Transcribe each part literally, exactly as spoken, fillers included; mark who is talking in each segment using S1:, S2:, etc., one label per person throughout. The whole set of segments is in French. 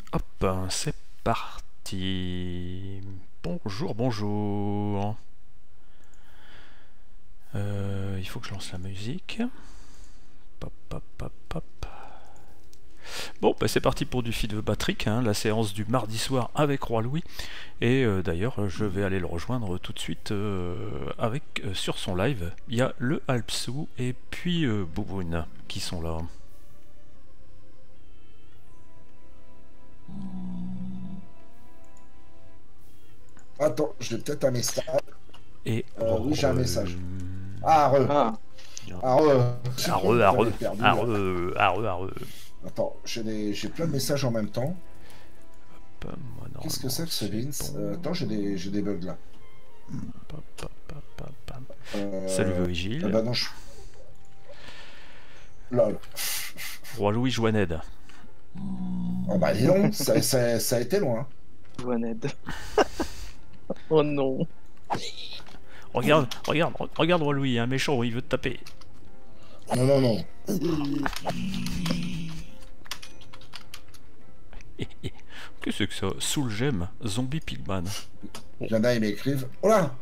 S1: Hop, c'est parti. Bonjour, bonjour. Euh, il faut que je lance la musique. Pop, pop, pop, pop. Bon, bah c'est parti pour du feed de Patrick, hein, la séance du mardi soir avec Roi Louis. Et euh, d'ailleurs, je vais aller le rejoindre tout de suite euh, avec euh, sur son live. Il y a le Alpsou et puis euh, Bouboune qui sont là.
S2: Attends, j'ai peut-être un message.
S1: Et
S2: Euh, oui, j'ai un
S1: euh,
S2: message. Ah, re.
S3: Ah,
S2: Ah, re. J'ai
S1: Arre,
S2: cru que
S1: arre,
S2: t'avais perdu,
S1: arre,
S2: là.
S1: arre, arre.
S2: Attends, j'ai des... j'ai plein de messages en même temps.
S1: Hop, moi,
S2: Qu'est-ce que c'est que ce
S1: normalement,
S2: Vince
S1: bon.
S2: euh, Attends, j'ai des... j'ai des bugs là.
S1: Pop, pop, pop, pop, pop.
S2: Euh...
S1: Salut Vigile.
S2: Ah bah non, je... Lol.
S1: Roi Louis Joanned.
S2: Oh bah dis donc, ça, ça, ça a été loin.
S3: Joanned. Oh non.
S1: Regarde, regarde, regarde Roi Louis, un méchant, il veut te taper.
S2: Non, non, non.
S1: Qu'est-ce que c'est que ça? Soul Gem, Zombie Pigman.
S2: Il y en a, ils m'écrivent. Oh là.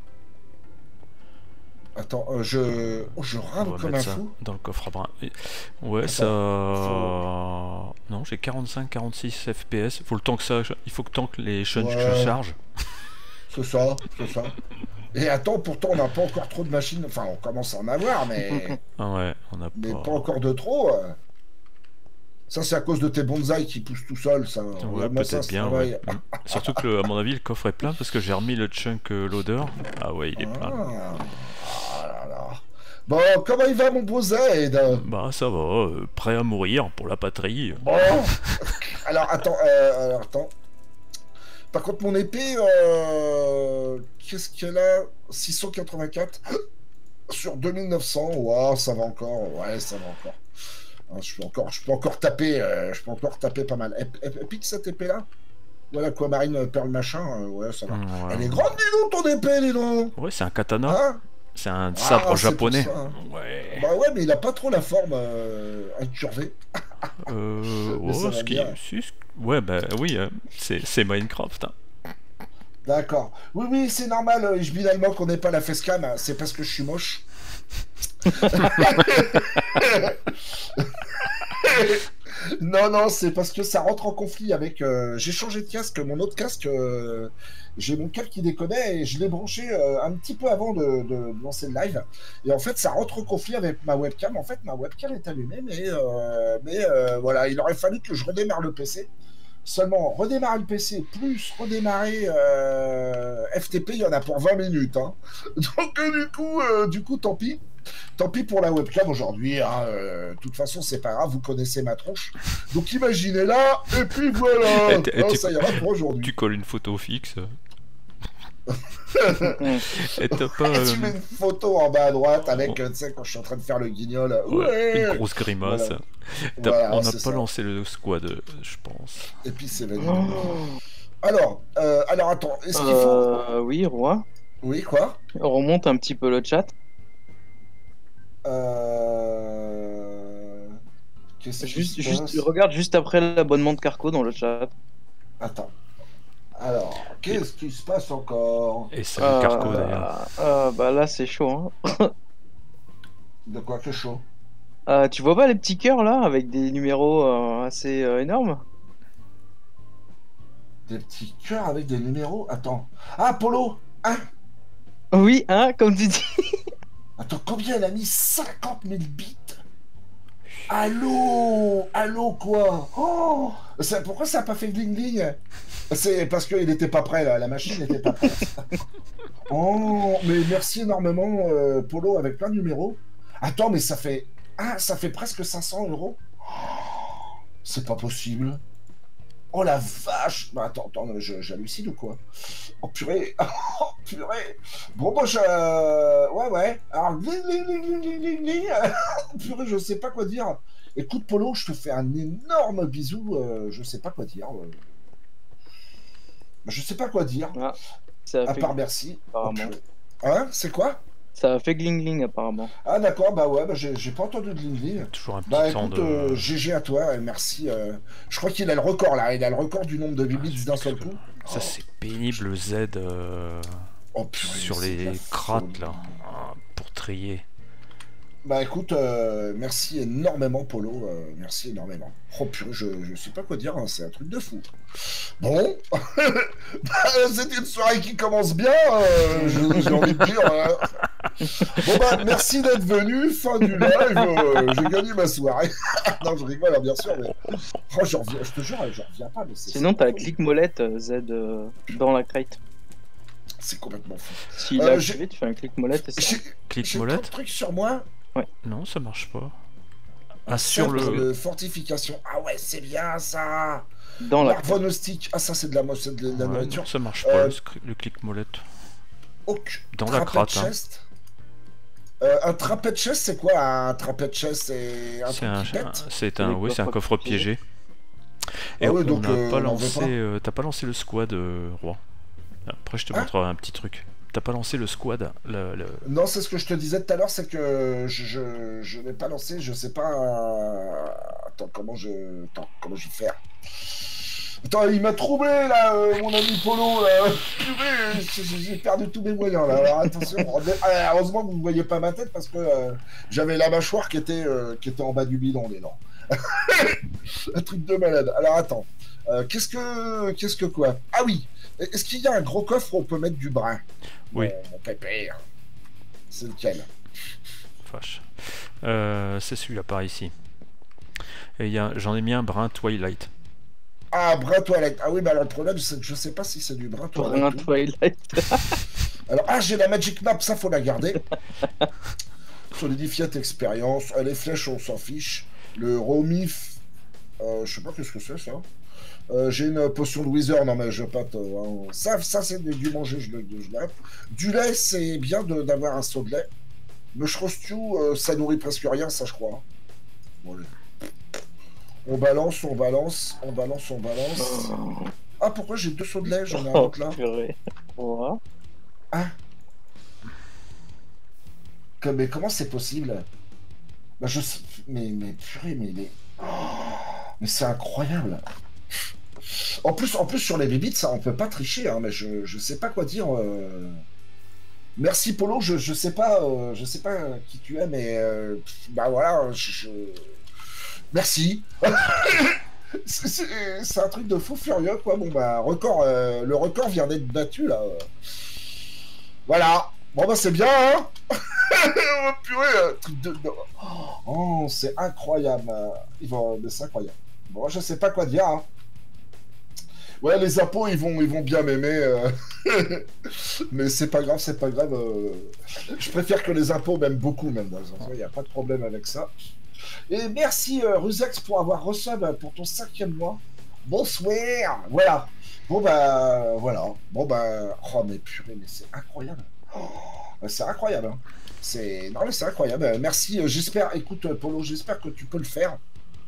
S2: Attends, euh, je... Oh, je
S1: On
S2: rame
S1: va
S2: comme
S1: mettre
S2: un
S1: ça
S2: fou.
S1: dans le coffre à bras. Ouais,
S2: Attends,
S1: ça...
S2: faut-
S1: Non, j'ai quarante-cinq quarante-six F P S. Faut le temps que ça... Il faut que tant que les chaînes
S2: Ouais.
S1: se chargent.
S2: C'est ça, c'est ça. Et attends, pourtant, on n'a pas encore trop de machines. Enfin, on commence à en avoir, mais...
S1: Ah ouais, on a
S2: Mais
S1: pas...
S2: pas encore de trop. euh. Ça, c'est à cause de tes bonsaïs qui poussent tout seuls, ça.
S1: Ouais,
S2: Regarde-moi ça,
S1: peut-être
S2: ce
S1: bien,
S2: travail.
S1: ouais. Mm. Surtout que, le- à mon avis, le coffre est plein parce que j'ai remis le chunk euh, loader. Ah ouais, il est plein.
S2: Ah. Ah là là. Bon, comment il va, mon beau Zaid?
S1: Bah ça va, euh, prêt à mourir pour la patrie.
S2: Bon. Alors, attends, euh, alors, attends. Par contre, mon épée, euh, qu'est-ce qu'elle a? six cent quatre-vingt-quatre sur deux mille neuf cents. Waouh, ça va encore. Ouais, ça va encore. Hein, je peux encore, je peux encore taper, euh, je peux encore taper pas mal. Elle, elle- elle pique cette épée-là? Voilà, Aquamarine Pearl machin, euh, ouais, ça va.
S1: Mm, ouais.
S2: Elle est grande, dis donc, ton épée, dis donc.
S1: Ouais, c'est un katana.
S2: Hein?
S1: C'est un
S2: Ah,
S1: sabre
S2: c'est
S1: japonais.
S2: pour ça, hein.
S1: Ouais.
S2: Bah ouais, mais il a pas trop la forme euh, incurvée.
S1: Euh,
S2: Mais ça
S1: oh,
S2: va
S1: ce qui...
S2: bien.
S1: si, ce- Ouais, bah oui, hein, c'est c'est Minecraft. Hein.
S2: D'accord. Oui, oui, c'est normal, euh, je binalement qu'on n'ait pas la facecam, hein, c'est parce que je suis moche. Non, non, c'est parce que ça rentre en conflit avec... euh, J'ai changé de casque, mon autre casque, euh, j'ai mon câble qui déconnait et je l'ai branché euh, un petit peu avant de, de- de lancer le live. Et en fait, ça rentre en conflit avec ma webcam. En fait, ma webcam est allumée, mais, euh, mais euh, voilà, il aurait fallu que je redémarre le P C. Seulement, redémarrer le P C plus redémarrer euh, F T P, il y en a pour vingt minutes. Hein. Donc, euh, du coup, euh, du coup, tant pis. Tant pis pour la webcam aujourd'hui. Hein. Euh, de toute façon, c'est pas grave, vous connaissez ma tronche. Donc, imaginez-la, et puis voilà.
S1: Et t- et
S2: Non,
S1: tu-
S2: ça ira pour aujourd'hui.
S1: Tu colles une photo fixe. Et t'as pas...
S2: Et tu
S1: euh,
S2: mets une photo en bas à droite avec, euh, tu sais, quand je suis en train de faire le guignol.
S1: ouais,
S2: Ouais.
S1: une grosse grimace.
S2: Voilà.
S1: T'as-
S2: Voilà,
S1: on n'a
S2: c'est
S1: pas
S2: ça.
S1: lancé le squad, euh, je pense.
S2: Et puis, c'est validé.
S3: Oh.
S2: Alors, euh, alors, attends, est-ce qu'il faut...
S3: Euh, oui, Roi.
S2: Oui, quoi?
S3: Remonte un petit peu le chat.
S2: Euh... Qu'est-ce qui
S3: Juste,
S2: se
S3: juste,
S2: passe?
S3: regarde juste après l'abonnement de Carco dans le chat.
S2: Attends. Alors, qu'est-ce qui se passe encore?
S1: Et salut Carco d'ailleurs.
S3: euh, bah là c'est chaud. Hein.
S2: De quoi que chaud?
S3: Euh, tu vois pas les petits cœurs là avec des numéros euh, assez euh, énormes?
S2: Des petits cœurs avec des numéros? Attends. Ah, Polo! Hein?
S3: Oui, hein, comme tu dis.
S2: Attends, combien elle a mis? cinquante mille bits? Allô? Allô, quoi? Oh! Ça- pourquoi ça n'a pas fait gling gling? C'est parce qu'il n'était pas prêt, là. La machine n'était pas prête. Oh, mais merci énormément, euh, Polo, avec plein de numéros. Attends, mais ça fait... Ah, ça fait presque cinq cents euros? Oh, c'est pas possible. Oh la vache! Bah attends, attends, je- j'hallucine ou quoi? Oh purée! Oh purée! Bon, moi je. euh, Ouais, ouais. Alors, gling, gling, gling, gling, gling, gling, gling. Oh, purée, je sais pas quoi dire. Écoute, Polo, je te fais un énorme bisou. euh, Je sais pas quoi dire. euh. Je sais pas quoi dire.
S3: Ah, ça a
S2: À
S3: fait
S2: part merci. Oh,
S3: apparemment.
S2: purée. Hein? C'est quoi?
S3: Ça a fait gling-gling apparemment.
S2: Ah d'accord, bah ouais, bah, j'ai pas entendu de Lingling.
S1: Toujours un petit
S2: Bah
S1: temps
S2: écoute,
S1: de...
S2: euh, G G à toi, et merci. euh, Je crois qu'il a le record là, il a le record du nombre de
S1: Ah,
S2: bits d'un seul coup.
S1: Ça c'est pénible, le Z euh,
S2: Oh purée,
S1: sur
S2: c'est de la
S1: les crates
S2: folie.
S1: là, ah, pour trier.
S2: Bah écoute, euh, merci énormément Polo, euh, merci énormément. Oh purée, je, je sais pas quoi dire, hein, c'est un truc de fou. Bon, bah, c'est une soirée qui commence bien, euh, je- j'ai envie de dire. euh. Bon bah merci d'être venu, fin du live, euh, j'ai gagné ma soirée. Non je rigole hein, bien sûr, mais oh, je, reviens, je te jure, je reviens pas. Mais c'est
S3: Sinon, t'as
S2: c'est-
S3: clic molette euh, Z euh, dans la crate.
S2: C'est complètement fou.
S3: S'il
S2: Euh,
S3: est
S2: j'ai-
S3: activé, tu fais un clic molette et ça.
S2: J'ai
S1: Clic
S2: j'ai trop de
S1: molette?
S2: trucs sur moi.
S1: Non, ça marche pas. Ah,
S2: Un
S1: sur
S2: cercle
S1: le...
S2: de fortification. Ah ouais, c'est bien ça.
S3: Dans la crate.
S2: L'arvonostique. Ah ça c'est de la, c'est de la
S1: Ouais,
S2: nourriture.
S1: non, ça marche
S2: Euh,
S1: pas, le, scri- le clic molette.
S2: Oak.
S1: Dans la
S2: Trapèze
S1: crate, hein.
S2: chest. Euh, un trapèze chest, c'est quoi un trapèze chest? C'est un
S1: C'est
S2: truc
S1: un,
S2: qui pète.
S1: c'est un,
S3: Les
S1: oui, c'est un
S3: coffres
S1: coffre
S3: piégés.
S1: piégé. Et
S2: Ah ouais,
S1: on
S2: donc,
S1: n'a
S2: euh,
S1: pas
S2: on en veut
S1: lancé,
S2: pas.
S1: euh, t'as pas lancé le squad, euh, Roi. Après, je te
S2: Hein
S1: montrerai un petit truc. T'as pas lancé le squad, le, le-
S2: Non, c'est ce que je te disais tout à l'heure, c'est que je, je, je n'ai pas lancé, je sais pas. euh, Attends, comment je. Attends, comment je vais faire? Attends, il m'a troublé là, euh, mon ami Polo. Là. Purée, j'ai j'ai perdu tous mes moyens là. Alors attention, ah, heureusement que vous ne voyez pas ma tête parce que euh, j'avais la mâchoire qui était, euh, qui était en bas du bidon, les dents. Un truc de malade. Alors attends, euh, qu'est-ce que, qu'est-ce que quoi? Ah oui, est-ce qu'il y a un gros coffre où on peut mettre du brin?
S1: Oui.
S2: Mon, mon pépère. C'est lequel?
S1: Vache. Euh, c'est celui-là par ici. Et il y a- j'en ai mis un brun Twilight.
S2: Ah, brin toilette. Ah oui, mais alors le problème, c'est que je sais pas si c'est du brin toilette.
S3: Brun
S2: ou-
S3: Twilight.
S2: Alors, ah, j'ai la Magic Map, ça faut la garder. Solidifiate expérience. Ah, les flèches, on s'en fiche. Le Romif, euh, je sais pas qu'est-ce que c'est ça. Euh, j'ai une potion de Wither, non mais je vais pas te... hein. Ça, ça c'est du du manger, je le je l'arrête. Du lait, c'est bien de- d'avoir un seau de lait. Mushroom stew, euh, ça nourrit presque rien, ça je crois. Bon, allez. On balance, on balance, on balance, on balance. Ah, pourquoi j'ai deux seaux de lait? J'en ai un
S3: Oh,
S2: autre là.
S3: purée. Voilà.
S2: Que- mais comment c'est possible? Bah, je sais... Mais, mais purée, mais les... Oh, mais c'est incroyable. En plus, en plus sur les bibits, ça, on peut pas tricher, hein, mais je, je sais pas quoi dire. euh. Merci Polo, je, je sais pas, euh, je sais pas qui tu es, mais euh, pff, bah voilà, je, je- merci. C'est- C'est c'est un truc de fou furieux, quoi. Bon bah record, euh, le record vient d'être battu là. Voilà. Bon bah c'est bien, hein. Oh, purée, euh, truc de... de- Oh, c'est incroyable. euh, Ils vont... mais c'est incroyable. Bon, je sais pas quoi dire. Hein. Ouais, les impôts, ils vont, ils vont bien m'aimer. euh. Mais c'est pas grave, c'est pas grave. euh. Je préfère que les impôts m'aiment beaucoup, même. Il n'y a pas de problème avec ça. Et merci, euh, Rusex, pour avoir reçu bah, pour ton cinquième mois. Bonsoir. Voilà. Bon, bah, voilà. Bon, bah... Oh, mais purée, mais c'est incroyable. Oh, c'est incroyable. Hein. C'est... Non, mais c'est incroyable. Euh, Merci. euh, J'espère... Écoute, euh, Polo, j'espère que tu peux le faire.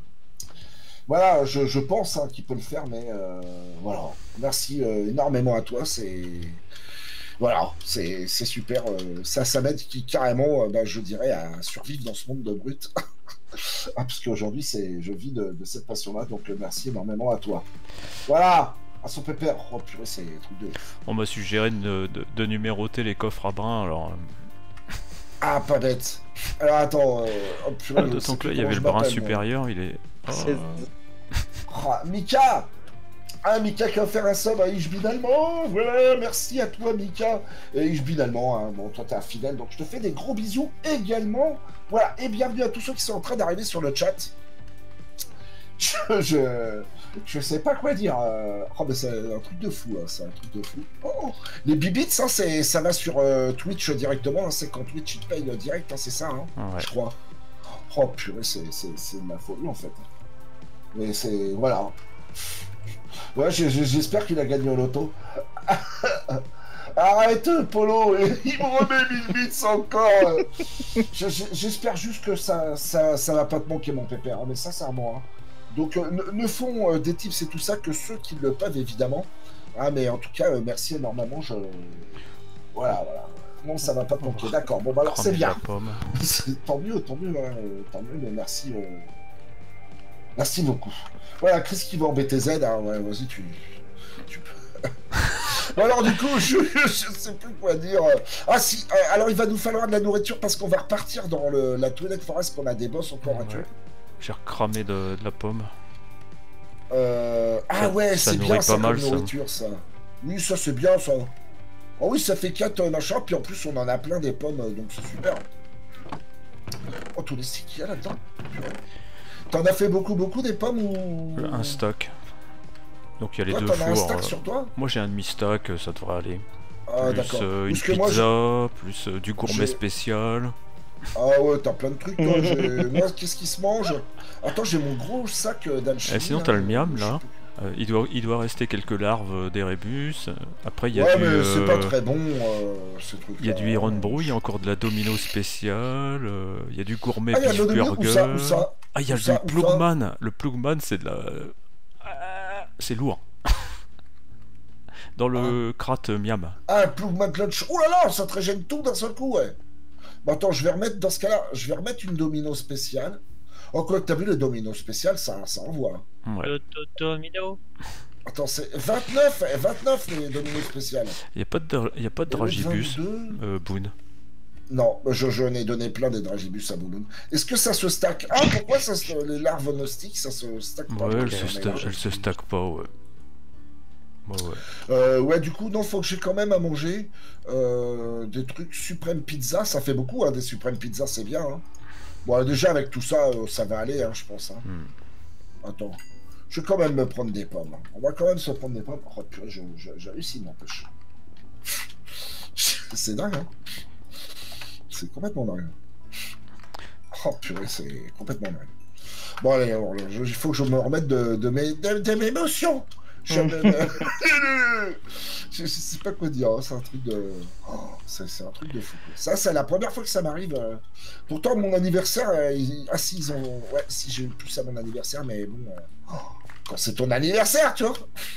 S2: Voilà, je, je pense hein, qu'il peut le faire, mais euh, voilà. Merci euh, énormément à toi. C'est voilà, c'est c'est super. euh, ça, ça m'aide qui carrément, euh, bah, je dirais, à survivre dans ce monde de brut. Ah, parce qu'aujourd'hui, c'est, je vis de, de cette passion-là, donc euh, merci énormément à toi. Voilà, à son pépère. Oh purée, c'est un truc de.
S1: On m'a suggéré de, de- de numéroter les coffres à brins, alors... euh,
S2: Ah, pas bête. Alors attends. Euh, oh, purée, je sais
S1: D'autant que
S2: plus
S1: là, il y
S2: comment
S1: avait
S2: je
S1: le brin
S2: m'appelle, moi.
S1: supérieur, il est... Oh,
S3: C'est-
S2: Oh, Mika. Ah, Mika qui a offert un sub à Ishbin Allemand. Voilà, merci à toi, Mika. Et Ishbin Allemand, hein. Bon, toi, t'es un fidèle, donc je te fais des gros bisous également. Voilà, et bienvenue à tous ceux qui sont en train d'arriver sur le chat. Je, je, je sais pas quoi dire. euh. Oh, mais c'est un truc de fou, hein. C'est un truc de fou. Oh, les bibits, hein, c'est, ça va sur euh, Twitch directement. Hein. C'est quand Twitch il te paye le direct, hein, c'est ça, hein,
S1: ouais.
S2: je crois. Oh, purée, c'est, c'est, c'est de la folie, en fait. Mais c'est... Voilà. Ouais, j'ai- j'ai- j'espère qu'il a gagné au loto. Arrête, Polo, il me remet mille bits encore. Je- je- J'espère juste que ça, ça, ça va pas te manquer, mon pépère, hein, mais sincèrement. Hein. Donc, euh, ne, ne font euh, des tips et tout ça que ceux qui le peuvent, évidemment. Ah, mais en tout cas, euh, merci énormément. Je... Voilà, voilà. Non, ça va pas te manquer. D'accord. Bon, bah alors c'est
S1: Cramer
S2: bien.
S1: la pomme.
S2: Tant mieux, tant mieux, hein, euh, tant mieux, mais merci. euh, Merci beaucoup. Voilà, Chris qui va embêter Z. Hein, ouais, vas-y, tu. tu peux. Bon, alors, du coup, je, je sais plus quoi dire. Ah, si, euh, alors il va nous falloir de la nourriture parce qu'on va repartir dans le, la Twilight Forest, qu'on a des boss encore à tuer.
S1: Ouais. J'ai recramé de, de la pomme.
S2: Euh... Ah,
S1: Ça-
S2: ouais,
S1: ça
S2: c'est
S1: nourrit
S2: bien
S1: pas
S2: ça
S1: mal,
S2: comme
S1: ça.
S2: nourriture, ça. Oui, ça, c'est bien, ça. Oh, oui, ça fait quatre euh, machins, puis en plus, on en a plein des pommes, euh, donc c'est super. Oh, tous les sticks qu'il y a là-dedans. Purée. T'en as fait beaucoup, beaucoup des pommes ou...
S1: Un stock. Donc il y a les
S2: Toi,
S1: deux
S2: t'en as un
S1: fours.
S2: stack
S1: euh,
S2: sur toi?
S1: Moi j'ai un demi-stack, ça devrait aller.
S2: Ah,
S1: Plus
S2: d'accord.
S1: euh, une
S2: Parce que
S1: pizza,
S2: moi, j'ai-
S1: plus euh, du gourmet
S2: j'ai-
S1: spécial.
S2: Ah ouais, t'as plein de trucs, toi. j'ai- Moi, qu'est-ce qui se mange? Attends, j'ai mon gros sac euh, d'alchimie.
S1: Et sinon
S2: là,
S1: t'as le
S2: euh,
S1: miam
S2: je sais
S1: là.
S2: plus.
S1: Euh, il, doit, il doit rester quelques larves euh, d'érébus. Euh, Après il y a
S2: Ouais,
S1: du...
S2: mais c'est pas
S1: euh,
S2: très bon, euh, ces trucs-là.
S1: Il y a du Iron Brew, il y a encore de la Domino spéciale, euh, il y a du gourmet
S2: Ah, il y a
S1: beef
S2: de mieux, où
S1: burger.
S2: ça, où ça?
S1: Ah, il y a
S2: Où
S1: le
S2: ça, où ça
S1: Plugman. Le Plugman, c'est de la... Ah, c'est lourd. Dans le krat euh, miam.
S2: Ah, Plugman Clutch. Oh là là, ça te régène tout d'un seul coup, ouais. Bon, attends, je vais remettre, dans ce cas-là, je vais remettre une domino spéciale. Oh, quoi que t'as vu, le domino spécial, ça, ça envoie.
S1: Ouais.
S4: Do- do- Domino.
S2: Attends, c'est vingt-neuf, eh, vingt-neuf les dominos spéciales.
S1: Il n'y a pas de, il y a pas de
S2: Et l'autre,
S1: dragibus,
S2: vingt-deux.
S1: euh, Boone.
S2: Non, je, je n'ai donné plein des dragibus à Boulogne. Est-ce que ça se stack? Ah, pourquoi ça se... les larves gnostiques, ça se stack pas?
S1: Ouais,
S2: Ok,
S1: elle se,
S2: on est
S1: sta-
S2: large.
S1: elle se stack pas, ouais. Ouais, ouais.
S2: Euh, ouais, du coup, non, faut que j'ai quand même à manger euh, des trucs suprême pizza. Ça fait beaucoup, hein, des suprêmes pizza, c'est bien. Hein. Bon, déjà, avec tout ça, euh, ça va aller, hein, je pense. Hein.
S1: Hmm.
S2: Attends, je vais quand même me prendre des pommes. On va quand même se prendre des pommes. Oh, purée, je, je, j'ai réussi, n'empêche. C'est dingue, hein. C'est complètement dingue. Oh, purée, c'est complètement dingue. Bon, allez, alors, je- il faut que je me remette de, de mes, de, de mes émotions. Je, me- je, je sais pas quoi dire, hein, c'est un truc de... Oh, c'est c'est un truc de fou. Quoi. Ça, c'est la première fois que ça m'arrive. euh. Pourtant, mon anniversaire... euh, ils- Ah si, ils ont... Ouais, si, j'ai eu plus à mon anniversaire, mais bon... euh, oh, quand c'est ton anniversaire, tu vois.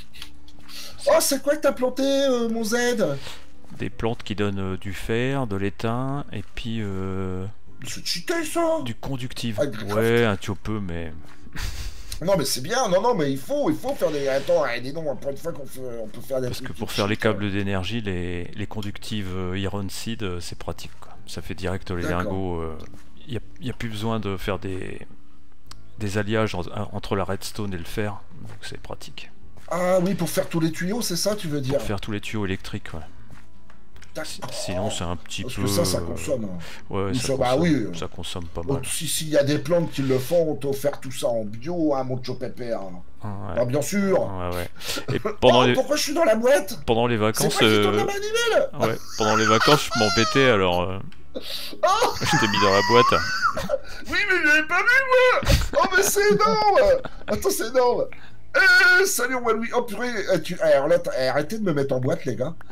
S2: Oh, c'est quoi que t'as planté, euh, mon Z?
S1: Des plantes qui donnent euh, du fer, de l'étain, et puis euh,
S2: C'est cheaté, ça.
S1: du conductive.
S2: Ah, du
S1: Ouais, un petit peu, mais...
S2: Non, mais c'est bien. Non, non, mais il faut, il faut faire des... Attends, eh, dis donc, pour une fois qu'on fait- on peut faire des
S1: Parce
S2: trucs
S1: que
S2: qui
S1: pour faire les
S2: cheat,
S1: câbles d'énergie, les, les conductives euh, Iron Seed, euh, c'est pratique, quoi. Ça fait direct les
S2: D'accord.
S1: lingots. Il n'y a, plus besoin de faire des, des alliages en- entre la redstone et le fer, donc c'est pratique.
S2: Ah oui, pour faire tous les tuyaux, c'est ça, tu veux dire?
S1: Pour faire tous les tuyaux électriques, ouais. Si-
S2: D'accord.
S1: Sinon, c'est un petit
S2: Parce
S1: peu...
S2: que ça, ça
S1: euh,
S2: consomme. hein.
S1: Ouais,
S2: Oui,
S1: ça,
S2: ça,
S1: consomme,
S2: bah oui.
S1: ça consomme pas
S2: Donc,
S1: mal.
S2: si s'il y a des plantes qui le font, on t'offre tout ça en bio, hein, mon Chopépère.
S1: Ouais,
S2: Ah, bien sûr.
S1: ouais, ouais. Et pendant,
S2: Oh,
S1: les,
S2: pourquoi je suis dans la boîte?
S1: pendant les
S2: C'est
S1: vacances...
S2: moi qui tourne
S1: euh,
S2: la manivelle.
S1: ouais, pendant les vacances, je m'embêtais, alors... euh,
S2: Oh,
S1: je t'ai mis dans la boîte.
S2: oui, mais je l'avais pas vu, moi. Oh, mais c'est énorme. Attends, c'est énorme. Eh, salut, Walwi. Oh, purée. eh, Tu... eh, alors là, t'as- eh, arrêtez de me mettre en boîte, les gars.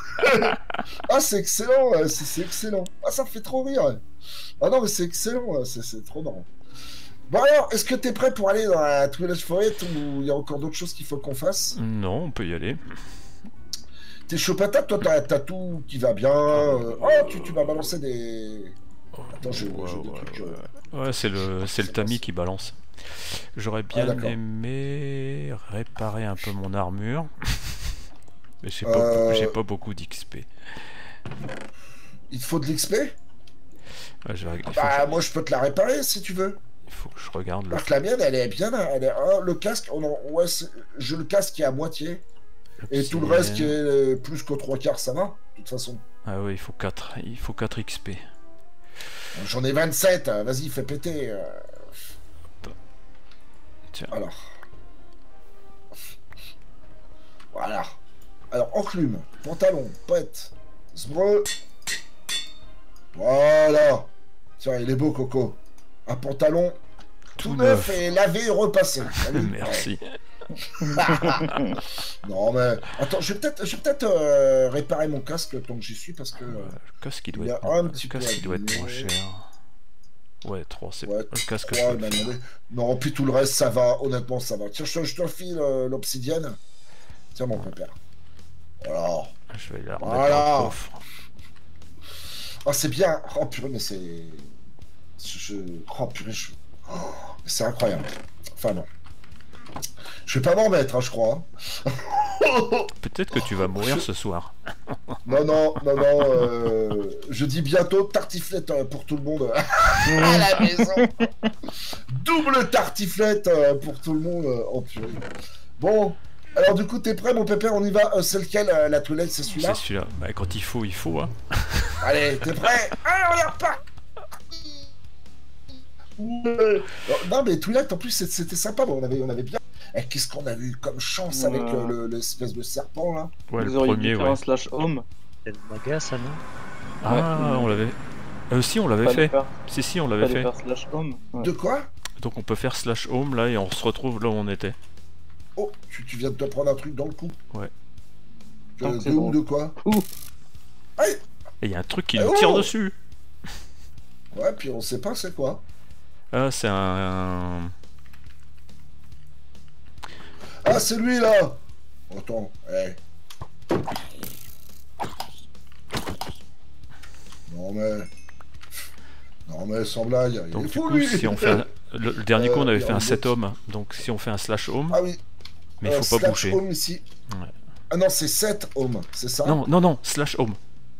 S2: Ah, c'est excellent. euh, C'est c'est excellent. Ah, ça me fait trop rire. Ah non, mais c'est excellent. euh, C'est c'est trop marrant. Bon, alors, est-ce que t'es prêt pour aller dans la Twilight Forest ou il y a encore d'autres choses qu'il faut qu'on fasse?
S1: Non, on peut y aller.
S2: T'es chaud patate, toi, t'as t'as tout qui va bien. euh, Oh, tu, tu m'as balancé des... Attends, j'ai
S1: Ouais,
S2: j'ai des
S1: ouais,
S2: trucs... euh,
S1: ouais. Ouais, c'est le, c'est le
S2: C'est
S1: tamis
S2: pas-
S1: qui balance. J'aurais
S2: Ah,
S1: bien
S2: d'accord.
S1: aimé réparer un peu mon armure. Mais j'ai
S2: Euh.
S1: pas, j'ai pas beaucoup d'X P.
S2: Il te faut de l'X P?
S1: Ouais, je vais- il, faut
S2: Bah,
S1: que
S2: moi, je peux te la réparer, si tu veux.
S1: je, il faut que je regarde le...
S2: Alors que la mienne, elle est bien... Elle est... oh, le casque, oh non, ouais, c'est- j'ai le casque qui est à moitié. Et tout le reste qui est euh, plus qu'aux trois quarts, ça va, de toute façon.
S1: Ah ouais, il faut quatre. Il faut quatre X P.
S2: J'en ai vingt-sept, euh, vas-y, fais péter. euh.
S1: Tiens.
S2: Alors. Voilà. Alors, enclume, pantalon, poète, sbreu. Voilà. Tiens, il est beau, Coco. Un pantalon tout,
S1: Tout
S2: neuf
S1: neuf.
S2: et lavé et repassé. T'as vu?
S1: Merci.
S2: Non, mais... Attends, je vais peut-être je vais peut-être euh, réparer mon casque tant que j'y suis, parce que... euh,
S1: Le casque, il doit
S2: Il y a
S1: être,
S2: un
S1: le
S2: petit
S1: casque,
S2: peu
S1: il doit être moins
S2: abîmé.
S1: cher. Ouais, trois, c'est
S2: Ouais,
S1: le casque.
S2: trois,
S1: je peux
S2: il
S1: le
S2: m'a
S1: faire.
S2: demandé. Non, puis tout le reste, ça va. Honnêtement, ça va. Tiens, je te, je te file euh, l'obsidienne. Tiens, mon pépère. Voilà.
S1: Je vais la remettre
S2: Voilà.
S1: dans le coffre.
S2: Oh, c'est bien. Oh, purée, mais c'est... Je... je- Oh, purée, je... Oh, c'est incroyable. Enfin, non. Je vais pas m'en mettre, hein, je crois. hein.
S1: Peut-être que tu vas mourir ce soir.
S2: Non, non, non, non. euh, Je dis bientôt tartiflette euh, pour tout le monde à la maison. Double tartiflette euh, pour tout le monde. euh, Oh, purée. Bon. Alors, du coup, t'es prêt, mon pépère? On y va. Euh, c'est lequel, euh, la toilette? C'est celui-là?
S1: C'est celui-là. Bah, quand il faut, il faut. Hein.
S2: Allez, t'es prêt? Allez, on y repart. Ouais. Non, mais Twilight, en plus, c'est- c'était sympa. Bon, on, avait, on avait bien. Eh, qu'est-ce qu'on a eu comme chance avec
S3: Ouais.
S2: euh, le- l'espèce de serpent, là?
S1: Ouais,
S3: Vous
S1: le
S3: auriez
S1: premier,
S3: dû faire
S1: ouais.
S3: un slash home.
S4: C'est le manga, ça, non?
S1: Ah, on l'avait. Euh, si, on l'avait
S3: Fallait
S1: fait.
S3: faire,
S1: Si, si, on l'avait
S3: fallait
S1: fait.
S3: faire slash home. Ouais.
S2: De quoi?
S1: Donc on peut faire slash home là et on se retrouve là où on était.
S2: Oh, tu, tu viens de te prendre un truc dans le cou.
S1: Ouais.
S2: Que-
S3: Tant que
S2: de
S3: c'est
S2: où,
S3: bon.
S2: de quoi?
S3: Ouh.
S2: Aïe.
S1: Et il y a un truc qui
S2: Eh
S1: nous
S2: oh
S1: tire dessus.
S2: Ouais, puis on sait pas c'est quoi.
S1: Ah, c'est un... un-
S2: Ah, c'est lui, là. Attends, eh. Non, mais... Non, mais sans blague, il
S1: Donc
S2: est
S1: du
S2: fou,
S1: coup,
S2: lui.
S1: si on fait un- le, le dernier coup, on
S2: Euh,
S1: avait
S2: il y a
S1: fait
S2: un
S1: un set
S2: bot.
S1: home. Donc si on fait un slash home,
S2: Ah oui.
S1: mais il
S2: Euh,
S1: faut pas
S2: slash
S1: bouger.
S2: home ici.
S1: Ouais.
S2: Ah non, c'est sept home, c'est ça?
S1: Non, non, non, slash home.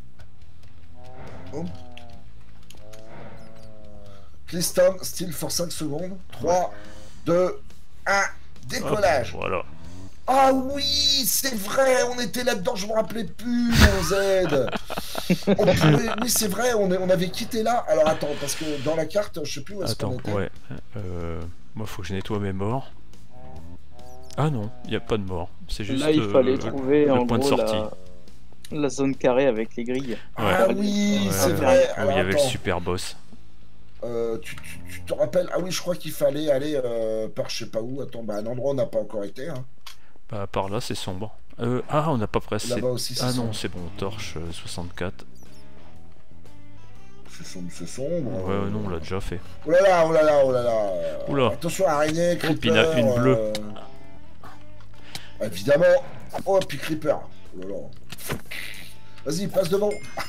S2: Please stand still for cinq secondes. trois, deux, un, décollage.
S1: Hop, voilà.
S2: Ah oui, c'est vrai, on était là-dedans, je me rappelais plus, mon Z. On pouvait- Oui, c'est vrai, on, est- on avait quitté là. Alors attends, parce que dans la carte, je sais plus où est-ce qu'on
S1: Attends,
S2: était.
S1: ouais. Euh, moi, faut que je nettoie mes morts. Ah non, il n'y a pas de mort. C'est juste
S3: Là, il
S1: euh,
S3: fallait
S1: le-
S3: trouver
S1: le
S3: en
S1: point de
S3: gros
S1: sortie.
S3: la... la zone carrée avec les grilles.
S2: Ah
S1: Ouais.
S2: oui,
S1: Ouais,
S2: c'est
S1: ouais.
S2: vrai.
S1: Où
S2: Alors,
S1: il y avait le
S2: attends,
S1: super boss.
S2: euh, tu, tu- tu te rappelles? Ah oui, je crois qu'il fallait aller euh, par je sais pas où. Attends, bah un endroit où on n'a pas encore été. Hein.
S1: Bah, par là, c'est sombre. Euh, ah, on n'a pas pressé.
S2: Là-bas aussi, c'est
S1: Ah non,
S2: sombre.
S1: c'est bon, torche euh, soixante-quatre.
S2: C'est sombre, c'est sombre.
S1: Ouais,
S2: euh.
S1: non, on l'a déjà fait.
S2: Oh là là, oh là là, oh là là.
S1: Oula.
S2: Attention, araignée, creeper.
S1: puis il y en a une bleue.
S2: euh, Évidemment. Oh, puis creeper. Oh là là. Vas-y, passe devant.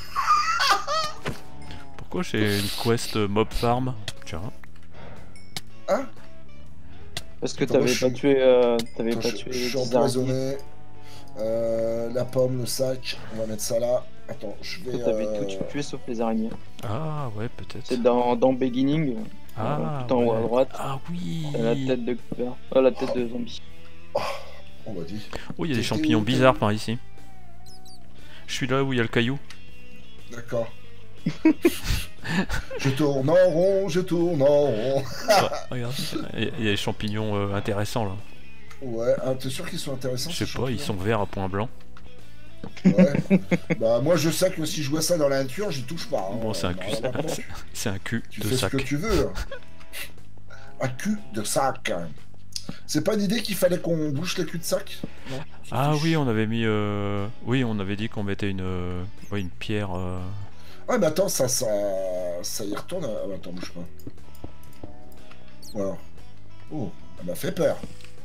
S1: Pourquoi j'ai une quest euh, mob farm? Tiens.
S2: Hein?
S3: Parce que
S2: Attends, moi,
S3: t'avais
S2: je
S3: pas
S2: suis-
S3: tué, euh, t'avais
S2: Attends,
S3: pas
S2: je,
S3: tué
S2: je
S3: les
S2: suis
S3: dix
S2: empoisonné. Euh, la pomme, le sac. On va mettre ça là. Attends, je vais.
S3: araignées. T'avais
S2: euh,
S3: tout tué sauf les araignées.
S1: Ah, ouais, peut-être.
S3: C'est dans, dans Beginning,
S1: Ah,
S3: tout en haut à
S1: ouais.
S3: droite.
S1: Ah oui.
S3: T'as la tête de Cooper. Oh, la tête de zombie.
S2: On va dire.
S1: Oh, il y a des champignons bizarres par ici. Je suis là où il y a le caillou.
S2: D'accord. Je tourne en rond, je tourne en rond.
S1: Ah, regarde, il y a- il y a des champignons euh, intéressants là.
S2: Ouais, ah, t'es sûr qu'ils sont intéressants?
S1: Je sais
S2: ces
S1: pas, ils sont
S2: champignons?
S1: verts à point blanc.
S2: Ouais. Bah, moi, je sais que si je vois ça dans la nature, j'y touche pas. hein.
S1: Bon, c'est un
S2: Bah,
S1: cul,
S2: rien à voir.
S1: c'est un cul
S2: Tu
S1: de
S2: fais
S1: sac.
S2: ce que tu veux. Un cul de sac. C'est pas une idée qu'il fallait qu'on bouche les culs de sac? Non.
S1: Ah oui, on avait mis, euh... oui, on avait dit qu'on mettait une, euh, ouais, une pierre. euh,
S2: Ouais, mais attends, ça, ça, ça y retourne. Ah, attends, bouge pas. Voilà. Oh, elle m'a fait peur.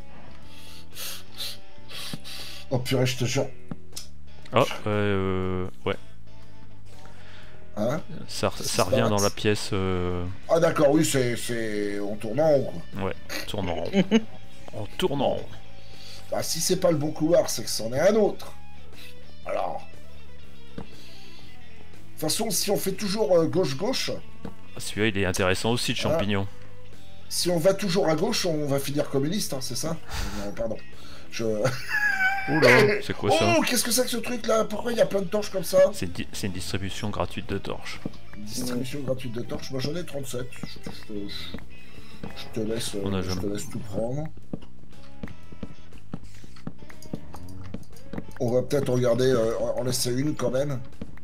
S2: Oh purée, je te jure.
S1: Oh, euh, ouais,
S2: Hein?
S1: ça,
S2: Ça
S1: ça
S2: se
S1: revient
S2: passe.
S1: dans la pièce. Euh...
S2: Ah d'accord, oui, c'est, c'est... On tourne en rond, quoi.
S1: Ouais, tourne en rond. En tournant en rond.
S2: Bah, si c'est pas le bon couloir, c'est que c'en est un autre. Alors... De toute façon, si on fait toujours euh, gauche-gauche,
S1: Ah, celui-là, il est intéressant aussi, le
S2: Ah.
S1: champignon.
S2: si on va toujours à gauche, on va finir communiste, hein, c'est ça? Non, pardon. Je...
S1: Oula, c'est quoi ça?
S2: Oh, qu'est-ce que c'est que ce truc-là? Pourquoi il y a plein de torches comme ça?
S1: C'est une, di- c'est une distribution gratuite de torches.
S2: Distribution gratuite de torches. Moi, j'en ai trente-sept. Je, je te, je- je te laisse, euh,
S1: On a
S2: je
S1: jamais-
S2: te laisse tout prendre. On va peut-être regarder, euh, en laisser une quand même.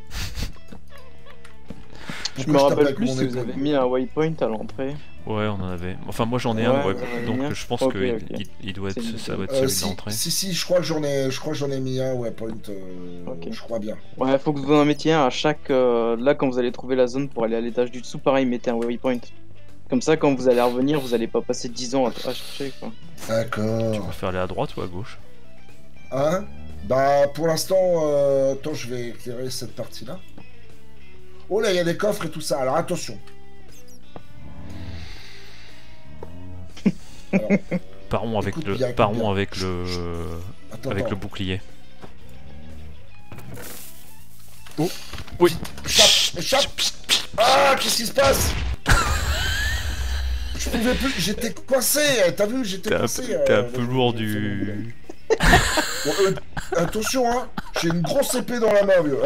S3: Je
S2: Pourquoi
S3: me
S2: tape
S3: rappelle
S2: avec
S3: plus
S2: mon
S3: si vous
S2: épaule
S3: avez mis un waypoint à l'entrée.
S1: Ouais, on en avait. Enfin, moi j'en ai
S3: Ouais,
S1: un, ouais,
S3: vous en avez
S1: donc
S3: mis un
S1: je pense
S3: Ok,
S1: que il-
S3: ok.
S1: il, il doit être,
S3: C'est
S1: ça doit être
S2: Euh,
S1: celui
S2: si,
S1: d'entrée.
S2: si, si, je crois que j'en ai, je crois que j'en ai mis un waypoint. Euh,
S3: Ok.
S2: Je crois bien.
S3: Ouais, faut que vous en mettiez un à chaque. euh, Là, quand vous allez trouver la zone pour aller à l'étage du dessous, pareil, mettez un waypoint. Comme ça, quand vous allez revenir, vous allez pas passer dix ans à, à chercher quoi.
S1: Tu
S2: D'accord.
S1: préfères aller à droite ou à gauche?
S2: Hein? Bah, pour l'instant, euh... attends, je vais éclairer cette partie-là. Oh là, il y a des coffres et tout ça. Alors attention. Alors,
S1: Partons avec
S2: écoute
S1: le,
S2: bien, écoute
S1: partons
S2: bien.
S1: avec le,
S2: attends,
S1: avec
S2: attends.
S1: le bouclier. Oh, oui.
S2: Échappe, échappe. Ah, qu'est-ce qui se passe? Je pouvais plus, j'étais coincé. T'as vu, j'étais
S1: T'es un,
S2: coincé.
S1: peu- t'es un
S2: euh,
S1: peu
S2: le-
S1: lourd
S2: le-
S1: du.
S2: Bon, euh, attention, hein. J'ai une grosse épée dans la main, vieux.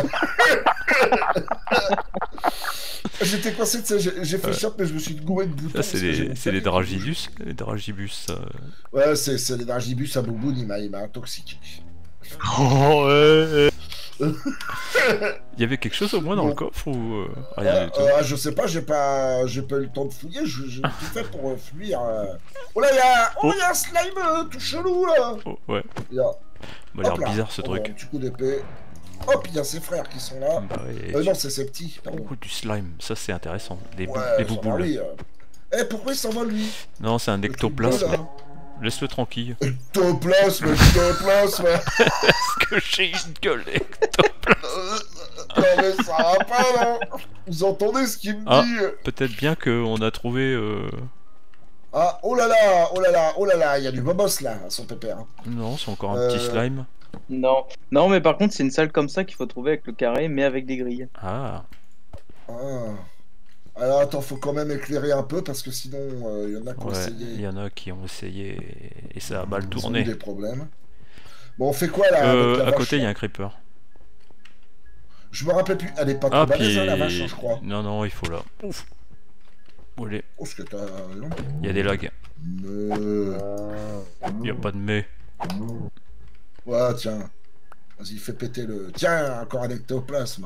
S2: J'étais coincé, tu sais, j'ai j'ai fait
S1: Ouais.
S2: shot, mais je me suis gouré de boutons.
S1: Ça, c'est
S2: parce que j'ai
S1: les,
S2: mon
S1: c'est les
S2: clavier qui bouge.
S1: dragibus. Les dragibus. euh.
S2: Ouais, c'est c'est les dragibus à Bouboune, il m'a il m'a intoxiqué.
S1: Oh, ouais. Il y avait quelque chose au moins dans
S2: Bon.
S1: le coffre ou euh, rien
S2: Euh,
S1: du tout?
S2: euh, je sais pas, j'ai pas, j'ai pas eu le temps de fouiller, je- j'ai tout fait pour euh, fuir. euh. Oh là, il y a, oh,
S1: Oh.
S2: il y a un slime euh, tout chelou là.
S1: Oh, ouais.
S2: Il y a,
S1: M'a l'air
S2: hop là.
S1: bizarre ce
S2: Oh,
S1: truc.
S2: un petit coup d'épée. Hop, il y a ses frères qui sont là.
S1: Bah ouais.
S2: Euh, non, c'est ses petits, pardon.
S1: Oh, du slime, ça c'est intéressant. Les, bou-
S2: Ouais,
S1: les
S2: ça va,
S1: bouboules.
S2: oui, euh. Eh, pourquoi il s'envole lui?
S1: Non, c'est un
S2: Le truc
S1: ectoplasme.
S2: bleu, là.
S1: Laisse-le tranquille.
S2: Ectoplasme, ectoplasme.
S1: Est-ce que j'ai une gueule ectoplasme?
S2: Euh, Non mais ça va pas là. Vous entendez ce qu'il me
S1: Ah.
S2: dit?
S1: Peut-être bien qu'on a trouvé. Euh...
S2: Ah, oh là là, oh là là, oh là là, il y a du bobos là, à son pépère.
S1: Non, c'est encore un
S2: Euh.
S1: petit slime.
S3: Non. Non, mais par contre, c'est une salle comme ça qu'il faut trouver avec le carré, mais avec des grilles.
S1: Ah,
S2: Ah. Alors attends, faut quand même éclairer un peu parce que sinon euh, il y en a qui ont
S1: ouais.
S2: essayé.
S1: Il y en a qui ont essayé et ça a mal
S2: Ils ont eu
S1: tourné.
S2: des problèmes. Bon, on fait quoi là
S1: Euh,
S2: avec la
S1: à
S2: vache,
S1: côté, il y a
S2: là
S1: un creeper.
S2: Je me rappelle plus. Elle est pas trop
S1: Ah,
S2: balèze,
S1: puis.
S2: hein, la vache, hein, je crois.
S1: Non, non, il faut là. Ouf. Allez,
S2: Oh, ce que t'as. non
S1: il y a des lags.
S2: Mais...
S1: Il y a pas de mais.
S2: Ouais, tiens. Vas-y, fais péter le. Tiens, encore un ectoplasme.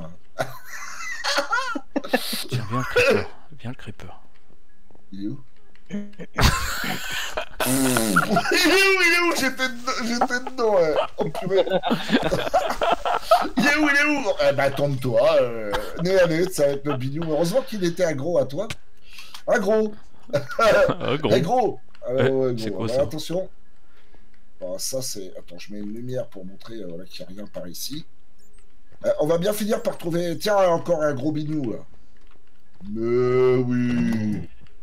S1: Tiens, viens le creeper. Viens le creeper.
S2: Il est où? Il est où? Il est où? J'étais dedans, j'étais dedans, ouais. Oh purée. Il est où? Il est où? Eh bah, tourne-toi. Euh... Né à nez, ça va être le bignou. Heureusement qu'il était aggro à toi. Aggro.
S1: Ah, gros.
S2: Aggro. Ah, ouais,
S1: Ouais,
S2: ouais,
S1: c'est
S2: gros.
S1: quoi,
S2: Alors,
S1: ça?
S2: attention. Bon, ça, c'est. Attends, je mets une lumière pour montrer euh, voilà, qu'il n'y a rien par ici. Euh, on va bien finir par trouver. Tiens, encore un gros bignou, là. Mais oui.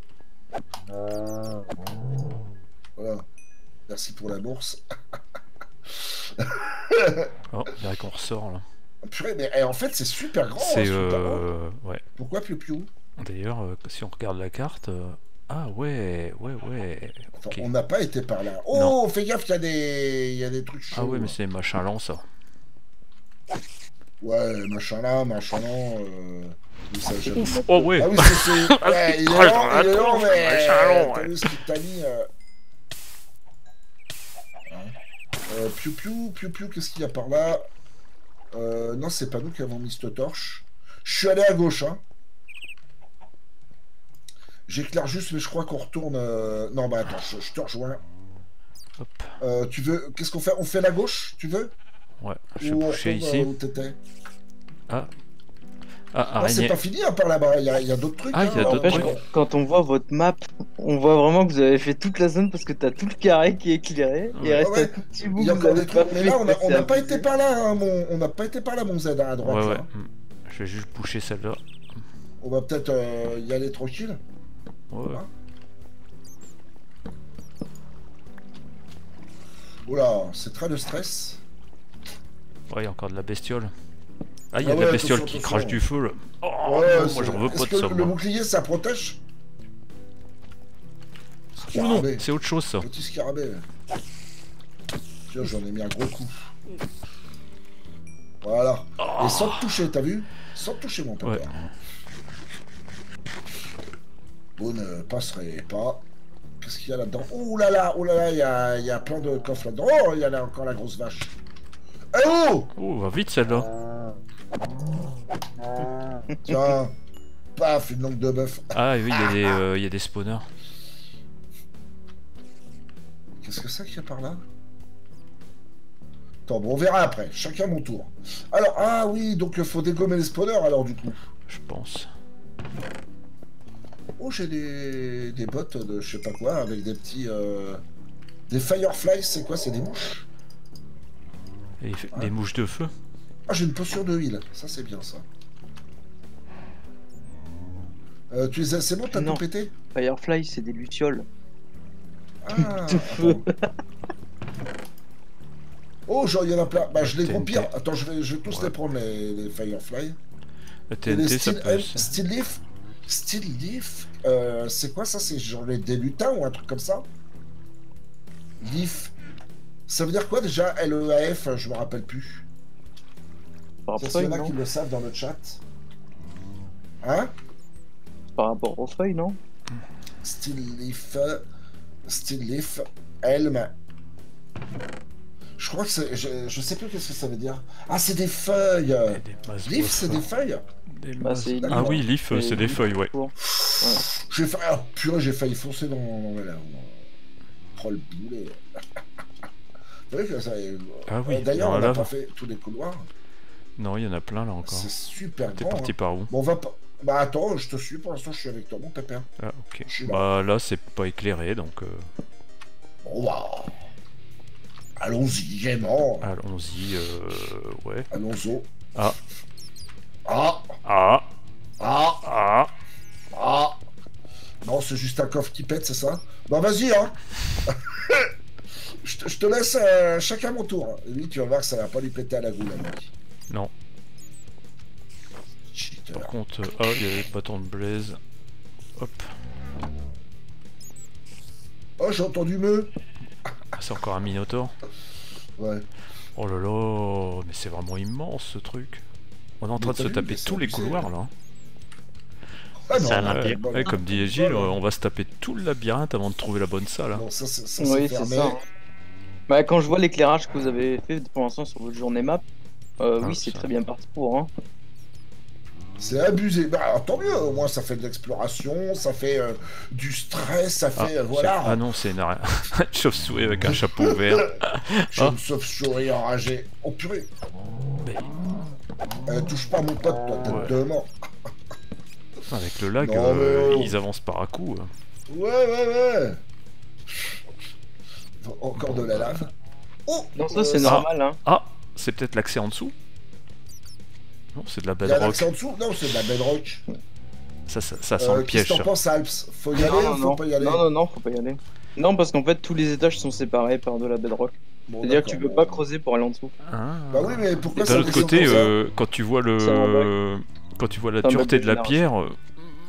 S2: Voilà. Merci pour la bourse.
S1: Oh, il dirait qu'on ressort là.
S2: Purée, mais eh, en fait, c'est super grand.
S1: C'est.
S2: hein, super grand.
S1: Euh... Ouais.
S2: Pourquoi Piu Piu?
S1: D'ailleurs, euh, si on regarde la carte. euh, Ah ouais, ouais, ouais.
S2: Attends,
S1: Ok.
S2: on n'a pas été par là. Oh,
S1: Non.
S2: fais gaffe, il y a des, il y a des trucs chauds.
S1: Ah ouais, mais c'est machin lent ça.
S2: Ouais, machin là, machin là. Euh... oui, ça, j'avoue.
S1: Ouf, oh ouais.
S2: Ah oui, c'est. c'est- Ouais, il est
S1: Ah,
S2: lent, il est lent,
S1: attends,
S2: mais.
S1: machin long,
S2: T'as
S1: ouais.
S2: vu ce qu'il t'a mis euh... Euh, Piu Piu, Piu Piu, qu'est-ce qu'il y a par là? euh, Non, c'est pas nous qui avons mis cette torche. Je suis allé à gauche, hein. J'éclaire juste, mais je crois qu'on retourne. euh, Non, bah attends, je, je te rejoins.
S1: Hop.
S2: Euh, tu veux. Qu'est-ce qu'on fait? On fait la gauche, tu veux?
S1: Ouais, je vais
S2: Ou on
S1: boucher
S2: retourne,
S1: ici.
S2: euh, où t'étais?
S1: Ah. Ah,
S2: Non, c'est
S1: araignée.
S2: pas fini hein, par là-bas, il y a, il y a d'autres trucs.
S1: Ah, il y a
S2: hein.
S1: d'autres
S3: N'empêche,
S1: trucs.
S3: quand, quand on voit votre map, on voit vraiment que vous avez fait toute la zone parce que t'as tout le carré qui est éclairé.
S1: Ouais.
S3: Il reste
S2: Ouais.
S3: un tout petit bout
S2: Il y a
S3: que vous
S2: encore des
S3: avez
S2: trucs,
S3: pas
S2: mais
S3: fait.
S2: là on a- on n'a
S3: c'est
S2: pas
S3: abusé.
S2: été par là, hein, mon... on n'a pas été par là, mon Z hein, à droite.
S1: Ouais, ouais.
S2: là.
S1: hmm. Je vais juste boucher celle-là.
S2: On va peut-être euh, y aller tranquille.
S1: Ouais, ouais.
S2: Oula, c'est très le stress.
S1: Ouais, il y a encore de la bestiole. Ah, il y a
S2: Ah
S1: de
S2: ouais,
S1: la bestiole
S2: attention,
S1: qui
S2: attention.
S1: crache du feu là. Oh,
S2: Ouais,
S1: non,
S2: c'est-
S1: moi j'en veux pas
S2: Est-ce
S1: de
S2: que
S1: ça.
S2: le
S1: moi.
S2: bouclier ça protège?
S1: Oh non,
S2: Scarabée.
S1: c'est autre chose ça.
S2: Petit scarabée. Tiens, j'en ai mis un gros coup. Voilà. Et sans te toucher, t'as vu? Sans te toucher, mon père.
S1: Ouais.
S2: Vous ne passerez pas. Qu'est-ce qu'il y a là-dedans? Oh là là, oh là là, il y a, il y a plein de coffres là-dedans. Oh, il y en a encore la grosse vache. Eh oh!
S1: Oh, va vite celle-là.
S2: Tiens. Paf, une langue de bœuf.
S1: Ah oui, il y, a des, euh, il y a des spawners.
S2: Qu'est-ce que c'est qu'il y a par là? Attends, bon, on verra après. Chacun mon tour. Alors, ah oui, donc il faut dégommer les spawners alors du coup.
S1: Je pense.
S2: Oh, j'ai des, des bottes de je sais pas quoi avec des petits. Euh... Des fireflies, c'est quoi? C'est des mouches?
S1: Et il fait- des mouches de feu.
S2: Ah, j'ai une potion de heal. Ça, c'est bien ça. Euh, tu les as... C'est bon, t'as
S3: Non.
S2: tout pété?
S3: Firefly, c'est des lucioles.
S2: Ah,
S3: De feu.
S2: attends. Oh, genre, il y en a plein. Bah, je les
S1: T N T.
S2: gros pire. Attends, je vais, je vais tous
S1: Ouais.
S2: les prendre, les, les Firefly.
S1: Le T
S2: Et
S1: N
S2: les
S1: T, ça
S2: Steel,
S1: peut
S2: euh,
S1: aussi.
S2: Steel Leaf. Steel Leaf. Euh, c'est quoi ça? C'est genre les, des lutins ou un truc comme ça? Leaf. Ça veut dire quoi déjà? L E A F, je me rappelle plus.
S3: Par
S2: Tiens,
S3: rapport,
S2: s'il y en a
S3: non
S2: qui le savent dans le chat. Hein?
S3: Par rapport aux feuilles, non?
S2: Steel Leaf. Steel Leaf. Elm. Je crois que c'est. Je, je sais plus qu'est-ce que ça veut dire. Ah, c'est des feuilles!
S1: Et des masses
S2: Leaf,
S1: bois
S2: c'est des
S1: forts.
S2: feuilles?
S1: Des
S3: Bah,
S1: masses-
S3: c'est
S1: Ah
S2: d'accord.
S1: oui, leaf, euh, c'est des feuilles, ouais.
S3: Court. Ouais.
S2: J'ai failli. Ah, purée, j'ai failli foncer dans. dans la- Oh le boulet. Vous voyez que ça.
S1: Ah oui,
S2: Euh, D'ailleurs,
S1: dans
S2: on
S1: la
S2: n'a
S1: lave.
S2: pas fait tous les couloirs.
S1: Non, il y en a plein là encore.
S2: C'est super
S1: T'es
S2: grand.
S1: parti
S2: hein.
S1: par où?
S2: Bon, on va pas. Bah attends, je te suis. Pour l'instant, je suis avec toi, mon pépère.
S1: Ah, ok.
S2: Je suis là.
S1: Bah là, c'est pas éclairé, donc euh,
S2: Bon, bah. Allons-y, gaiement.
S1: allons-y. Euh... Ouais.
S2: Allons-y.
S1: Ah.
S2: Ah.
S1: Ah.
S2: Ah.
S1: Ah.
S2: Ah. Non, c'est juste un coffre qui pète, c'est ça? Bah vas-y, hein. je, te, je te laisse euh, chacun mon tour. Lui, tu vas voir que ça va pas lui péter à la goule, à lui.
S1: Non.
S2: Cheater.
S1: Par contre, euh, ah, il y a les bâtons de blaze. Hop.
S2: Oh, j'ai entendu me.
S1: Ah, c'est encore un minotaure.
S2: Ouais.
S1: Oh là là, mais c'est vraiment immense ce truc. On est en train
S2: Mais
S1: de
S2: t'as
S1: se
S2: vu,
S1: taper
S2: mais c'est
S1: tous les
S2: abusé.
S1: couloirs là.
S2: Ah non,
S4: C'est un
S2: ouais,
S4: empire.
S2: bah,
S1: Ouais, comme dit Gilles,
S2: bah,
S1: on va se taper tout le labyrinthe avant de trouver la bonne salle. hein.
S2: Non, ça, c'est ça,
S3: Oui,
S2: c'est
S3: c'est
S2: fermé.
S3: ça. hein. Bah, quand je vois l'éclairage que vous avez fait pour l'instant sur votre journée map, euh,
S1: Ah,
S3: oui, c'est
S1: ça.
S3: très bien parti pour. Hein.
S2: C'est abusé. Bah, alors, tant mieux, au moins ça fait de l'exploration, ça fait euh, du stress, ça
S1: Ah,
S2: fait. euh,
S1: c'est-
S2: voilà.
S1: ah non, c'est une ara- une chauve-souris avec un chapeau vert.
S2: J'ai
S1: Ah.
S2: une chauve-souris enragée. Oh purée,
S1: Mais
S2: euh, touche pas mon pote, toi, tête
S1: Ouais.
S2: de mort.
S1: avec le lag,
S2: Non, mais
S1: euh,
S2: oh.
S1: ils avancent par à coup. euh.
S2: Ouais, ouais, ouais. Encore de la lave. Oh
S3: Non, ça c'est
S2: euh,
S3: normal. Hein.
S1: Ah, c'est peut-être l'accès en dessous? Non, c'est de la
S2: Il y a un
S1: bedrock.
S2: accès en dessous? Non, c'est de la bedrock.
S1: Ça, ça, ça sent
S2: Euh,
S1: le
S2: Qu'est-ce
S1: piège,
S2: que t'en
S1: ça.
S2: penses, Alps? Faut y aller
S3: non,
S2: ou
S3: non,
S2: faut
S3: non.
S2: pas y aller?
S3: non, non, non, faut pas y aller. Non, parce qu'en fait, tous les étages sont séparés par de la bedrock.
S2: Bon,
S3: C'est-à-dire que tu
S2: d'accord,
S3: peux
S2: bon.
S3: pas creuser pour aller en dessous.
S1: Ah.
S2: Bah oui, mais pourquoi
S1: Et
S2: ça
S1: d'un autre
S2: descend
S1: côté,
S2: comme ça
S1: euh, quand tu vois
S3: C'est un
S1: le, quand tu vois la
S3: C'est un bug
S1: dureté
S3: de
S1: de la
S3: génération.
S1: pierre, euh,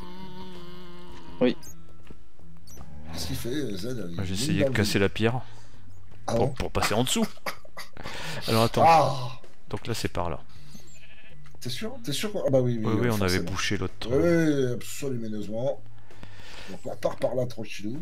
S2: Qu'est-ce qu'il fait, Z? Il
S1: j'ai
S2: est
S1: essayé
S2: dans
S1: de
S2: le
S1: casser
S2: vide.
S1: la pierre
S2: Ah
S1: pour,
S2: bon?
S1: pour passer en dessous. Alors attends,
S2: Ah!
S1: donc là c'est par là.
S2: T'es sûr? T'es sûr? qu'on- Ah bah oui, oui.
S1: Oui, oui,
S2: euh,
S1: on avait
S2: forcément.
S1: bouché l'autre.
S2: Oui, oui, absolument. Donc on part par là tranquillou.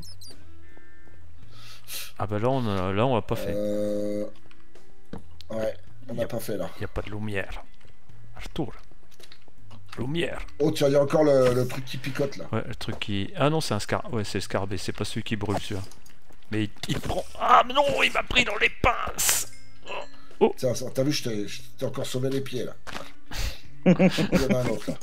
S1: Ah bah là on, a- là on a pas fait.
S2: Euh... Ouais, on n'a
S1: Yep.
S2: pas fait là.
S1: Il y a pas de lumière. Arthur. Lumière.
S2: Oh tiens, il y a encore le, le truc qui picote là.
S1: Ouais, le truc qui. Ah non, c'est un scar. Ouais, c'est le scarbé. C'est pas celui qui brûle celui-là. Mais il, il prend. Ah mais non, il m'a pris dans les pinces.
S2: Tiens, ça, t'as vu, je t'ai je t'ai encore sauvé les pieds là. Il y en a un autre là.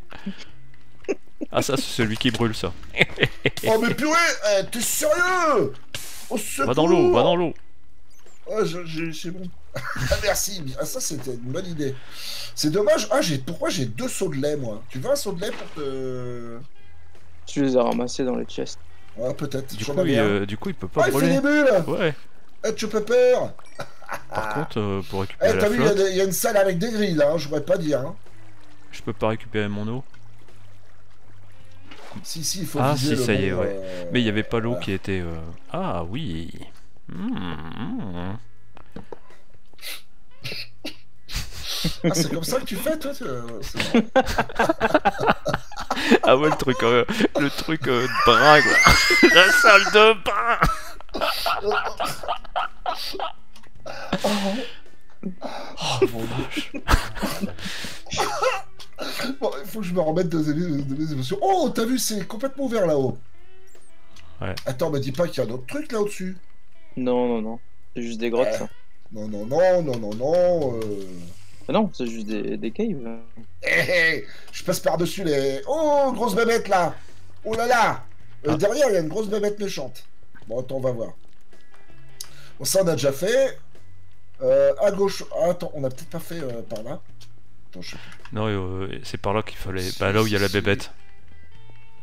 S1: Ah ça, c'est celui qui brûle ça.
S2: Oh mais purée, eh, t'es sérieux? Au secours!
S1: Va dans l'eau, va dans l'eau.
S2: Oh, je- je- c'est bon. Ah, merci. Ah, ça, c'était une bonne idée. C'est dommage. Ah, j'ai pourquoi j'ai deux seaux de lait, moi? Tu veux un seau de lait pour te...
S3: Tu les as ramassés dans les chests.
S2: Ah, peut-être.
S1: Du
S2: J'en
S1: coup,
S2: avais
S1: il,
S2: un.
S1: euh, du coup, il peut pas
S2: Ah, il fait
S1: brûler.
S2: des bulles!
S1: Ouais.
S2: Eh, tu peux peur!
S1: Par contre, euh, pour
S2: Eh,
S1: récupérer
S2: t'as
S1: la
S2: vu, il y a
S1: flotte,
S2: des- il y, a une salle avec des grilles, là, hein, je pourrais pas dire. Hein.
S1: je peux pas récupérer mon eau.
S2: Si, si, il faut
S1: Ah,
S2: viser
S1: si,
S2: le
S1: ça y est,
S2: bon,
S1: ouais.
S2: euh,
S1: Mais il y avait pas l'eau
S2: voilà.
S1: qui était. euh, Ah oui. Mmh, mmh.
S2: Ah, c'est comme ça que tu fais, toi? tu- euh, c'est bon.
S1: Ah ouais, le truc, euh, le truc euh, de brin, quoi. La salle de bain. Oh,
S2: Mon Dieu. Bon, il faut que je me remette de, de- de mes émotions. Oh, t'as vu, c'est complètement ouvert là-haut.
S1: Ouais.
S2: Attends, me dis pas qu'il y a d'autres trucs là au-dessus.
S3: Non, non, non. C'est juste des grottes,
S2: Eh.
S3: ça.
S2: Non, non, non, non, non, non. Euh...
S3: Ah non, c'est juste des, des caves.
S2: Hé, hé, je passe par-dessus les... Oh, grosse bébête, là. Oh là là. Euh,
S1: Ah.
S2: Derrière, il y a une grosse bébête méchante. Bon, attends, on va voir. Bon, ça, on a déjà fait. Euh, à gauche... Ah, attends, on a peut-être pas fait euh, par là. Attends, je sais plus.
S1: Non, euh, c'est par là qu'il fallait.
S2: Si,
S1: Bah là où il y a la
S2: si.
S1: bébête.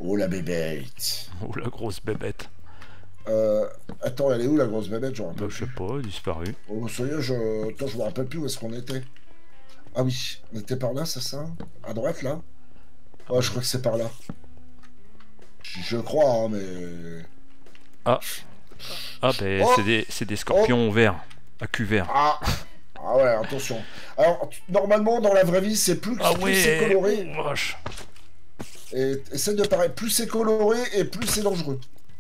S2: Oh la bébête.
S1: Oh la grosse bébête.
S2: Euh, attends, elle est où la grosse bébête? J'en
S1: Bah,
S2: rappelle
S1: je sais
S2: plus.
S1: pas, disparu.
S2: Oh, ça y est, je... Attends, je me rappelle plus où est-ce qu'on était. Ah oui, on était par là, c'est ça? À droite, là? Ouais, je crois que c'est par là. Je crois, hein, mais...
S1: Ah, ah ben
S2: Oh
S1: c'est des, c'est des scorpions verts, à cul vert.
S2: Ah Ah ouais, attention. Alors, tu- normalement, dans la vraie vie, c'est plus,
S1: Ah
S2: plus c'est
S1: ouais,
S2: coloré.
S1: oh, vache.
S2: Et essaie de paraître, plus c'est coloré et plus c'est dangereux.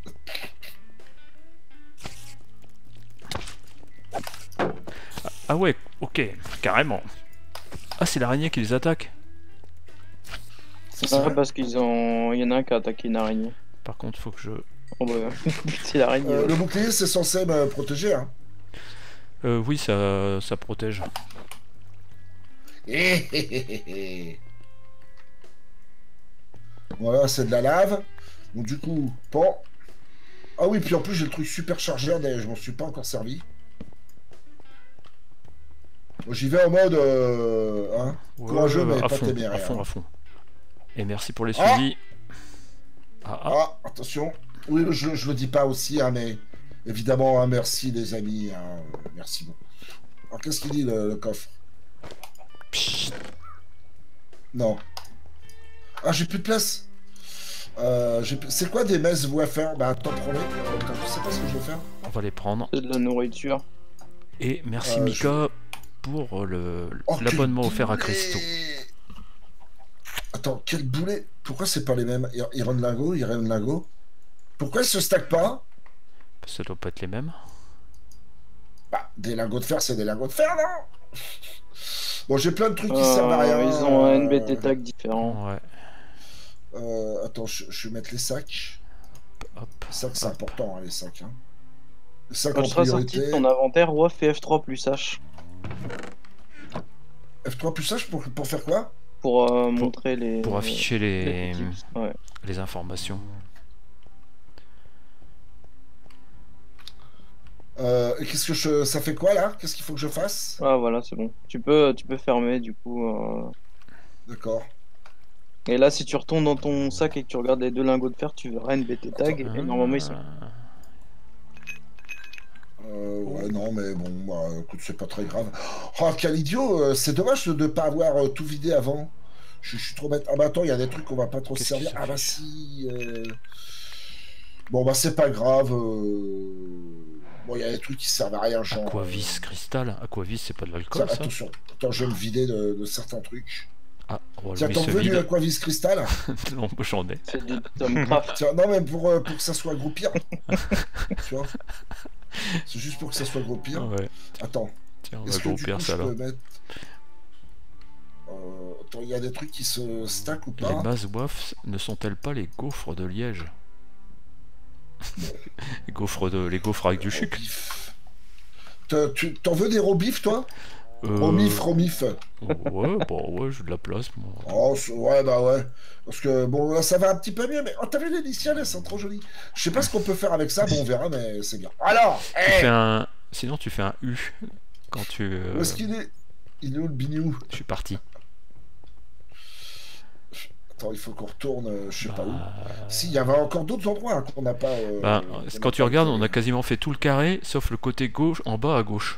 S1: Ah ouais, ok, carrément. Ah, c'est l'araignée qui les attaque.
S2: C'est
S3: Ah,
S2: ça.
S3: parce qu'ils ont. Il y en a un qui a attaqué une araignée.
S1: Par contre, faut que je...
S3: Oh, bah, c'est l'araignée.
S2: Euh,
S3: ouais.
S2: le bouclier, c'est censé me protéger. Hein.
S1: Euh, oui, ça, ça protège.
S2: Hé, hé, hé, hé, hé. Voilà, c'est de la lave. Donc du coup, pan. Ah oui, puis en plus j'ai le truc super chargeur, d'ailleurs, je m'en suis pas encore servi. Bon, j'y vais en mode euh, hein,
S1: Ouais,
S2: courageux, mais
S1: à
S2: pas
S1: fond,
S2: téméraire.
S1: à fond, à fond. Et merci pour les
S2: Ah
S1: suivis. Ah, ah.
S2: Ah, attention. Oui, je, je le dis pas aussi, hein, mais évidemment, hein, merci les amis. Hein, merci beaucoup. Alors qu'est-ce qu'il dit le, le coffre?
S1: Psst.
S2: Non. Ah, j'ai plus de place. Euh, j'ai plus- c'est quoi des messes vous à faire? Bah attends, prends-les. Attends, je sais pas ce que je vais faire.
S1: On va les prendre.
S3: C'est de la nourriture.
S1: Et merci
S2: Euh,
S1: Mika pour le
S2: Oh,
S1: l'abonnement
S2: quel
S1: offert à
S2: boulet.
S1: Christo.
S2: Attends, quel boulet. Pourquoi c'est pas les mêmes? Ir- Iron Lingo, Iron Lingo. Pourquoi ils se stackent pas?
S1: Ça doit pas être les mêmes.
S2: Bah, des lingots de fer, c'est des lingots de fer, non? Bon, j'ai plein de trucs qui
S3: Euh,
S2: servent à rien.
S3: Ils ont un
S2: euh,
S3: N B T tag différent.
S1: Ouais.
S2: Euh, attends, je, je vais mettre les sacs.
S1: Hop.
S2: Les sacs, c'est
S1: hop.
S2: important, hein, les sacs. Hein. Les sacs
S3: Quand
S2: en
S3: tu seras sorti de
S2: priorité.
S3: ton inventaire, ouais, fais F trois plus H.
S2: F trois plus H pour, pour faire quoi?
S3: Pour euh, montrer les.
S1: Pour afficher les,
S3: les tips. Ouais.
S1: les informations.
S2: euh, et Qu'est-ce que je. Ça fait quoi là? Qu'est-ce qu'il faut que je fasse?
S3: Ah voilà, c'est bon. Tu peux, tu peux fermer du coup. euh.
S2: D'accord.
S3: Et là, si tu retournes dans ton sac et que tu regardes les deux lingots de fer, tu verras N B T tag. Et normalement, ils sont.
S1: Ah.
S2: Euh, ouais, non, mais bon, bah, écoute, c'est pas très grave. Oh, quel idiot! euh, C'est dommage de ne pas avoir euh, tout vidé avant. Je, je suis trop bête. Ah bah attends, il y a des trucs qu'on va pas trop se
S1: Qu'est-ce
S2: servir.
S1: qui
S2: Ah bah
S1: s'affiche
S2: si. euh. Bon bah c'est pas grave. euh. Bon, il y a des trucs qui servent à rien, genre.
S1: Aquavis cristal. Aquavis, c'est pas de
S2: Tiens,
S1: l'alcool, ça?
S2: attention. Attends, je vais me vider de, de certains trucs.
S1: Ah, oh,
S2: Tiens,
S1: lui
S2: t'en
S1: se
S2: veux du
S1: vide.
S2: Aquavis Cristal?
S1: Non, j'en ai.
S3: C'est du Tom Craft.
S2: Tiens, non, mais pour, euh, pour que ça soit gros pire. Tu vois? C'est juste pour que ça soit gros pire.
S1: Ouais.
S2: Attends.
S1: Tiens, on va
S2: Est-ce que du
S1: groupir
S2: coup,
S1: ça
S2: je
S1: là.
S2: peux mettre... Euh, attends, il y a des trucs qui se stackent ou
S1: Les
S2: pas?
S1: Mazouaf ne sont-elles pas les gaufres de Liège? Les gaufres de, les gaufres avec du chuc.
S2: Robif. T'as- tu- T'en veux des robifs, toi?
S1: Euh,
S2: Romif, romif.
S1: Ouais, bon, ouais, j'ai de la place, moi.
S2: Oh, c'est- ouais, bah ouais. Parce que, bon, là, ça va un petit peu mieux, mais... Oh, t'as vu les initiales, elles sont trop jolies. Je sais pas ce qu'on peut faire avec ça, bon, on verra, mais c'est bien. Alors,
S1: Tu
S2: hey
S1: fais un... Sinon, tu fais un U quand tu... euh,
S2: Où est-ce qu'il est? Il est où, le bignou?
S1: Je suis parti.
S2: Attends, il faut qu'on retourne, euh, je sais pas où.
S1: Bah,
S2: Si, il y avait encore d'autres endroits hein, qu'on n'a pas... euh,
S1: bah,
S2: qu'on
S1: quand
S2: n'a
S1: tu
S2: pas
S1: regardes, on
S2: explorés.
S1: a quasiment fait tout le carré, sauf le côté gauche, en bas à gauche.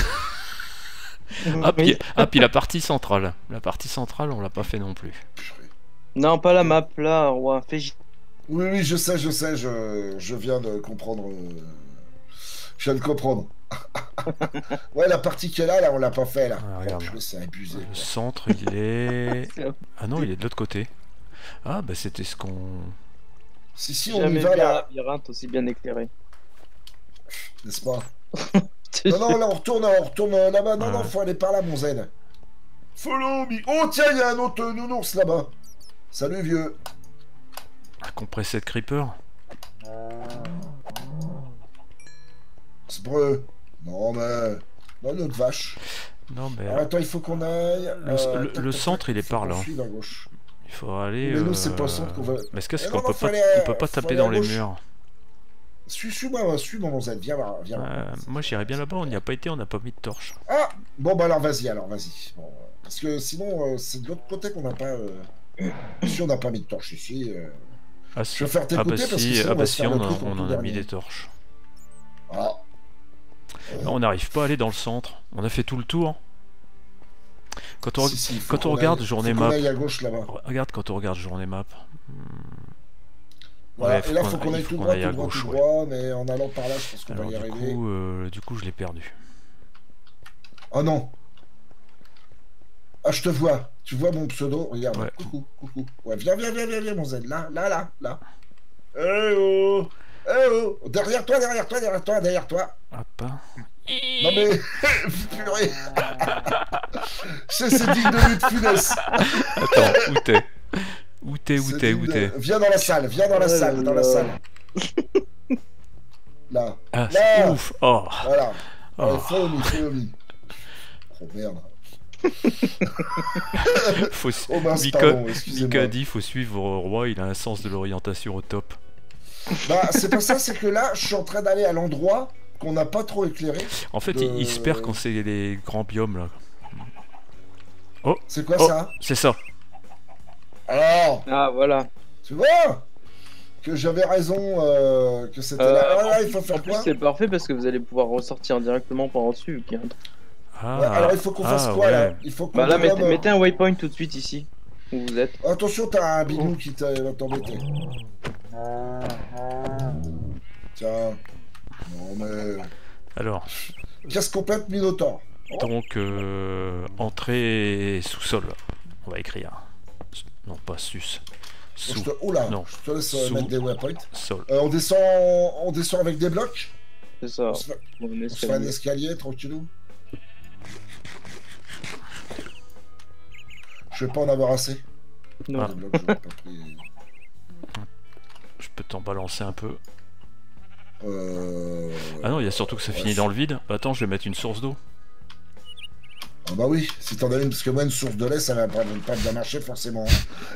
S1: Ah, puis,
S3: Oui.
S1: ah, puis la partie centrale. La partie centrale, on l'a pas fait non plus.
S2: Purée.
S3: Non, pas la map là, roi. Fais J.
S2: Oui, oui, je sais, je sais, je, je viens de comprendre. euh, Je viens de comprendre. Ouais, la partie qui est là, là, on l'a pas fait, là.
S1: Ah,
S2: Oh,
S1: regarde.
S2: purée, c'est abusé.
S1: Le
S2: quoi.
S1: centre, il est... Ah non, il est de l'autre côté. Ah, bah c'était ce qu'on...
S2: Si, si, on y
S3: Jamais
S2: va,
S3: vu un
S2: là,
S3: labyrinthe aussi bien éclairé.
S2: n'est-ce pas? Non, non, là, on retourne, on retourne euh, là-bas. Non,
S1: Ouais.
S2: non, faut aller par là, mon zen. Follow me. Oh, tiens, il y a un autre nounours là-bas. Salut, vieux.
S1: Un compressé de creeper.
S2: Sbreu. Non, mais... Non, une autre vache.
S1: Non, mais...
S2: Alors, attends, il faut qu'on aille...
S1: Le-
S2: euh,
S1: le-
S2: tac,
S1: le
S2: tac,
S1: centre,
S2: tac,
S1: il est
S2: faut
S1: par
S2: qu'on
S1: là.
S2: suive à gauche.
S1: Il faudra aller...
S2: Mais nous,
S1: euh,
S2: c'est pas le centre qu'on va-
S1: Mais est-ce que c'est
S2: Eh
S1: qu'on
S2: non, non,
S1: peut
S2: faut
S1: pas,
S2: aller,
S1: on peut pas
S2: faut
S1: taper
S2: aller
S1: dans
S2: à
S1: les
S2: gauche.
S1: murs?
S2: Suis, suis-moi, suis-moi, mon zen. Viens là, viens là.
S1: Euh, moi j'irais bien là-bas, on n'y a pas été, on n'a pas mis de torche.
S2: Ah bon, bah alors vas-y, alors vas-y. Bon, euh, parce que sinon, euh, c'est de l'autre côté qu'on n'a pas. Euh... Si on n'a pas mis de torche ici. euh,
S1: Ah
S2: Je
S1: si,
S2: vais faire
S1: ah
S2: t'écouter
S1: bah
S2: parce que
S1: si,
S2: sinon
S1: ah
S2: on va
S1: bah
S2: se
S1: si
S2: faire
S1: on,
S2: le
S1: a-
S2: truc en
S1: on
S2: tout
S1: en a mis
S2: dernier.
S1: des torches.
S2: Ah.
S1: Là, on n'arrive pas à aller dans le centre. On a fait tout le tour. Quand on,
S2: Si, si, faut
S1: quand on
S2: qu'on
S1: regarde
S2: aille-
S1: journée
S2: faut qu'on
S1: map,
S2: aille à gauche là-bas.
S1: regarde quand on regarde journée map. Hmm.
S2: Voilà,
S1: Ouais,
S2: et là,
S1: qu'on-
S2: faut qu'on
S1: il
S2: aille
S1: faut
S2: tout
S1: qu'on
S2: droit,
S1: aille
S2: tout
S1: à
S2: droit,
S1: gauche,
S2: tout
S1: ouais.
S2: droit, mais en allant par là, je pense qu'on va
S1: Alors
S2: y
S1: du
S2: arriver.
S1: coup, euh, du coup, je l'ai perdu.
S2: Oh non! Ah, je te vois. Tu vois mon pseudo? Regarde.
S1: Ouais.
S2: Coucou, coucou. Ouais, viens, viens, viens, viens, viens, mon Z. Là, là, là, là. Eh oh! Eh oh! Derrière toi, derrière toi, derrière toi, derrière toi.
S1: Hop. hein.
S2: Non mais... Purée. C'est c'est digne de lutte funeste.
S1: Attends, où t'es? Où t'es, où
S2: C'est
S1: t'es,
S2: digne
S1: où
S2: de-
S1: t'es?
S2: Viens dans la salle, viens dans la
S3: Oh
S2: salle,
S3: là
S2: dans la
S3: là.
S2: salle. Là.
S1: Ah,
S2: Là.
S1: c'est ouf! Oh!
S2: Voilà.
S1: Oh.
S2: Allez, follow me, follow me. Oh merde.
S1: Faut su-
S2: Oh mince,
S1: Mika,
S2: pardon,
S1: Mika
S2: excusez-moi.
S1: a dit faut suivre le roi, il a un sens de l'orientation au top.
S2: Bah, c'est pas ça, c'est que là, je suis en train d'aller à l'endroit qu'on n'a pas trop éclairé.
S1: En fait,
S2: De-
S1: il, il se perd quand c'est les grands biomes là.
S2: C'est quoi
S1: Oh.
S2: ça?
S1: C'est ça.
S2: Alors,
S3: Ah, voilà.
S2: tu vois que j'avais raison, euh, que c'était
S3: Euh,
S2: là. Ah, là, il faut
S3: En
S2: faire
S3: plus,
S2: quoi?
S3: c'est parfait parce que vous allez pouvoir ressortir directement par dessus. vu qu'il y a un truc.
S1: Ah,
S2: Ouais, alors il faut qu'on fasse
S1: ah,
S2: quoi là?
S1: ouais.
S2: Il faut qu'on
S3: Bah là,
S2: dégomme-
S3: mettez, mettez un waypoint tout de suite ici, où vous êtes.
S2: Attention, t'as un bidou
S1: Oh.
S2: qui t'a- va t'embêter. Tiens. Non mais...
S1: Alors,
S2: Casse complète Minotaur.
S1: donc, euh, entrée sous-sol. On va écrire. Non, pas sus.
S2: Je
S1: Sous.
S2: te... Oula,
S1: Non.
S2: je te laisse euh,
S1: Sous.
S2: mettre des waypoints.
S1: Sol.
S2: Euh, on descend, on descend avec des blocs.
S3: C'est ça.
S2: On se fait,
S3: On est
S2: on se fait un
S3: escalier.
S2: escalier tranquillou. Je vais pas en avoir assez.
S3: Non.
S1: Ah.
S2: Des blocs, je vais pas pris.
S1: Je peux t'en balancer un peu.
S2: Euh...
S1: Ah non, il y a surtout que ça
S2: ouais,
S1: finit
S2: je-
S1: dans le vide. Bah, attends, je vais mettre une source d'eau.
S2: Ah bah oui, si t'en as une, parce que moi une source de lait, ça va pas, pas bien marcher forcément.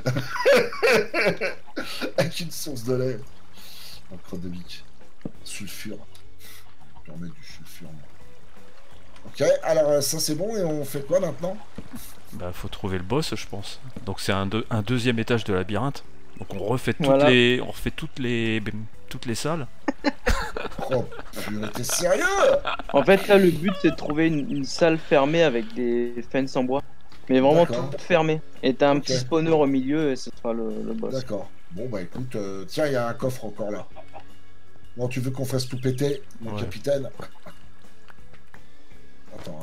S2: Avec une source de lait. Un crotte de bique. Sulfure. Je vais remettre du sulfure. moi. Ok, alors euh, ça c'est bon, et on fait quoi maintenant?
S1: Bah, faut trouver le boss, je pense. Donc, c'est un, deux- un deuxième étage de labyrinthe. Donc, on refait toutes
S3: Voilà.
S1: les, on refait toutes les, toutes les salles.
S2: Oh, purée, t'es sérieux?
S3: En fait, là, le but, c'est de trouver une, une salle fermée avec des fences en bois. Mais vraiment
S2: D'accord.
S3: tout fermé. Et t'as un
S2: Ok.
S3: petit spawner au milieu et ce sera le, le boss.
S2: D'accord. Bon bah écoute, euh, tiens, il y a un coffre encore là. Bon, tu veux qu'on fasse tout péter, mon
S1: Ouais.
S2: capitaine? Attends. Hein.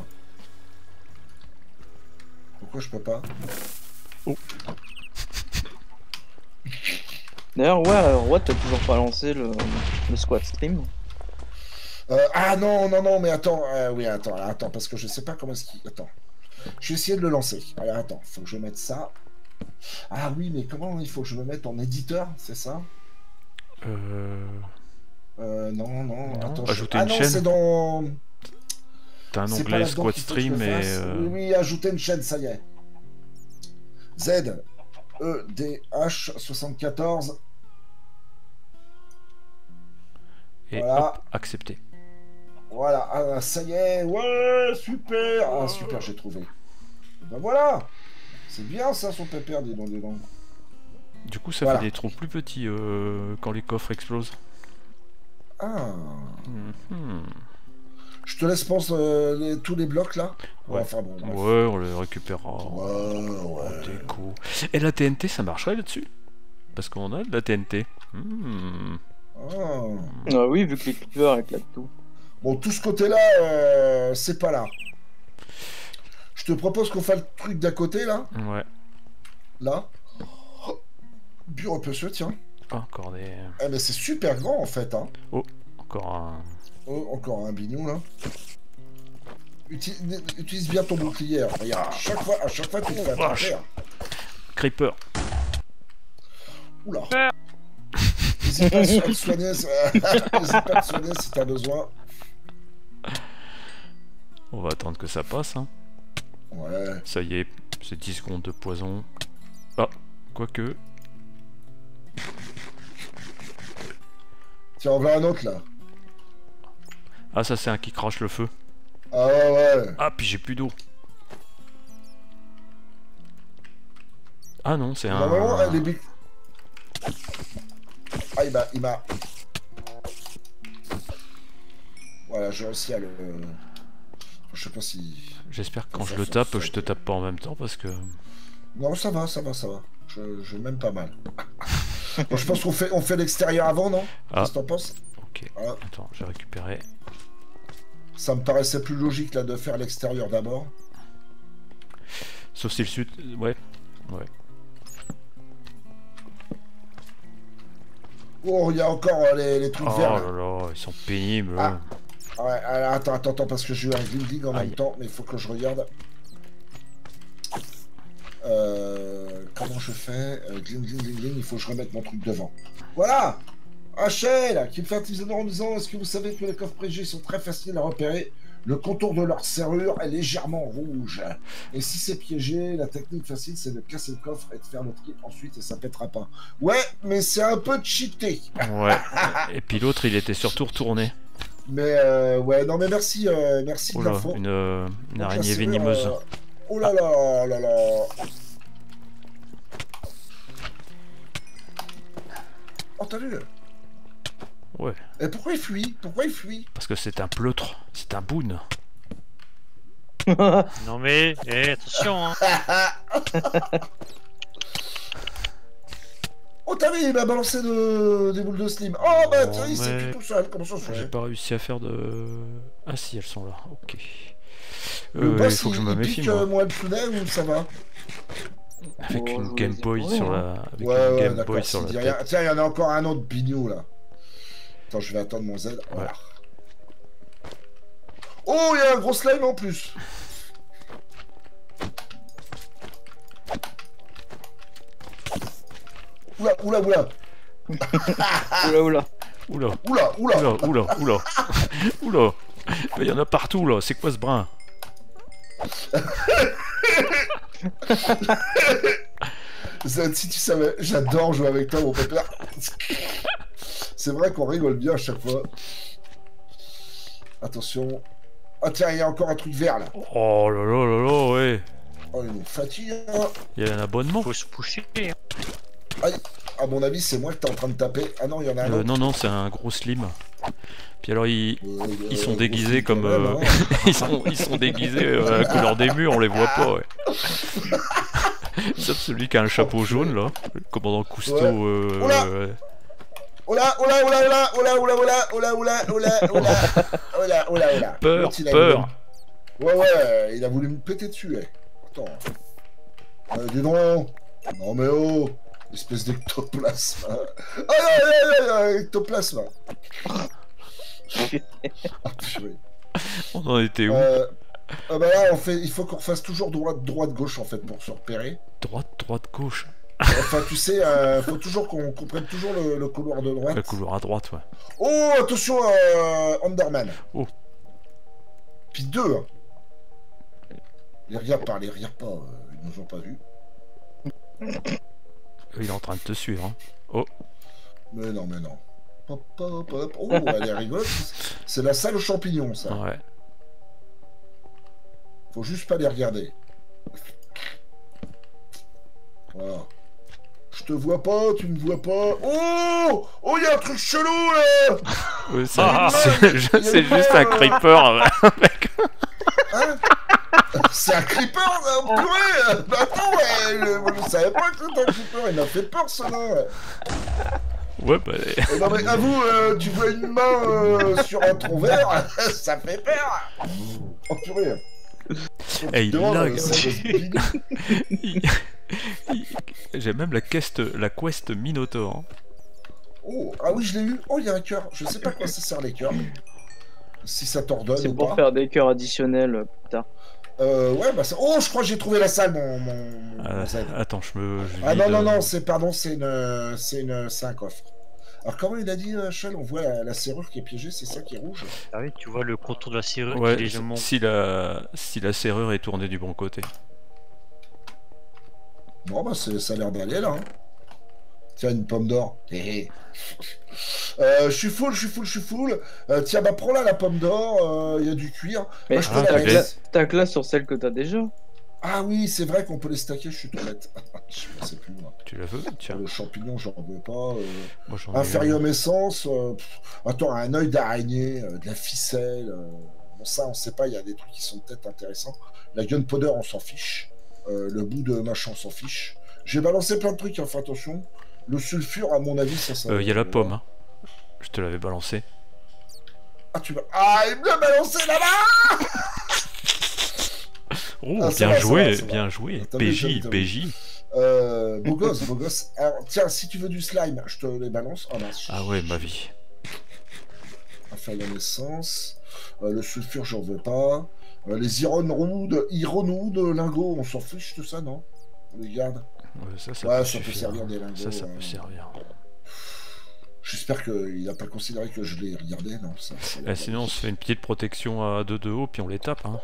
S2: Pourquoi je peux pas?
S3: D'ailleurs, ouais, euh, Roi, t'as toujours pas lancé le, le squat stream.
S2: Euh, ah non, non, non, mais attends, euh, oui, attends, alors, attends, parce que je sais pas comment est-ce qu'il... Attends, je vais essayer de le lancer. Alors attends, faut que je mette ça. Ah oui, mais comment il faut que je me mette en éditeur, c'est ça?
S1: Euh...
S2: Euh, non, non,
S1: Non,
S2: attends. je-
S1: ajouter
S2: ah
S1: une
S2: non,
S1: chaîne.
S2: c'est dans...
S1: T'as un
S2: c'est pas
S1: onglet
S2: là-dedans
S1: squat
S2: qu'il faut que je
S1: stream
S2: le
S1: et...
S2: fasse.
S1: euh,
S2: Oui, oui, ajouter une chaîne, ça y est. Z, E, D, H, soixante-quatorze.
S1: Et
S2: Voilà.
S1: hop, accepter.
S2: Voilà, ah, ça y est, ouais, super. Ah, super, j'ai trouvé. Et ben voilà. C'est bien ça, son pépère, dis donc, dis donc.
S1: Du coup, ça
S2: Voilà.
S1: fait des trous plus petits euh, quand les coffres explosent.
S2: Ah.
S1: Mhm.
S2: Je te laisse penser euh, les- tous les blocs là.
S1: Ouais.
S2: Enfin bon. bref.
S1: Ouais, on les récupérera
S2: Ouais,
S1: en
S2: ouais.
S1: déco. Et la T N T, ça marcherait là-dessus? Parce qu'on a de la T N T. Hmm.
S2: Ah.
S3: Ah oui, vu que les clippers éclatent tout.
S2: Bon, tout ce côté-là, euh, c'est pas là. Je te propose qu'on fasse le truc d'à côté là.
S1: Ouais.
S2: Là. Bureau monsieur, tiens.
S1: Ah, encore des...
S2: Eh mais c'est super grand en fait. Hein.
S1: Encore un...
S2: Oh, encore un bignou là. Uti- utilise bien ton bouclier. hein. Regarde, à chaque fois, à chaque fois tu te fais attraper. hein.
S1: Creeper.
S2: Oula. N'hésite pas à te soigner, euh, n'hésite pas à te soigner si t'as besoin.
S1: On va attendre que ça passe. Hein.
S2: Ouais.
S1: Ça y est, c'est dix secondes de poison. Ah, quoique...
S2: Tiens, on va un autre là.
S1: Ah, ça c'est un qui crache le feu.
S2: Ah ouais, ouais.
S1: Ah, puis j'ai plus d'eau. Ah non, c'est un...
S2: Normalement, les big... Ah, il m'a... Il m'a... Voilà, j'ai réussi à le... Je sais pas si...
S1: J'espère que quand je le tape, je te tape pas en même temps parce que...
S2: Non, ça va, ça va, ça va. Je, je m'aime pas mal. Bon, je pense qu'on fait, on fait l'extérieur avant, non?
S1: Ah.
S2: Qu'est-ce que t'en penses?
S1: Ok.
S2: Ah.
S1: Attends, j'ai récupéré.
S2: Ça me paraissait plus logique là de faire l'extérieur d'abord.
S1: Sauf si le sud... Ouais. Ouais.
S2: Oh, il y a encore euh, les, les trucs
S1: Oh
S2: verts.
S1: là
S2: Là.
S1: là, ils sont pénibles.
S2: Ah. Ouais, alors, attends, attends, attends, parce que j'ai eu un glinding en
S1: Aïe.
S2: même temps, mais il faut que je regarde. Euh, comment je fais euh, gling, gling, gling, gling, il faut que je remette mon truc devant. Voilà. Hachel qui me fait un teaser en disant: est-ce que vous savez que les coffres prégés sont très faciles à repérer? Le contour de leur serrure est légèrement rouge. Et si c'est piégé, la technique facile, c'est de casser le coffre et de faire le tri ensuite et ça pètera pas. Ouais, mais c'est un peu cheaté.
S1: Ouais. Et puis l'autre, il était surtout retourné.
S2: Mais euh, ouais, non mais merci, euh, merci
S1: Oh
S2: de
S1: là,
S2: l'info.
S1: une, euh, une
S2: Donc,
S1: araignée
S2: la serrure,
S1: venimeuse.
S2: euh, Oh là là, oh là là. Oh, t'as vu?
S1: Ouais.
S2: Et pourquoi il fuit? Pourquoi il fuit?
S1: Parce que c'est un pleutre. C'est un boon.
S4: Non mais, eh, attention, hein.
S2: Oh, t'as vu, il m'a balancé de... des boules de slim. Oh, bah
S1: Oh,
S2: tiens, il s'est
S1: mais-
S2: plus tout seul. Comment ça se
S1: J'ai
S2: fait?
S1: pas réussi à faire de... Ah si, elles sont là. Ok.
S2: Le
S1: Euh, il
S2: boss,
S1: faut que je
S2: il,
S1: me
S2: il
S1: méfie,
S2: pique
S1: moi.
S2: euh, moi le poulet ou ça va?
S1: Avec
S3: Oh, je
S1: une
S3: vous
S1: Game
S3: les ai
S1: Boy
S3: pourris,
S1: sur
S3: hein.
S1: la... Avec
S2: Ouais,
S1: une
S2: ouais,
S1: Game
S2: d'accord.
S1: Boy sur
S2: s'il
S1: la
S2: dit rien.
S1: tête.
S2: Tiens, il y en a encore un autre bignou là. Attends, je vais attendre mon Z. Voilà. Oh, il y a un gros slime en plus. Oula, oula, oula.
S3: Oula oula.
S1: Oula,
S2: Oula, oula.
S1: oula, oula, oula. Oula. Il y en a partout là. C'est quoi ce brin?
S2: Z, si tu savais, j'adore jouer avec toi, mon pépère. C'est vrai qu'on rigole bien à chaque fois. Attention. Ah tiens, il y a encore un truc vert là.
S1: Oh là là là là, ouais.
S2: Oh, il nous fatigue. Hein.
S1: Il y a un abonnement.
S4: Faut se pousser. Hein.
S2: Aïe. À mon avis, c'est moi que t'es en train de taper. Ah non, il y en a un
S1: Euh,
S2: autre.
S1: non, non, c'est un gros slim. Puis alors, ils,
S2: Euh,
S1: ils sont
S2: euh,
S1: déguisés
S2: gros
S1: comme...
S2: quand même,
S1: euh,
S2: hein.
S1: ils, sont, ils sont déguisés euh, à la couleur des murs, on les voit pas, ouais. Sauf celui qui a un chapeau jaune, là. Le commandant Cousteau.
S2: Ouais.
S1: Euh,
S2: Oula.
S1: euh,
S2: Oula, oula, oula, oula, oula, oula, oula, oula, oula, oula, oula, oula, oula, oula.
S1: Peur,
S2: L'autre, il a
S1: peur.
S2: voulu- Ouais, ouais, il a voulu me péter dessus, eh. Attends. Euh, dis donc. Non, mais oh. Espèce d'ectoplasme. Aïe, aïe, aïe, aïe, ectoplasme. Ah, purée.
S1: On en était où?
S2: Euh, ah bah là, on fait, il faut qu'on refasse toujours droite, droite, gauche, en fait, pour se repérer.
S1: Droite, droite, gauche.
S2: Enfin, tu sais, euh, faut toujours qu'on qu'on prenne toujours le, le couloir de droite.
S1: Le couloir à droite, ouais.
S2: Oh, attention, euh, Underman.
S1: Oh.
S2: Puis deux. Hein. Les regarde pas, les regarde pas, euh, ils nous ont pas vus.
S1: Il est en train de te suivre. Hein. Oh,
S2: Mais non, mais non. Hop, hop, hop. Oh, elle est rigolote. C'est la salle aux champignons, ça.
S1: ouais.
S2: Faut juste pas les regarder. Voilà. Je te vois pas, tu me vois pas. Oh, oh, il y a un truc chelou là.
S1: Ouais, c'est
S4: Ah,
S1: c'est- je- c'est juste un creeper. avec-
S2: Hein? C'est un creeper, ça, purée. Bah, attends, ouais, je, je savais pas que c'était un creeper. Il m'a fait peur, ce nom.
S1: Ouais, bah.
S2: Eh non, mais avoue, euh, tu vois une main euh, sur un tronc vert, ça fait peur. Oh purée.
S1: Eh, il
S2: Devant,
S1: lag.
S2: euh, ça doit se biner.
S1: Il- il- J'ai même la quest, la quest Minotaur. Hein.
S2: Oh, ah oui, je l'ai eu. Oh, il y a un cœur. Je sais pas à quoi ça sert les cœurs. Si ça t'ordonne
S3: C'est
S2: ou
S3: pour
S2: pas.
S3: faire des cœurs additionnels euh, plus tard.
S2: Euh, ouais, bah ça... Oh, je crois que j'ai trouvé la salle, mon, mon, mon
S1: Euh,
S2: Z.
S1: attends, je me. je
S2: Ah non,
S1: vide,
S2: non,
S1: euh,
S2: non, c'est, pardon, c'est une, c'est une, c'est un coffre. Alors, comment il a dit, euh, Shell? On voit la, la serrure qui est piégée, c'est ça qui est rouge?
S4: Ah oui, tu vois le contour de la serrure qui est
S1: Ouais,
S4: légèrement.
S1: si la, si la serrure est tournée du bon côté.
S2: Bon, bah, c'est, ça a l'air d'aller, là. Hein. Tiens, une pomme d'or. Hé, hé. Euh, je suis full, je suis full, je suis full. Euh, tiens, bah, prends là la pomme d'or, il y a du cuir.
S3: Mais
S2: Moi, je
S1: Ah,
S2: te
S3: t'as
S2: la
S1: t'as
S3: que
S2: laisse.
S3: la- t'as que là sur celle que t'as déjà.
S2: Ah oui, c'est vrai qu'on peut les stacker, je suis trop bête. Je pensais plus, moi.
S1: Tu la veux? Tiens.
S2: Le champignon, j'en veux pas. Euh...
S1: Moi, j'en ai
S2: Inferium essence. Euh... Attends, un œil d'araignée, euh, de la ficelle. Euh... Bon, ça, on sait pas, il y a des trucs qui sont peut-être intéressants. La gunpowder, on s'en fiche. Euh, le bout de machin, on s'en fiche. J'ai balancé plein de trucs, hein, fais attention. Le sulfure, à mon avis, ça, ça...
S1: Il euh, y a la pomme, hein. Je te l'avais balancé.
S2: Ah, tu vas... Ah, il me l'a balancé là-bas.
S1: Oh,
S2: ah,
S1: bien
S2: va,
S1: joué,
S2: va,
S1: bien joué.
S2: T'as
S1: P
S2: vu,
S1: J,
S2: t'as vu, t'as vu.
S1: P J.
S2: Euh, beau gosse, beau gosse. Alors, tiens, si tu veux du slime, je te les balance. Oh, mince.
S1: Ah ouais, ma vie.
S2: Inferium essence. Euh, le sulfure, j'en veux pas. Euh, les iron wood, iron wood, lingots, on s'en fiche de ça, non? On les garde.
S1: Ouais, ça, ça,
S2: ouais,
S1: peut,
S2: ça peut servir des lingots.
S1: Ça, ça
S2: euh...
S1: peut servir.
S2: J'espère qu'il n'a pas considéré que je l'ai regardé, non ça, ça
S1: eh, Sinon, on se fait une petite protection à deux de haut, puis on les tape, hein.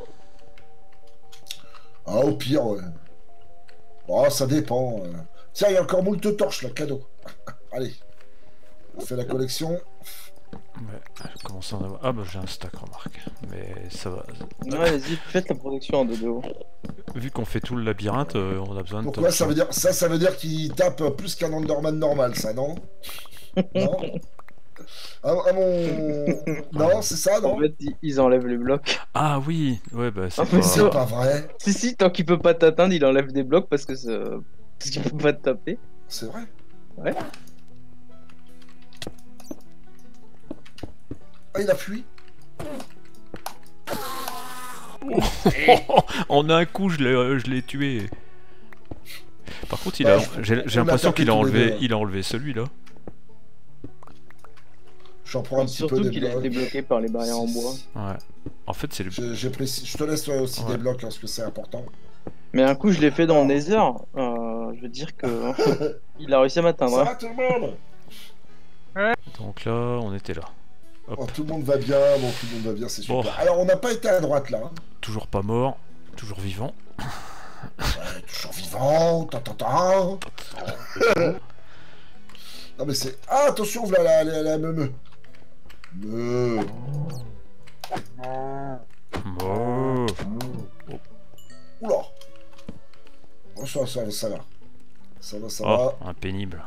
S2: Ah, au pire, ouais. Oh, ça dépend. Euh... Tiens, il y a encore moult torches, là, cadeau. Allez. On fait la collection.
S1: Ouais, je commence à en avoir... Ah bah j'ai un stack, remarque. Mais ça va...
S3: Ouais, vas-y, faites la protection en deux de haut.
S1: Vu qu'on fait tout le labyrinthe, euh, on a besoin de...
S2: Pourquoi ça veut dire... Ça, ça veut dire qu'il tape plus qu'un Enderman normal, ça, non? Non ah, ah, mon... Non, c'est ça, non?
S3: En fait, ils enlèvent les blocs.
S1: Ah oui, ouais, bah c'est
S3: Ah,
S1: pas...
S3: mais
S2: C'est pas vrai.
S3: Si, si, tant qu'il peut pas t'atteindre, il enlève des blocs parce que ça... parce qu'il peut pas te taper.
S2: C'est vrai?
S3: Ouais.
S2: Ah, il a fui.
S1: En un coup, je l'ai euh, je l'ai tué. Par contre, il
S2: Ouais,
S1: a...
S2: je-
S1: j'ai
S2: on
S1: j'ai
S2: a
S1: l'impression
S2: tapé
S1: qu'il a
S2: tous les
S1: enlevé,
S2: deux, hein.
S1: il a enlevé celui-là.
S2: J'en prends un petit peu
S3: Surtout
S2: des
S3: qu'il a
S2: blocs.
S3: été bloqué par les barrières en bois.
S1: Ouais. En fait, c'est le...
S2: Je, j'ai précis- je te laisse toi aussi
S1: Ouais.
S2: des blocs, hein, parce que c'est important.
S3: Mais un coup, je l'ai fait dans le Nether. Euh, je veux dire que il a réussi à m'atteindre.
S2: Ça
S3: Hein.
S2: va tout le monde?
S1: Donc là, on était là. Hop.
S2: Oh, tout le monde va bien, bon, tout le monde va bien, c'est super.
S1: Bon.
S2: Alors, on n'a pas été à droite, là. hein.
S1: Toujours pas mort, toujours vivant.
S2: Ouais, toujours vivant, ta ta ta. Non, mais c'est... Ah, attention, voilà la, la, la meumeu. Me.
S1: Oh.
S2: Oula. Oh, ça, ça, ça va. Ça va, ça
S1: Oh,
S2: va.
S1: un pénible.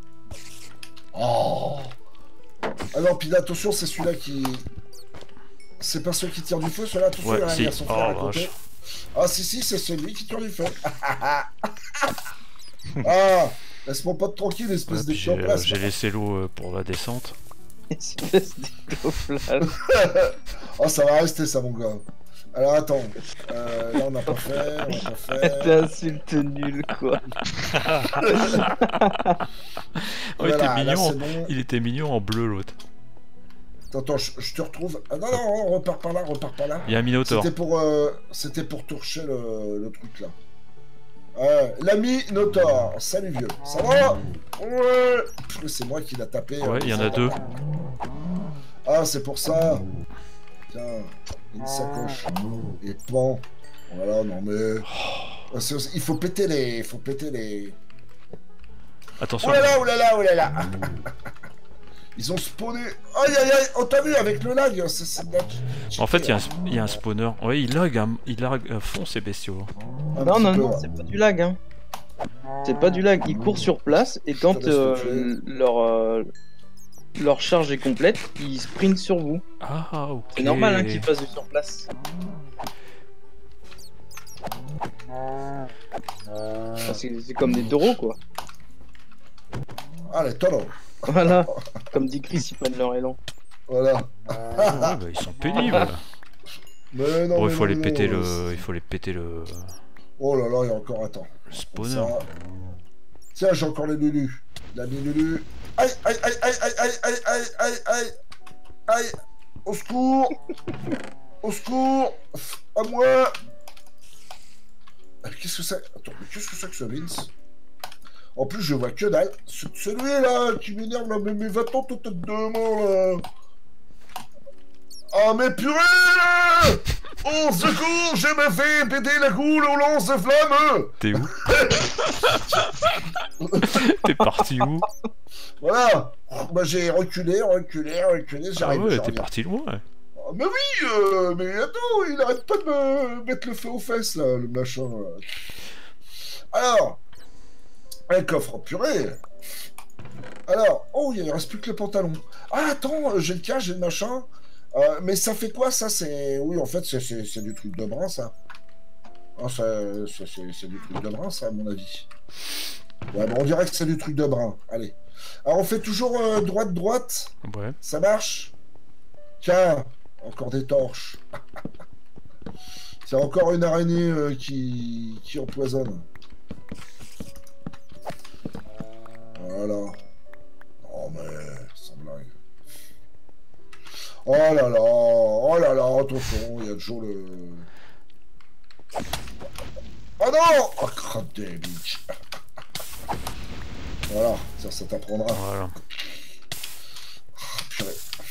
S2: Oh. Ah non, puis là, attention, c'est celui-là qui... C'est pas celui qui tire du feu, celui-là, attention,
S1: Ouais,
S2: il y a-
S1: si.
S2: il y a son frère
S1: Oh,
S2: à côté.
S1: vache.
S2: Ah si, si, c'est celui qui tire du feu. Ah, laisse mon pote tranquille, espèce
S1: Ouais,
S2: de
S1: puis j'ai euh,
S2: choplasme.
S1: j'ai laissé l'eau euh, pour la descente.
S3: Espèce d'étofflage.
S2: Oh, ça va rester ça, mon gars. Alors, attends. Euh, là, on n'a pas fait, on n'a pas fait.
S3: T'es insulte nulle, quoi.
S1: Oh, il était
S2: Voilà, là,
S1: mignon.
S2: c'est bon.
S1: Il était mignon en bleu, l'autre.
S2: Attends, attends, je, je te retrouve. Ah non, non, on repart par là, repart par là.
S1: Il y a un Minotaur.
S2: C'était pour, euh, c'était pour torcher le, le truc, là. Ouais, l'ami Notor. Salut, vieux. Ça va? Ouais. Pff, c'est moi qui l'a tapé.
S1: Ouais,
S2: euh,
S1: il y en a deux.
S2: Ah, c'est pour ça. Tiens, une sacoche. Et pan. Voilà, non mais... Ah, c'est- Il faut péter les... Il faut péter les...
S1: Attention.
S2: Oh là là, oh là là, oh là là. Ils ont spawné... Aïe aïe aïe. Oh, t'as vu, avec le lag, c'est... c'est de la-
S1: En fait, il y, a un, il y a un spawner. Ouais, il lag, à- il lag à fond ces bestiaux.
S2: Un
S3: Non,
S2: petit
S3: non,
S2: peu,
S3: non,
S2: ouais.
S3: c'est pas du lag. Hein. C'est pas du lag. Ils courent sur place et quand
S2: te laisse
S3: euh,
S2: le tuer.
S3: leur, euh, leur charge est complète, ils sprintent sur vous.
S1: Ah, ok.
S3: C'est normal hein, qu'ils fassent du sur place. Enfin, C'est c'est comme des taureaux, quoi.
S2: Allez, tolo.
S3: Voilà. Comme dit Chris, ils prennent leur élan.
S2: Voilà.
S1: Ouais, bah, ils sont pénibles.
S2: Mais non,
S1: Bon,
S2: mais
S1: il faut
S2: non,
S1: les
S2: mais
S1: péter
S2: non,
S1: le...
S2: c'est-
S1: Il faut les péter le...
S2: Oh là là, il y a encore... Attends.
S1: le spawner.
S2: Ça. Tiens, j'ai encore les Lulu. L'ami Lulu. Aïe, aïe, aïe, aïe, aïe, aïe, aïe, aïe, aïe, aïe, aïe. Au secours. Au secours. À moi. Ah, Qu'est-ce que c'est? Attends, mais qu'est-ce que c'est que ce Vince? En plus, je vois que dalle. Ce- Celui-là qui m'énerve, là, mais, mais va-t'en, toute tête de mort, là. Ah, mais purée! Au secours, je me fais péter la goule au lance de flamme!
S1: T'es où? T'es parti où?
S2: Voilà. Bah, j'ai reculé, reculé, reculé,
S1: Ah
S2: j'arrive.
S1: ouais,
S2: je
S1: t'es
S2: reviens.
S1: parti loin. Ouais.
S2: Ah Mais oui, euh, mais attends, il arrête pas de me mettre le feu aux fesses, là, le machin. Là. Alors, un coffre, purée. Alors, oh, il ne reste plus que le pantalon. Ah, attends, j'ai le cas, j'ai le machin. Euh, mais ça fait quoi, ça? C'est... Oui, en fait, c'est du truc de brun, ça. Ah, c'est du truc de brun, ça, à mon avis. Ouais, bon, on dirait que c'est du truc de brun. Allez. Alors, on fait toujours euh, droite-droite.
S1: Ouais.
S2: Ça marche? Tiens, encore des torches. C'est encore une araignée euh, qui... qui empoisonne. Voilà. Oh, mais... sans blague. Oh là là, oh là là, attention, il y a toujours le... Oh non! Oh, crotte des bitch. Voilà, ça, ça t'apprendra.
S1: Voilà.
S2: Oh, purée.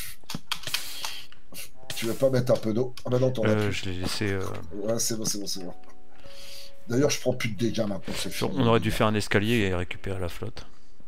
S2: Tu veux pas mettre un peu d'eau? Ah bah non, t'en as
S1: Euh,
S2: plus.
S1: je l'ai laissé... Euh...
S2: Ouais, c'est bon, c'est bon, c'est bon. D'ailleurs, je prends plus de dégâts maintenant, c'est fini.
S1: On aurait dû faire un escalier et récupérer la flotte.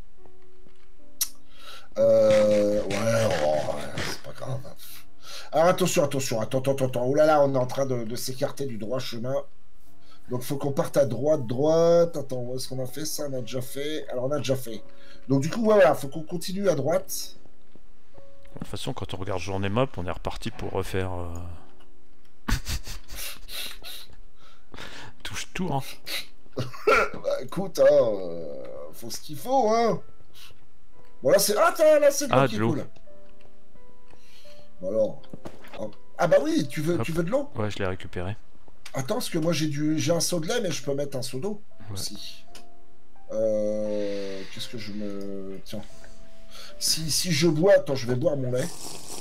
S2: Euh... Ouais, oh, ouais c'est pas grave. Alors attention, attention, attends, attends, attends. Oh là là, on est en train de, de s'écarter du droit chemin. Donc faut qu'on parte à droite, droite. Attends, est-ce qu'on a fait ça? On a déjà fait. Alors on a déjà fait. Donc du coup, voilà, faut qu'on continue à droite.
S1: De toute façon, quand on regarde journée map, on est reparti pour refaire... Euh... Touche tout, hein.
S2: Bah écoute, hein, euh, faut ce qu'il faut, hein. Bon là c'est... Ah, là c'est de l'eau
S1: ah,
S2: qui
S1: de l'eau.
S2: coule. Bon alors... Ah bah oui, tu veux, tu veux de l'eau?
S1: Ouais, je l'ai récupéré.
S2: Attends, parce que moi j'ai du... j'ai un seau de lait, mais je peux mettre un seau d'eau
S1: ouais.
S2: aussi. Euh... Qu'est-ce que je me... Tiens. Si, si je bois... Attends, je vais boire mon lait.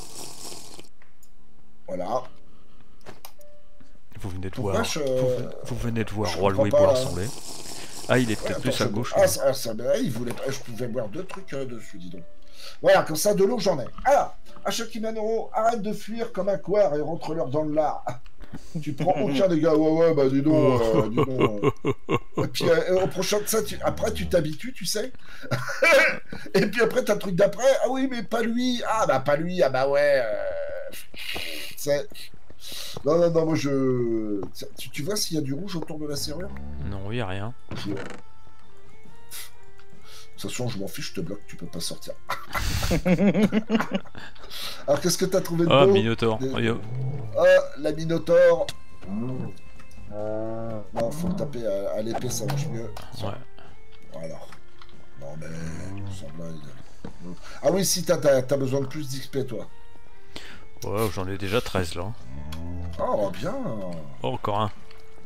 S2: Voilà.
S1: Vous venez de
S2: Pourquoi
S1: voir...
S2: je...
S1: Vous, vous venez de voir
S2: je
S1: Roi
S2: comprends
S1: Louis
S2: pas,
S1: boire
S2: là.
S1: son lait. Ah, il est
S2: Ouais,
S1: peut-être
S2: attends,
S1: plus à
S2: je-
S1: gauche.
S2: Ah,
S1: lui.
S2: ça, ça, ben, il voulait pas... Je pouvais boire deux trucs euh, dessus, dis donc. Voilà, comme ça, de l'eau, j'en ai. Alors, Ashakimanoro, arrête de fuir comme un couard et rentre-leur dans le lard. Tu prends aucun des gars, ouais, ouais, bah dis donc, euh, dis donc. euh. Et puis, euh, au prochain de ça, tu... après, tu t'habitues, tu sais. Et puis après, t'as le truc d'après. Ah oui, mais pas lui. Ah bah, pas lui, ah bah ouais. Euh... C'est... Non, non, non, moi je... Tu, tu vois s'il y a du rouge autour de la serrure?
S1: Non, il n'y a rien.
S2: Je... De toute façon, je m'en fiche, je te bloque, tu peux pas sortir. Alors, qu'est-ce que t'as trouvé de
S1: Ah,
S2: beau?
S1: Minotaur.
S2: Des-
S1: Oh, yo.
S2: Ah, la Minotaur. Non, faut le taper à, à l'épée, ça marche mieux.
S1: Ouais.
S2: Voilà. Non, mais... sans blague. Ah oui, si, t'as t'as besoin de plus d'X P, toi.
S1: Ouais, j'en ai déjà treize là.
S2: Oh, bien.
S1: Oh, encore un.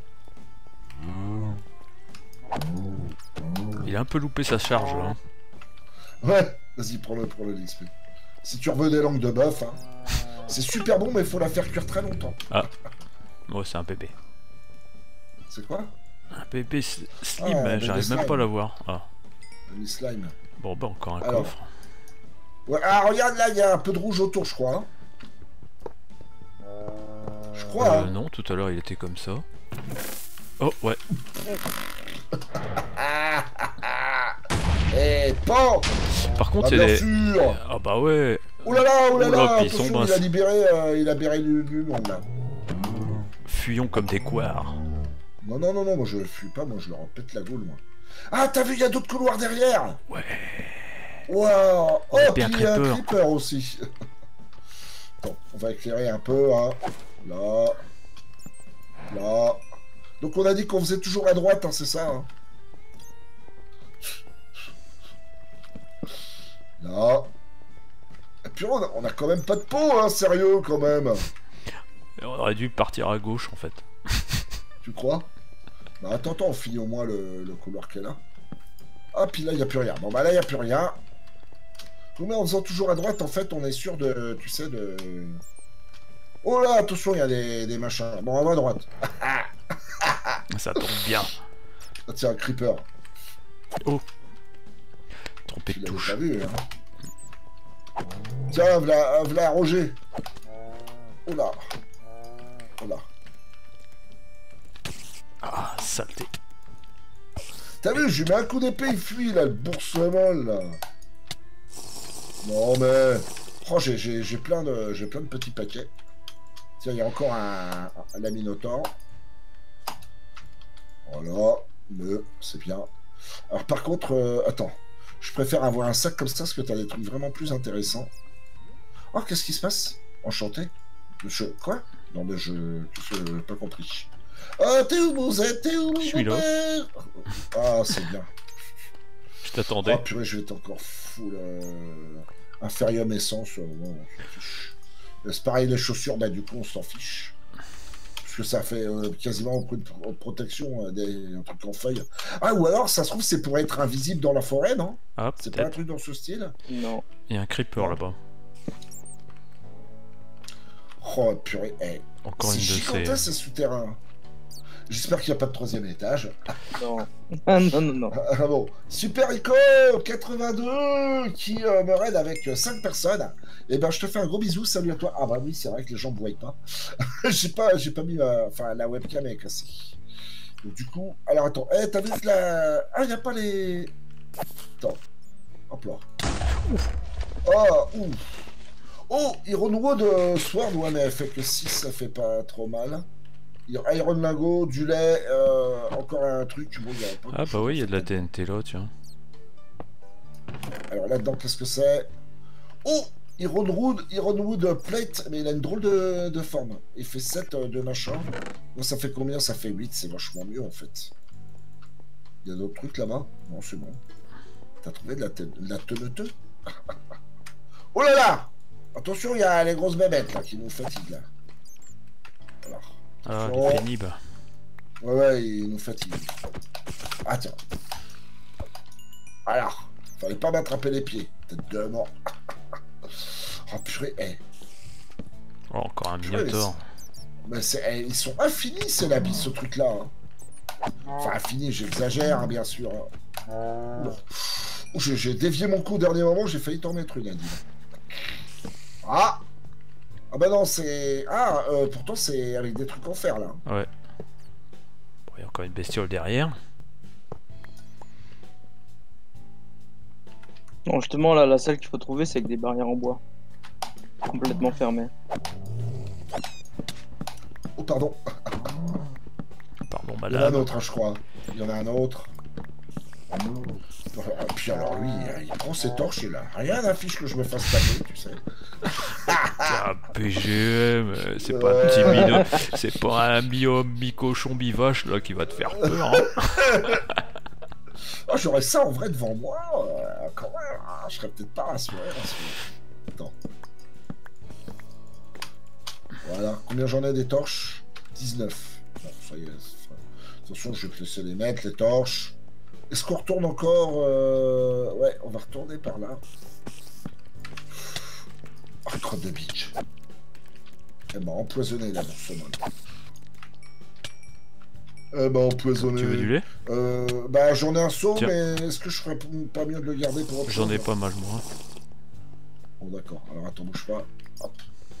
S1: Il a un peu loupé sa charge là.
S2: Ouais, vas-y, prends-le, prends-le, l'X P. Si tu reveux des langues de bœuf, hein. C'est super bon, mais il faut la faire cuire très longtemps.
S1: Ah. Ouais, c'est un bébé.
S2: C'est quoi?
S1: Un bébé slim,
S2: Ah, un
S1: hein,
S2: bébé
S1: j'arrive même
S2: slime.
S1: pas à l'avoir. Ah.
S2: Les slime.
S1: Bon, bah encore un
S2: Alors.
S1: coffre.
S2: Ouais, ah, regarde, là, il y a un peu de rouge autour, je crois. Hein. Je crois,
S1: Euh,
S2: hein.
S1: non, tout à l'heure il était comme ça. Oh, ouais.
S2: Ah, ah, ah. Eh, pan.
S1: Par contre,
S2: Ah,
S1: il y a
S2: bien
S1: des...
S2: sûr.
S1: Ah bah ouais.
S2: Oh là là, oh là
S1: Oh là,
S2: là,
S1: puis ils sont
S2: attention, il
S1: minces.
S2: a libéré, euh, il a libéré du, du monde, là.
S1: Fuyons comme des couards.
S2: Non, non, non, non, moi je fuis pas, moi je leur pète la gaule, moi. Ah, t'as vu, il y a d'autres couloirs derrière.
S1: Ouais.
S2: Waouh. Oh,
S1: Et
S2: puis
S1: un
S2: il y a un
S1: creeper.
S2: creeper aussi. Attends, on va éclairer un peu, hein. Là. Là. Donc on a dit qu'on faisait toujours à droite, hein, c'est ça, hein. Là. Et puis on a, on a quand même pas de peau, hein, sérieux, quand même.
S1: Et on aurait dû partir à gauche en fait.
S2: Tu crois? Bah attends, attends, on finit au moins le, le couloir qu'elle a. Ah, puis là, il n'y a plus rien. Bon, bah là, il n'y a plus rien. Mais en faisant toujours à droite, en fait, on est sûr de... Tu sais, de... Oh là, attention, il y a des, des machins. Bon, on va à droite.
S1: Ça tombe bien.
S2: Ah, tiens, un creeper.
S1: Oh. Trompé
S2: Tu
S1: de
S2: l'avais
S1: touche.
S2: pas vu, hein. Tiens, v'là, v'là Roger. Oh là. Oh là.
S1: Ah, saleté.
S2: T'as vu, je lui mets un coup d'épée, il fuit, là, le bourse-molle, là. Non, mais... Oh, j'ai j'ai- j'ai plein, de- j'ai plein de petits paquets. Tiens, il y a encore un, un, un Minotaure. Voilà, le, c'est bien. Alors par contre, euh, attends, je préfère avoir un sac comme ça parce que tu as des trucs vraiment plus intéressants. Oh, qu'est-ce qui se passe? Enchanté? Je... Quoi? Non, mais je n'ai pas compris. Ah, t'es où, vous êtes? T'es où,
S1: Je suis là.
S2: Ah, c'est bien.
S1: Je t'attendais.
S2: Oh purée, je vais être encore full euh... Inferium essence. Euh, non, c'est pareil, les chaussures, bah du coup, on s'en fiche. Parce que ça fait euh, quasiment aucune pro protection, euh, des un truc en feuille. Ah, ou alors, ça se trouve, c'est pour être invisible dans la forêt, non?
S1: Ah,
S2: c'est pas un truc dans ce style?
S3: Non.
S1: Il y a un creeper là-bas.
S2: Oh purée, hey.
S1: Encore une de
S2: ces... C'est gigantesque, ce souterrain. J'espère qu'il n'y a pas de troisième étage.
S3: Non. non, non, non.
S2: Ah bon. Super Ico quatre-vingt-deux qui euh, me raide avec cinq personnes. Et ben je te fais un gros bisou, salut à toi. Ah bah oui, c'est vrai que les gens ne voient pas. j'ai pas, j'ai pas mis ma... Enfin, la webcam est cassée. Donc du coup... Alors attends, eh, t'as vu que la... Ah, il n'y a pas les... Attends. Hop là. Oh, ouf. Oh, Ironwood euh, Sword, ouais, mais elle fait que six, ça fait pas trop mal. Iron Lingo, du lait, euh, encore un truc. Bon, y a pas
S1: ah bah oui, il y a de la T N T là, tiens.
S2: Alors là-dedans, qu'est-ce que c'est? Oh, Ironwood, Ironwood Plate, mais il a une drôle de, de forme. Il fait sept euh, de machin. Bon, ça fait combien? Ça fait huit, c'est vachement mieux en fait. Il y a d'autres trucs là-bas? Non, c'est bon. T'as trouvé de la, de la teneteux? Oh là là! Attention, il y a les grosses bébêtes là qui nous fatiguent là. Voilà.
S1: Ah,
S2: Oh.
S1: les pénibles.
S2: Ouais, ouais, il nous fatigue. Ah, tiens. Alors, fallait pas m'attraper les pieds. Tête de mort. Oh, purée, hey.
S1: Oh, encore un Minotaure.
S2: Mais c'est, hey, ils sont infinis, ces labis, ce truc-là. Hein. Enfin, infinis, j'exagère, hein, bien sûr. Hein. Oh, j'ai dévié mon coup au dernier moment, j'ai failli t'en mettre une, Adil. Ah! Ah bah non, c'est... Ah, euh, pourtant c'est avec des trucs en fer, là.
S1: Ouais. Bon, il y a encore une bestiole derrière.
S3: Non, justement, là, la salle qu'il faut trouver, c'est avec des barrières en bois. Complètement fermées.
S2: Oh, pardon.
S1: Pardon,
S2: Il y en a un
S1: madame.
S2: autre, hein, je crois. Il y en a un autre. Ah, puis alors lui, il prend ses torches, il a rien d'affiche que je me fasse taper, tu sais.
S1: Un P G M, c'est pas un petit minot, c'est pas un mi-homme, mi-cochon, mi-vache là qui va te faire peur. Hein.
S2: Oh, j'aurais ça en vrai devant moi, euh, quand même, hein, je serais peut-être pas rassuré. rassuré. Attends. Voilà, combien j'en ai des torches? dix-neuf. Bon, ça y est. Attention, je vais te laisser les mettre, les torches. Est-ce qu'on retourne encore euh... Ouais, on va retourner par là. Ah, oh, crotte de bitch. Elle m'a empoisonné la boursemone. Elle m'a empoisonné.
S1: Tu veux du lait?
S2: euh, Bah j'en ai un seau,
S1: Tiens.
S2: mais est-ce que je ferais pas mieux de le garder pour autre chose?
S1: J'en ai pas mal moi.
S2: Bon d'accord, alors attends, bouge pas. Hop.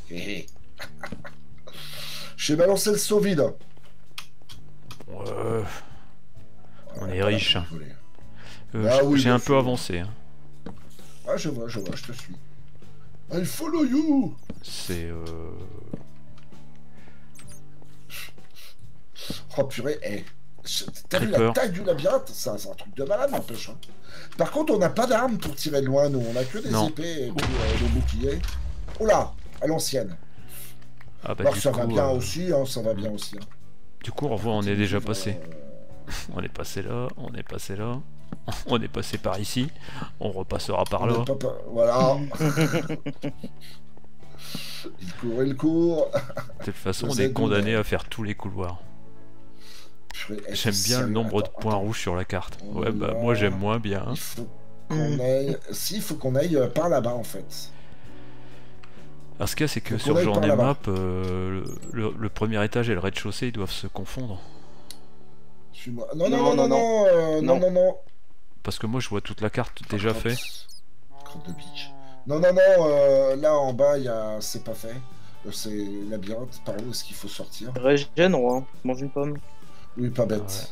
S2: J'ai balancé le seau vide.
S1: Ouais. On
S2: Voilà,
S1: est
S2: voilà,
S1: riche. Euh,
S2: Ah oui,
S1: J'ai
S2: bien
S1: un
S2: sûr.
S1: peu avancé. Hein.
S2: Ah je vois, je vois, je te suis. I follow you.
S1: C'est... Euh...
S2: Oh purée, hey. T'as vu la
S1: Creeper.
S2: taille du labyrinthe? C'est un, un truc de malade, n'empêche. Hein. Par contre, on n'a pas d'armes pour tirer de loin, nous. On a que des
S1: Non.
S2: épées et puis euh, des boucliers. Oh là, à l'ancienne.
S1: Ah bah
S2: Alors,
S1: du
S2: ça
S1: coup,
S2: va bien
S1: euh,
S2: aussi, hein, ça va bien aussi. Hein.
S1: du coup, on revoit, on est déjà passé.
S2: Euh,
S1: On est passé là, on est passé là, on est passé par ici, on repassera par
S2: on
S1: là.
S2: est pas pas- Voilà. Il court, il court.
S1: De toute façon,
S2: Vous
S1: on est
S2: êtes
S1: condamné
S2: où,
S1: à faire tous les couloirs.
S2: Purée, hey,
S1: J'aime
S2: c'est
S1: bien le
S2: sérieux.
S1: nombre de
S2: Attends,
S1: points
S2: attends.
S1: rouges sur la carte.
S2: Oh
S1: Ouais, bah
S2: là.
S1: moi j'aime moins bien. hein.
S2: Il faut qu'on aille... Si, il faut qu'on aille euh, par là-bas, en fait.
S1: Alors ce qu'il y a, c'est que
S2: Faut
S1: sur
S2: qu'on aille
S1: Journée
S2: par là-bas.
S1: Map, euh, le, le premier étage et le rez-de-chaussée, ils doivent se confondre.
S2: Suis-moi. Non, non,
S3: Non,
S2: non, non,
S3: non,
S2: non, euh, non,
S3: non.
S2: non, non.
S1: Parce que moi, je vois toute la carte déjà
S2: Crotte-
S1: fait.
S2: Crotte de bitch. Non, non, non, euh, là en bas, il y a... c'est pas fait. Euh, C'est labyrinthe. Par où est-ce qu'il faut sortir?
S3: Régène, roi. Mange une pomme.
S2: Oui, pas bête.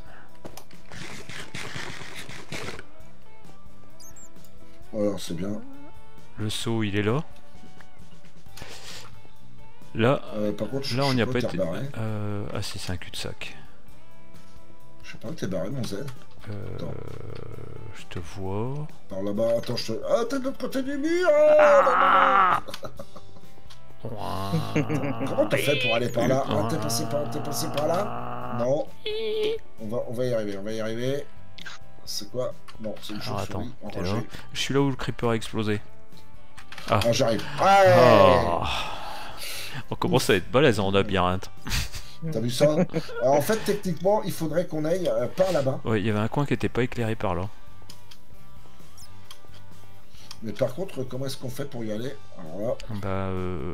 S2: Voilà, c'est bien.
S1: Le seau, il est là. Là,
S2: Euh, par contre, je
S1: là on
S2: sais
S1: n'y a
S2: pas
S1: pas
S2: où t'es
S1: été.
S2: barré.
S1: Euh, ah si, c'est un cul-de-sac.
S2: Je sais pas où t'es barré, mon Z.
S1: Euh,
S2: Attends.
S1: je te vois.
S2: Par là-bas, attends, je te... Ah, t'es de l'autre côté du mur. Ah, non, non, non. Comment t'as fait pour aller par là? Ah, t'es passé par... t'es passé par là? Non. On va... on va y arriver, on va y arriver. C'est quoi? Non, c'est une
S1: Alors attends,
S2: chauve-souris
S1: t'es là.
S2: enragée.
S1: Je suis là où le creeper a explosé. Ah,
S2: Ah, j'arrive. Ouais.
S1: oh. On commence à être balèze en labyrinthe.
S2: T'as vu ça? Alors, en fait, techniquement, il faudrait qu'on aille euh, par là-bas.
S1: Ouais, il y avait un coin qui était pas éclairé par là.
S2: Mais par contre, comment est-ce qu'on fait pour y aller? Alors là,
S1: Bah, euh,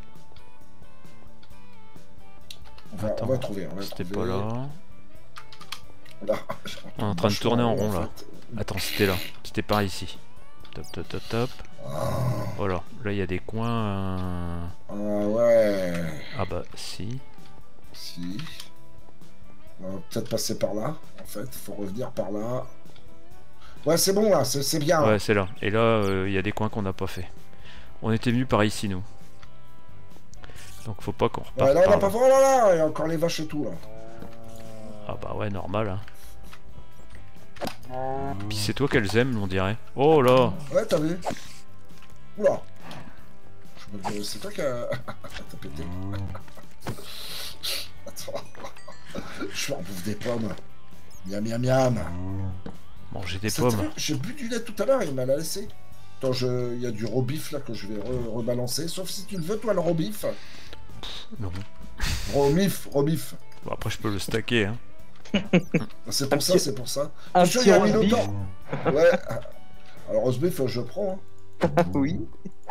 S2: on va,
S1: Attends,
S2: on va trouver. On va
S1: c'était
S2: trouver.
S1: pas là.
S2: Là.
S1: On est en train de tourner en rond
S2: en
S1: là.
S2: fait.
S1: Attends, c'était là. C'était par ici. Top, top, top, top.
S2: Ah,
S1: Voilà. Là, il y a des coins. euh,
S2: ah ouais.
S1: Ah bah, si.
S2: Si. On va peut-être passer par là. En fait, faut revenir par là. Ouais, c'est bon là, c'est c'est bien.
S1: Ouais, c'est là. Et là, euh, il y a des coins qu'on n'a pas fait. On était venus par ici, nous. Donc, faut pas qu'on reparte
S2: Ouais, là, on
S1: par
S2: n'a pas
S1: là.
S2: fait. Oh là là, il y a encore les vaches et tout là.
S1: Ah bah ouais, normal. Hein. Puis c'est toi qu'elles aiment, on dirait. Oh là.
S2: Ouais, t'as vu? Oula. Je me dis, c'est toi qui a. T'as pété. Attends. Je vais en bouffe des pommes. Miam miam miam.
S1: Manger des
S2: C'est
S1: pommes.
S2: vrai, j'ai bu du lait tout à l'heure, il m'a la laissé. Attends, je... il y a du robif là que je vais re- rebalancer. Sauf si tu le veux, toi, le robif.
S1: Non.
S2: Romif, robif.
S1: Bon, après, je peux le stacker. Hein.
S2: C'est pour
S3: Un
S2: ça,
S3: petit-
S2: c'est pour ça.
S3: Un
S2: Je suis
S3: petit
S2: sûr, il y a
S3: roast
S2: mis
S3: beef.
S2: longtemps. Ouais. Alors, rosebif, je prends. Hein.
S3: Oui.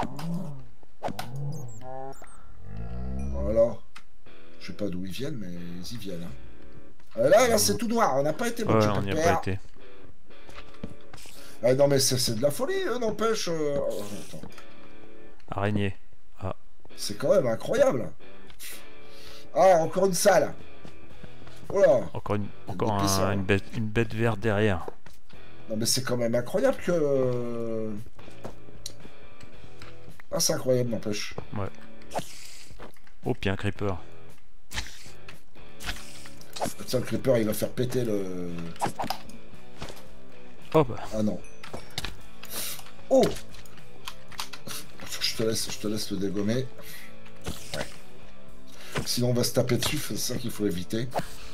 S2: Voilà. Je sais pas d'où ils viennent, mais ils y viennent. Hein. Euh, Là, là, c'est tout noir. On n'a pas été bon.
S1: Ouais,
S2: j'ai
S1: on
S2: pas
S1: n'y
S2: de
S1: a
S2: père.
S1: pas été.
S2: Ah, non, mais c'est c'est de la folie, euh, n'empêche. euh, oh, attends.
S1: Araignée.
S2: C'est quand même incroyable. Ah, encore une salle. Oh là.
S1: Encore une, encore
S2: Des
S1: un-
S2: pisseurs.
S1: une, bête, une bête verte derrière.
S2: Non, mais c'est quand même incroyable que. Ah, c'est incroyable, n'empêche.
S1: Oh, puis un creeper.
S2: Tiens, le creeper, il va faire péter le.
S1: Oh bah.
S2: Ah non. Oh. Je te laisse, je te laisse le dégommer. Ouais. Sinon, on va se taper dessus, c'est ça qu'il faut éviter.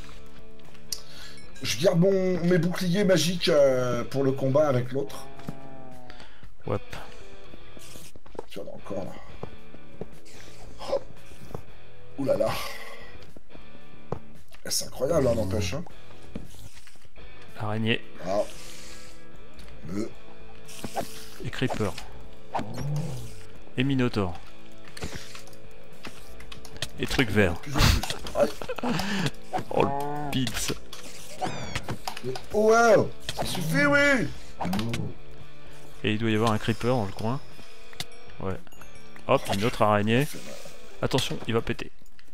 S2: Je garde mon, mes boucliers magiques euh, pour le combat avec l'autre.
S1: Ouais.
S2: Tu en as encore là. Oh. Ouh là là. Eh, c'est incroyable, hein, n'empêche. Hein.
S1: Araignée
S2: Ah. Euh.
S1: et creeper. Et minotaure. Et truc vert.
S2: Plus en plus. Aïe.
S1: Oh le pizza.
S2: Mais- Oh ouais. Ça suffit, oui.
S1: Et il doit y avoir un creeper dans le coin. Ouais. Hop, une autre araignée. Attention, il va péter.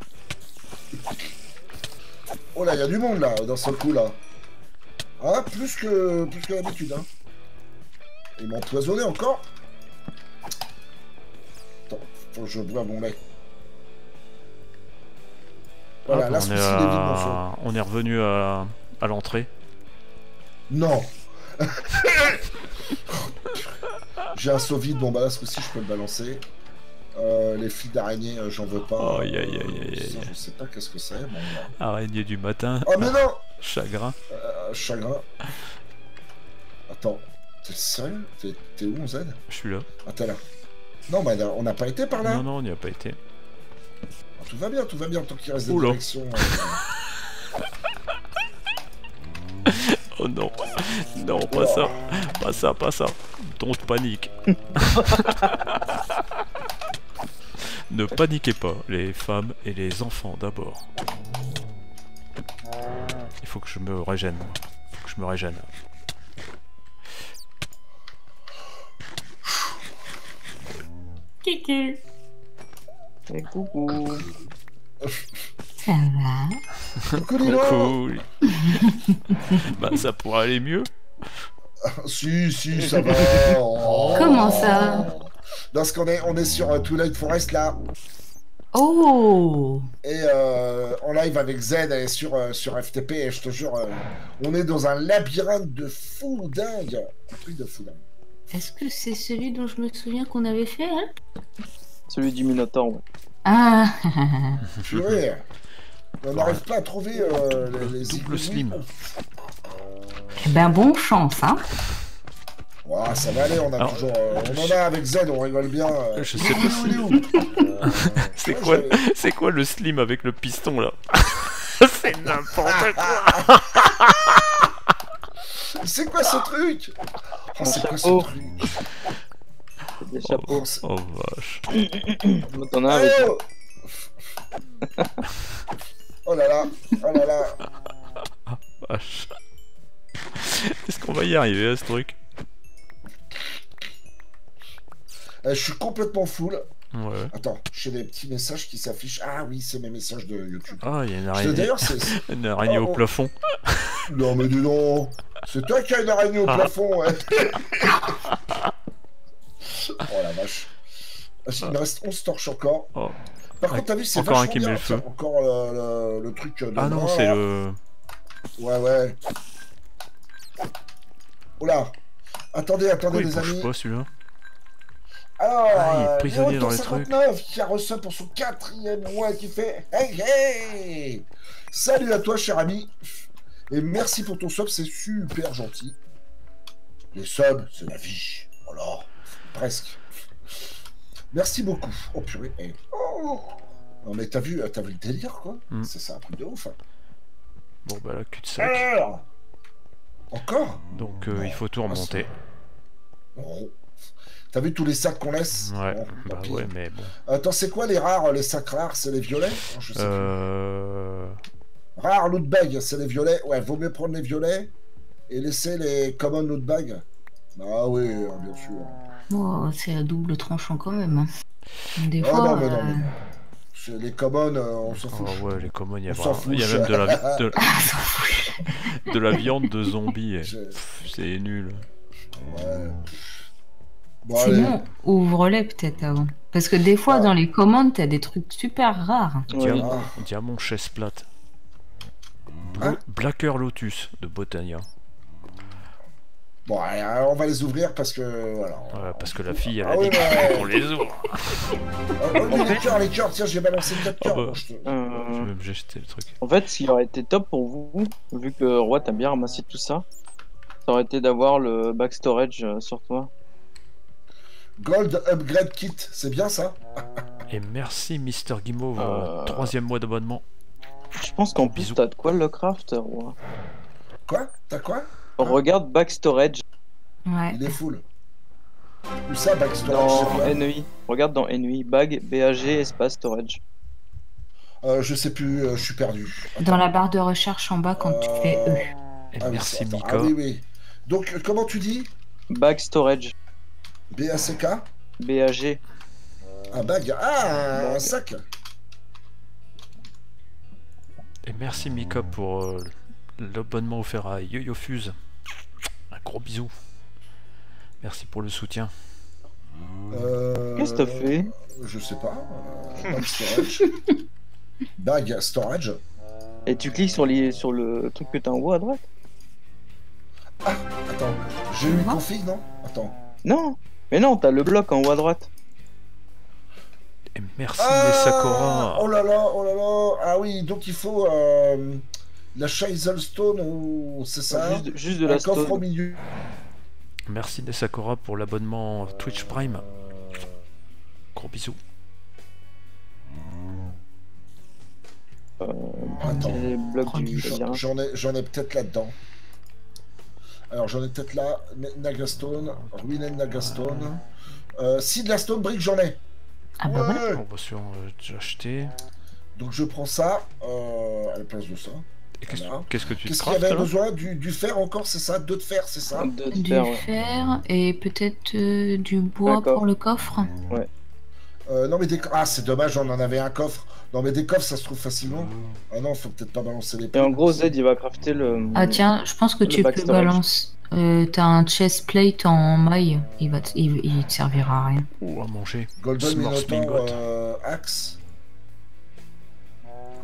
S2: Oh là, il y a du monde là, dans ce coup là. Ah, plus que, plus que d'habitude. Hein. Ils m'ont empoisonné encore. Attends, faut que je bois mon lait. Voilà,
S1: Hop,
S2: là,
S1: on,
S2: ce
S1: est
S2: coup-ci, il est vide, mon
S1: à-
S2: sang.
S1: on est revenu à, à l'entrée.
S2: Non. J'ai un saut vide, bon bah là, ce coup-ci, je peux le balancer. Euh, les fils d'araignée, euh, j'en veux pas.
S1: Aïe, aïe, aïe, aïe,
S2: ça,
S1: aïe.
S2: je sais pas qu'est-ce que c'est. Bon, bah.
S1: Araignée du matin.
S2: Oh mais non.
S1: Chagrin.
S2: Euh, chagrin. Attends, t'es sérieux? T'es t'es où, mon Z?
S1: Je suis là.
S2: Ah, t'es là. Non, mais on n'a pas été par là.
S1: Non, non, on n'y a pas été.
S2: Ah, tout va bien, tout va bien, tant qu'il reste des
S1: Oula.
S2: directions. euh,
S1: Oh non. Non, pas ça. Pas ça, pas ça. Don't panique. Ne paniquez pas, les femmes et les enfants d'abord. Il faut que je me régène. Il faut que je me régène.
S5: Kiki.
S3: Et coucou.
S5: Ça va?
S2: Coucou, Lilo.
S1: Coucou. Bah ça pourrait aller mieux.
S2: Si, si, ça va. Oh.
S5: Comment ça?
S2: Parce qu'on est, on est sur euh, Twilight Forest là.
S5: Oh!
S2: Et euh, en live avec Z et sur, euh, sur F T P, et je te jure, euh, on est dans un labyrinthe de fou dingue. Un truc de fou dingue.
S5: Est-ce que c'est celui dont je me souviens qu'on avait fait, hein?
S3: Celui du Minotaur, ouais.
S5: Ah!
S2: Purée. On n'arrive pas à trouver euh, les, les
S1: Double
S2: igouis.
S1: slim.
S5: Ben, bon chance, hein?
S2: Ouah, ça va aller, on a
S1: Alors,
S2: toujours. euh, on en a avec Z, on rigole bien. euh.
S1: Je sais pas
S2: Il est où, il est où Euh,
S1: C'est
S2: ouais,
S1: quoi,
S2: j'avais-
S1: c'est quoi le slim avec le piston là? C'est n'importe quoi.
S2: C'est quoi ce truc Oh,
S3: Un
S2: c'est quoi ce
S3: chapeau.
S2: truc
S3: C'est des chapeaux.
S2: Oh, c'est-
S1: Oh vache.
S3: Moi, t'en as avec.
S2: Oh Oh là là, oh là là.
S1: vache. Est-ce qu'on va y arriver à ce truc?
S2: Euh, je suis complètement full.
S1: Ouais.
S2: Attends, j'ai des petits messages qui s'affichent. Ah oui, c'est mes messages de YouTube.
S1: Ah, il y a une
S2: Je-
S1: araignée,
S2: D'ailleurs, c'est. c'est-
S1: une araignée
S2: Oh,
S1: au
S2: oh.
S1: plafond.
S2: Non, mais dis donc. C'est toi qui as une araignée au
S1: Ah.
S2: plafond, ouais. Oh la vache. Il me reste onze torches encore.
S1: Oh.
S2: Par
S1: Ah,
S2: contre, t'as vu, c'est
S1: encore un
S2: vachement
S1: qui met
S2: bien.
S1: le feu.
S2: Tiens, encore le, le- le truc de
S1: Ah non,
S2: mort,
S1: c'est
S2: là.
S1: le.
S2: Ouais, ouais. Oula. Attendez, attendez,
S1: Pourquoi il
S2: les
S1: bouge
S2: amis.
S1: pas celui-là?
S2: Alors,
S1: Ah, il est
S2: euh,
S1: prisonnier dans les
S2: cinquante-neuf qui a reçu pour son quatrième mois qui fait Hey hey. Salut à toi, cher ami. Et merci pour ton sub, c'est super gentil. Les subs, c'est la vie. Voilà. Presque. Merci beaucoup. Oh purée. Eh. Oh. Non mais t'as vu, t'as vu le délire, quoi.
S1: Mm.
S2: C'est ça, un truc de ouf. Hein.
S1: Bon bah là, cul-de-sac.
S2: Alors. Encore
S1: Donc euh,
S2: Non.
S1: il faut tout remonter.
S2: Oh. T'as vu tous les sacs qu'on laisse
S1: Ouais,
S2: Bon,
S1: bah
S2: tant pis.
S1: ouais, mais bon.
S2: Attends, c'est quoi les rares, les sacs rares? C'est les violets Non, je sais plus.
S1: Euh...
S2: Rare loot bag, c'est les violets. Ouais, vaut mieux prendre les violets et laisser les common loot bag. Ah oui, hein, bien sûr.
S5: Oh, c'est à double tranchant quand même, hein. Des
S2: Ah
S5: fois...
S2: non, mais non,
S5: euh,
S2: mais non. C'est les common, euh, on s'en fout.
S1: Oh ouais, les commons, il y a,
S2: On s'en
S1: vraiment- il y a
S2: fout.
S1: même de la, vi- de, de la viande de zombies. et
S2: Je-
S1: pff, C'est nul.
S2: Ouais. Bon, allez.
S5: Sinon, ouvre-les peut-être avant. Parce que des fois,
S2: Ah.
S5: dans les commandes, t'as des trucs super rares.
S3: Ouais.
S1: Diamant,
S2: Ah.
S1: diamant chaise plate. Blo-
S2: Hein
S1: Blacker Lotus de Botania.
S2: Bon, allez, alors, on va les ouvrir parce que. Voilà.
S1: Ouais, parce que la fille, elle
S2: Ah
S1: a
S2: oui,
S1: dit
S2: mais-
S1: qu'on les ouvre.
S2: Oh, oh, les cœurs, les cœurs, tiens, j'ai balancé quatre
S1: Ah
S2: cœurs.
S1: bah.
S2: moi, je te-
S1: Je
S3: Euh,
S1: vais me jeter le truc.
S3: En fait, ce qui aurait été top pour vous, vu que le roi t'a bien ramassé tout ça, ça aurait été d'avoir le back storage euh, sur toi.
S2: Gold Upgrade Kit, c'est bien ça?
S1: Et merci Mister Guimauve,
S3: Euh.
S1: troisième mois d'abonnement.
S3: Je pense qu'en plus,
S1: Bisous.
S3: t'as de quoi le craft, roi.
S2: Quoi? T'as quoi?
S3: Regarde back storage
S5: Ouais.
S2: Il est full. Où ça, back storage? c'est
S3: dans
S2: quoi
S3: N E I. Regarde dans N E I, bag, B A G, espace storage.
S2: Euh, je sais plus, euh, je suis perdu.
S5: Dans la barre de recherche en bas, quand tu fais E.
S1: Et
S2: Ah oui,
S1: merci
S2: attends,
S1: Mika.
S2: Ah oui, oui. Donc, euh, comment tu dis?
S3: Bag storage,
S2: B A C K?
S3: B A G.
S2: Un bag? Ah, un
S3: Bag.
S2: sac?
S1: Et merci Mika pour euh, l'abonnement offert à YoYo Fuse. Un gros bisou. Merci pour le soutien.
S2: Euh...
S3: Qu'est-ce que t'as fait?
S2: Je sais pas. Euh, bag storage. Bag storage.
S3: Et tu cliques sur, les, sur le truc que t'as en haut à droite?
S2: Attends, j'ai eu config, non? Attends.
S3: Non, mais non, t'as le bloc en haut à droite.
S1: Et merci les Sakura.
S2: Oh là là, oh là là. Ah oui, donc il faut euh, la Stone ou c'est ça?
S3: Juste, juste de
S2: Un
S3: la
S2: coffre au
S3: stone.
S2: milieu.
S1: Merci des Sakura pour l'abonnement Twitch Prime. Gros bisous.
S2: Attends.
S3: Les blocs
S5: Oh,
S3: du
S5: du
S3: labyrinthe.
S2: J'en ai, j'en ai peut-être là-dedans. Alors j'en ai peut-être là. N- Nagastone, Ruined Nagastone. Euh, si de la Stone Brick, j'en ai.
S5: Ah bah voilà.
S2: Ouais.
S1: On va sur euh, déjà acheter.
S2: Donc je prends ça euh, à la place de ça.
S1: Et qu'est-ce
S2: Voilà.
S1: qu'est-ce que tu te
S2: Qu'est-ce qu'il y
S1: craftes
S2: avait
S1: là?
S2: besoin du, du fer encore, c'est ça? Deux de fer, c'est ça?
S3: De
S5: Du
S3: fer, ouais.
S5: fer et peut-être euh, du bois
S3: D'accord.
S5: pour le coffre.
S2: euh, Non mais des... Ah c'est dommage, on en avait un coffre. Non mais des coffres ça se trouve facilement. Ah non, faut peut-être pas balancer les
S3: Et
S2: prix.
S3: en gros, Z, il va crafter le.
S5: Ah tiens, je pense que
S3: Le
S5: tu peux
S3: back storage.
S5: balancer. Euh, T'as un chest plate en maille. Il va te, il, il te servira à rien.
S1: Ou à manger.
S2: Golden
S1: S'mores
S2: Minotaur
S1: Bingot.
S2: euh, Axe.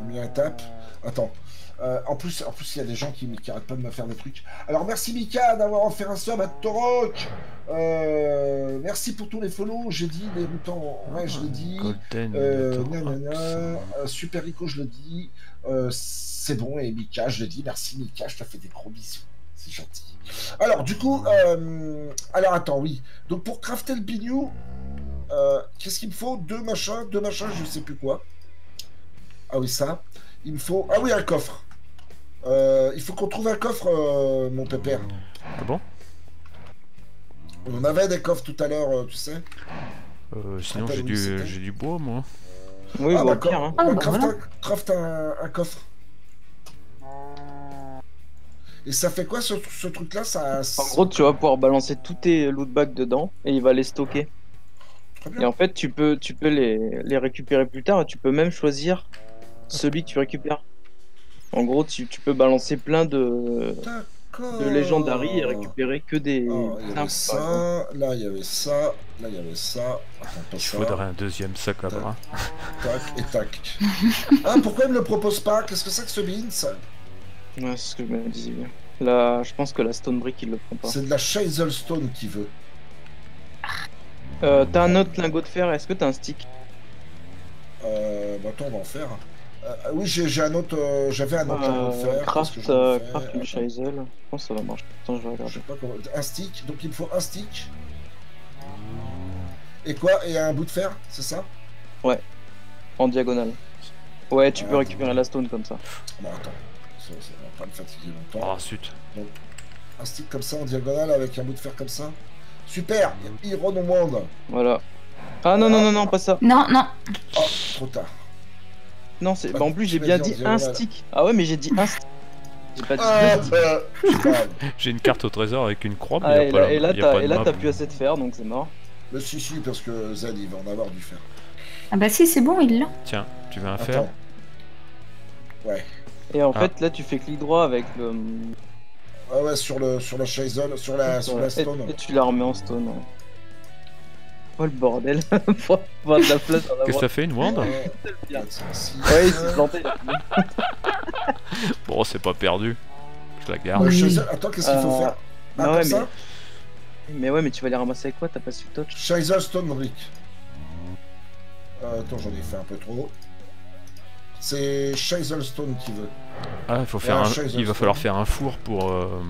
S2: Combien elle tape? Attends. Euh, en plus, en plus, il y a des gens qui, qui arrêtent pas de me faire des trucs. Alors, merci Mika d'avoir offert un sub à Torok. Euh, merci pour tous les follow. J'ai dit les routants. Ouais, je l'ai dit.
S1: Golden.
S2: Euh,
S1: Minotaur,
S2: nanana,
S1: hop,
S2: euh, Super Rico, je le dis. Euh, c'est bon. Et Mika, je le dis. Merci Mika, je te fais des gros bisous. C'est gentil. Alors, du coup, euh, alors attends, oui. Donc, pour crafter le bignou, euh, qu'est-ce qu'il me faut? Deux machins, deux machins, je sais plus quoi. Ah oui, ça. Il me faut. Ah oui, un coffre. Euh, il faut qu'on trouve un coffre, euh, mon pépère.
S1: Ah bon?
S2: On en avait des coffres tout à l'heure, euh, tu sais.
S1: euh, Sinon,
S2: rappelles
S1: j'ai
S2: où
S1: du,
S2: c'était
S1: j'ai du bois, moi.
S3: Oui,
S2: Ah,
S3: bah, au
S2: d'accord.
S3: pire, hein.
S5: Ah,
S2: On
S5: bah,
S2: craft,
S5: voilà.
S2: un, craft un, un coffre. Et ça fait quoi ce, ce truc-là ça,
S3: En gros, tu vas pouvoir balancer tous tes loot bags dedans et il va les stocker.
S2: Très
S3: Et
S2: bien.
S3: en fait, tu peux, tu peux les, les récupérer plus tard et tu peux même choisir celui que tu récupères. En gros, tu, tu peux balancer plein de,
S2: D'accord.
S3: de légendaries et récupérer que des.
S2: Oh, il y avait
S3: simples, par exemple.
S2: ça, là il y avait ça, là il y avait ça. Attends, pas
S1: Il
S2: ça.
S1: faudrait un deuxième sac à
S2: Tac.
S1: bras.
S2: Tac et tac. Ah, pourquoi il me le propose pas? Qu'est-ce que c'est que ce beans?
S3: Ouais, c'est ce que je me disais bien. Là, je pense que la Stone Brick, il le prend pas.
S2: C'est de la Stone qui veut.
S3: Euh, t'as un autre lingot de fer, est-ce que t'as un stick?
S2: Euh, bah attends, on va en faire. Euh, oui, j'ai j'ai un autre. euh, J'avais un autre lingot de
S3: Euh,
S2: fer. Qu'est-ce
S3: craft,
S2: que j'en ai
S3: euh,
S2: fait
S3: craft une
S2: Attends,
S3: Shizel. Je pense que ça va marcher. Attends, je vais
S2: je
S3: regarder.
S2: sais pas comment. Un stick, donc il me faut un stick. Et quoi? Et un bout de fer, c'est ça?
S3: En diagonale. Ouais, tu
S2: Ah,
S3: peux récupérer la stone comme ça.
S2: Bon, attends. Ça, ça va pas me fatiguer longtemps.
S1: Ah, zut.
S2: Un stick comme ça en diagonale avec un bout de fer comme ça. Super! Il y a Iron au monde.
S3: Voilà. Ah non, non, non, non, pas ça.
S5: Non, non.
S2: Oh, trop tard.
S3: Non, c'est.
S2: Bah,
S3: Bah, en plus,
S2: tu
S3: j'ai
S2: m'as
S3: bien
S2: dit en
S3: dit un
S2: diagonale.
S3: stick. Ah ouais, mais j'ai dit un stick. J'ai pas dit
S2: Ah,
S3: deux sticks.
S2: euh, c'est pas grave.
S1: J'ai une carte au trésor avec une croix, mais
S3: Ah,
S1: il
S3: et
S1: n'y a pas
S3: là,
S1: la-
S3: et là,
S1: y a pas
S3: t'as
S1: de
S3: et là,
S1: map.
S3: t'as plus assez de fer, donc c'est mort.
S2: Mais si, si, parce que Z, il va en avoir du fer.
S5: Ah bah si, c'est bon, il l'a.
S1: Tiens, tu veux un fer?
S2: Attends. Ouais.
S3: Et en
S1: Ah.
S3: fait, là, tu fais clic droit avec le.
S2: Ah ouais, sur, le, sur la Shizel, sur la, sur la
S3: et,
S2: stone.
S3: et tu la remets en stone. Ouais. Oh le bordel. Faut avoir de la place dans la
S1: Qu'est-ce que ça fait, une wand?
S2: Ouais,
S3: bien.
S2: si.
S3: Ouais, il s'est planté.
S1: Bon, c'est pas perdu. Je la garde.
S2: Euh,
S5: Oui.
S2: Shizel, attends, qu'est-ce qu'il faut
S3: Euh,
S2: faire? Ah,
S3: ah
S2: comme
S3: ouais,
S2: ça
S3: Mais ouais, mais tu vas les ramasser avec quoi? T'as pas su touch?
S2: Shizel Stone Brick. Euh, attends, j'en ai fait un peu trop. C'est Shizel Stone qui veut.
S1: Ah, il faut faire
S2: Ah,
S1: un...
S2: chaise
S1: il va
S2: stone.
S1: falloir faire un four pour... euh,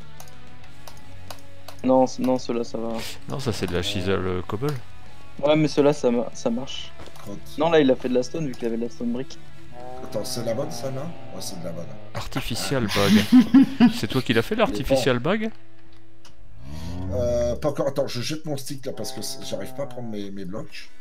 S3: Non, c- non, ceux-là, ça va.
S1: Non, ça c'est de la chisel euh, cobble.
S3: Ouais, mais ceux-là, ça, ma- ça marche.
S2: Crotte.
S3: Non, là, il a fait de la stone vu qu'il avait de la stone brick.
S2: Attends, c'est la bonne, ça, là? Ouais, c'est de la bonne.
S1: Artificial bug. C'est toi qui l'as fait, l'artificial bug?
S2: Euh, pas encore. Attends, je jette mon stick, là, parce que c'est- j'arrive pas à prendre mes, mes blocs.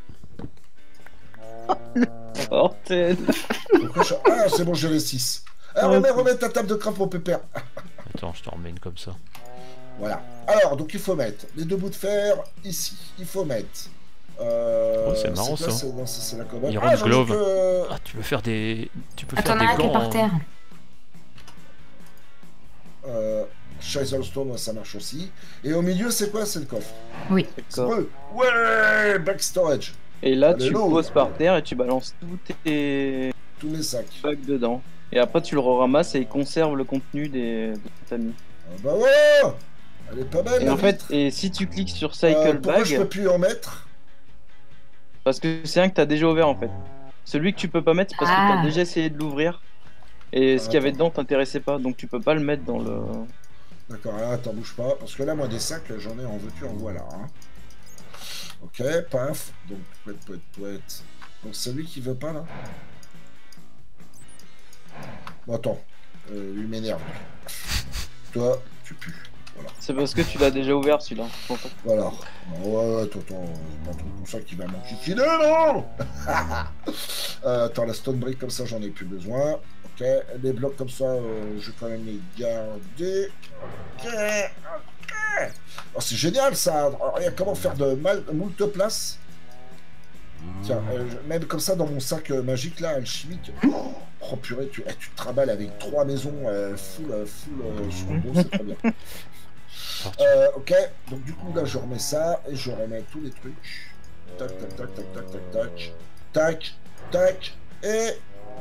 S3: Mortel.
S2: Pourquoi je... Ah, c'est bon, j'ai les six. Ah,
S3: Ouais,
S2: remets,
S3: c'est-
S2: remets ta table de crabe au pépère.
S1: Attends, je t'en remets une comme ça.
S2: Voilà. Alors, donc il faut mettre les deux bouts de fer ici. Il faut mettre. Euh...
S1: Oh, c'est marrant,
S2: quoi,
S1: ça.
S2: c'est- Non, ça, c'est la commode.
S1: Iron
S2: Ah, j'en ai
S1: glove.
S2: que-
S1: Ah, tu peux faire des... Tu peux
S5: Ah,
S1: faire
S5: t'en
S1: des
S5: as un qui est
S1: gants...
S5: par
S1: en-
S5: terre.
S2: Euh... Shizel Stone, ouais, ça marche aussi. Et au milieu, c'est quoi? C'est le coffre.
S5: Oui.
S2: C'est vrai. Ouais, back storage.
S3: Et là,
S2: Allez,
S3: tu
S2: l'eau.
S3: poses par terre et tu balances tous tes
S2: Tous les sacs.
S3: bags dedans. Et après, tu le ramasses et il conserve le contenu des... de ton ami.
S2: Ah bah ouais. Elle est pas belle,
S3: Et
S2: la
S3: en fait,
S2: vitre.
S3: et si tu cliques sur Cycle
S2: Euh, pourquoi
S3: Bag,
S2: je peux plus en mettre?
S3: parce que c'est un que t'as déjà ouvert en fait. Celui que tu peux pas mettre, c'est parce que
S5: Ah.
S3: t'as déjà essayé de l'ouvrir. Et ce
S2: Ah,
S3: qu'il y avait
S2: attends.
S3: dedans t'intéressait pas, donc tu peux pas le mettre dans le.
S2: D'accord, là, attends, bouge pas. Parce que là, moi, des sacs, j'en ai en veux-tu, en voilà. Hein. Ok, paf. Donc, poète, poète, poète. Donc, c'est lui qui veut pas, là. Bon, attends. Euh, lui m'énerve. Toi, tu pues. Voilà.
S3: C'est parce que tu l'as déjà ouvert celui-là. C'est pour ça.
S2: Voilà. Ouais, ouais, attends, attends. C'est pas un truc comme ça qui va m'enquiquiner, non. euh, Attends, la stone brick comme ça, j'en ai plus besoin. Ok, les blocs comme ça, euh, je vais quand même les garder. Ok, ok. Oh, c'est génial ça. Alors, regarde comment faire de mal, moult place. Tiens, euh, je- même comme ça dans mon sac euh, magique là, alchimique. Oh purée, tu, eh, tu te travailles avec trois maisons euh, full, euh, full euh, sur le dos, c'est trop bien. Euh, ok, donc du coup là je remets ça et je remets tous les trucs. Tac, tac, tac, tac, tac, tac, tac. Tac, tac, et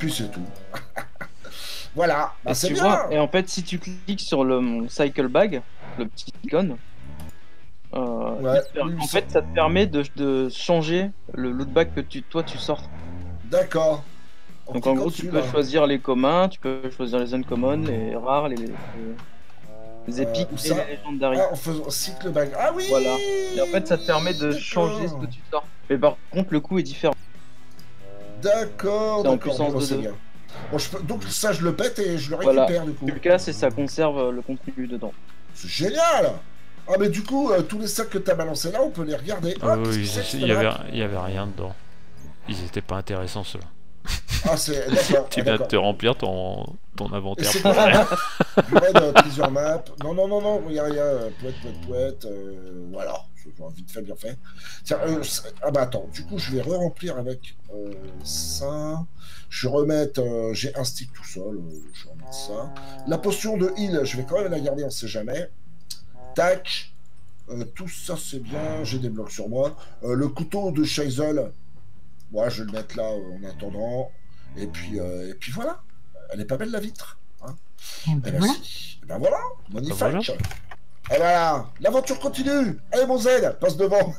S2: Puis c'est tout. Voilà, bah,
S3: Et
S2: c'est
S3: tu
S2: bien.
S3: vois, et en fait, si tu cliques sur le cycle bag, le petit icône, euh,
S2: Ouais,
S3: il te-
S2: oui,
S3: en
S2: ça-
S3: fait, ça te permet de, de changer le loot bag que tu, toi tu sors.
S2: D'accord.
S3: Donc en gros, tu peux choisir les communs, tu peux choisir les uncommon, les rares, les, les, les épiques
S2: où
S3: et
S2: ça
S3: les legendary.
S2: Ah, en faisant cycle bag. Ah oui.
S3: Voilà. Et en fait, ça te permet de
S2: d'accord.
S3: changer ce que tu sors. Mais par contre, le coût est différent.
S2: D'accord,
S3: C'est en
S2: d'accord.
S3: puissance
S2: Bon,
S3: de
S2: c'est
S3: deux.
S2: bien. Bon, je peux- Donc ça, je le pète et je le
S3: Voilà.
S2: récupère du coup.
S3: Tu le casses et ça conserve euh, le contenu dedans.
S2: C'est génial. Ah mais du coup, euh, tous les sacs que t'as balancés là, on peut les regarder. Ah,
S1: Euh,
S2: qu'est-ce que
S1: ils-
S2: c'est que
S1: il
S2: ce
S1: y avait,
S2: là
S1: il y avait rien dedans. Ils étaient pas intéressants ceux-là.
S2: Ah c'est d'accord.
S1: Tu
S2: ah,
S1: viens de
S2: d'accord.
S1: te remplir ton, ton
S2: Et
S1: inventaire.
S2: c'est quoi Bureau de plusieurs maps. Non, non, non, non, il y a rien. euh, Pouette, pouette, pouette. Euh, voilà. C'est vite fait, bien fait. Tiens, euh, c'est- ah bah attends, du coup, je vais re-remplir avec euh, ça. Je vais remettre. euh, J'ai un stick tout seul. euh, je vais remettre ça. La potion de heal, je vais quand même la garder, on sait jamais. Tac. Euh, tout ça, c'est bien. J'ai des blocs sur moi. Euh, le couteau de Scheisel. Moi, je vais le mettre là euh, en attendant. Et puis, euh, et puis voilà. Elle est pas belle la vitre. Hein
S5: Et
S2: eh
S5: ben
S2: ben,
S5: voilà.
S2: si. Eh ben voilà. Magnifique.
S1: Ben voilà.
S2: Et voilà. L'aventure continue. Allez, mon Z, passe devant.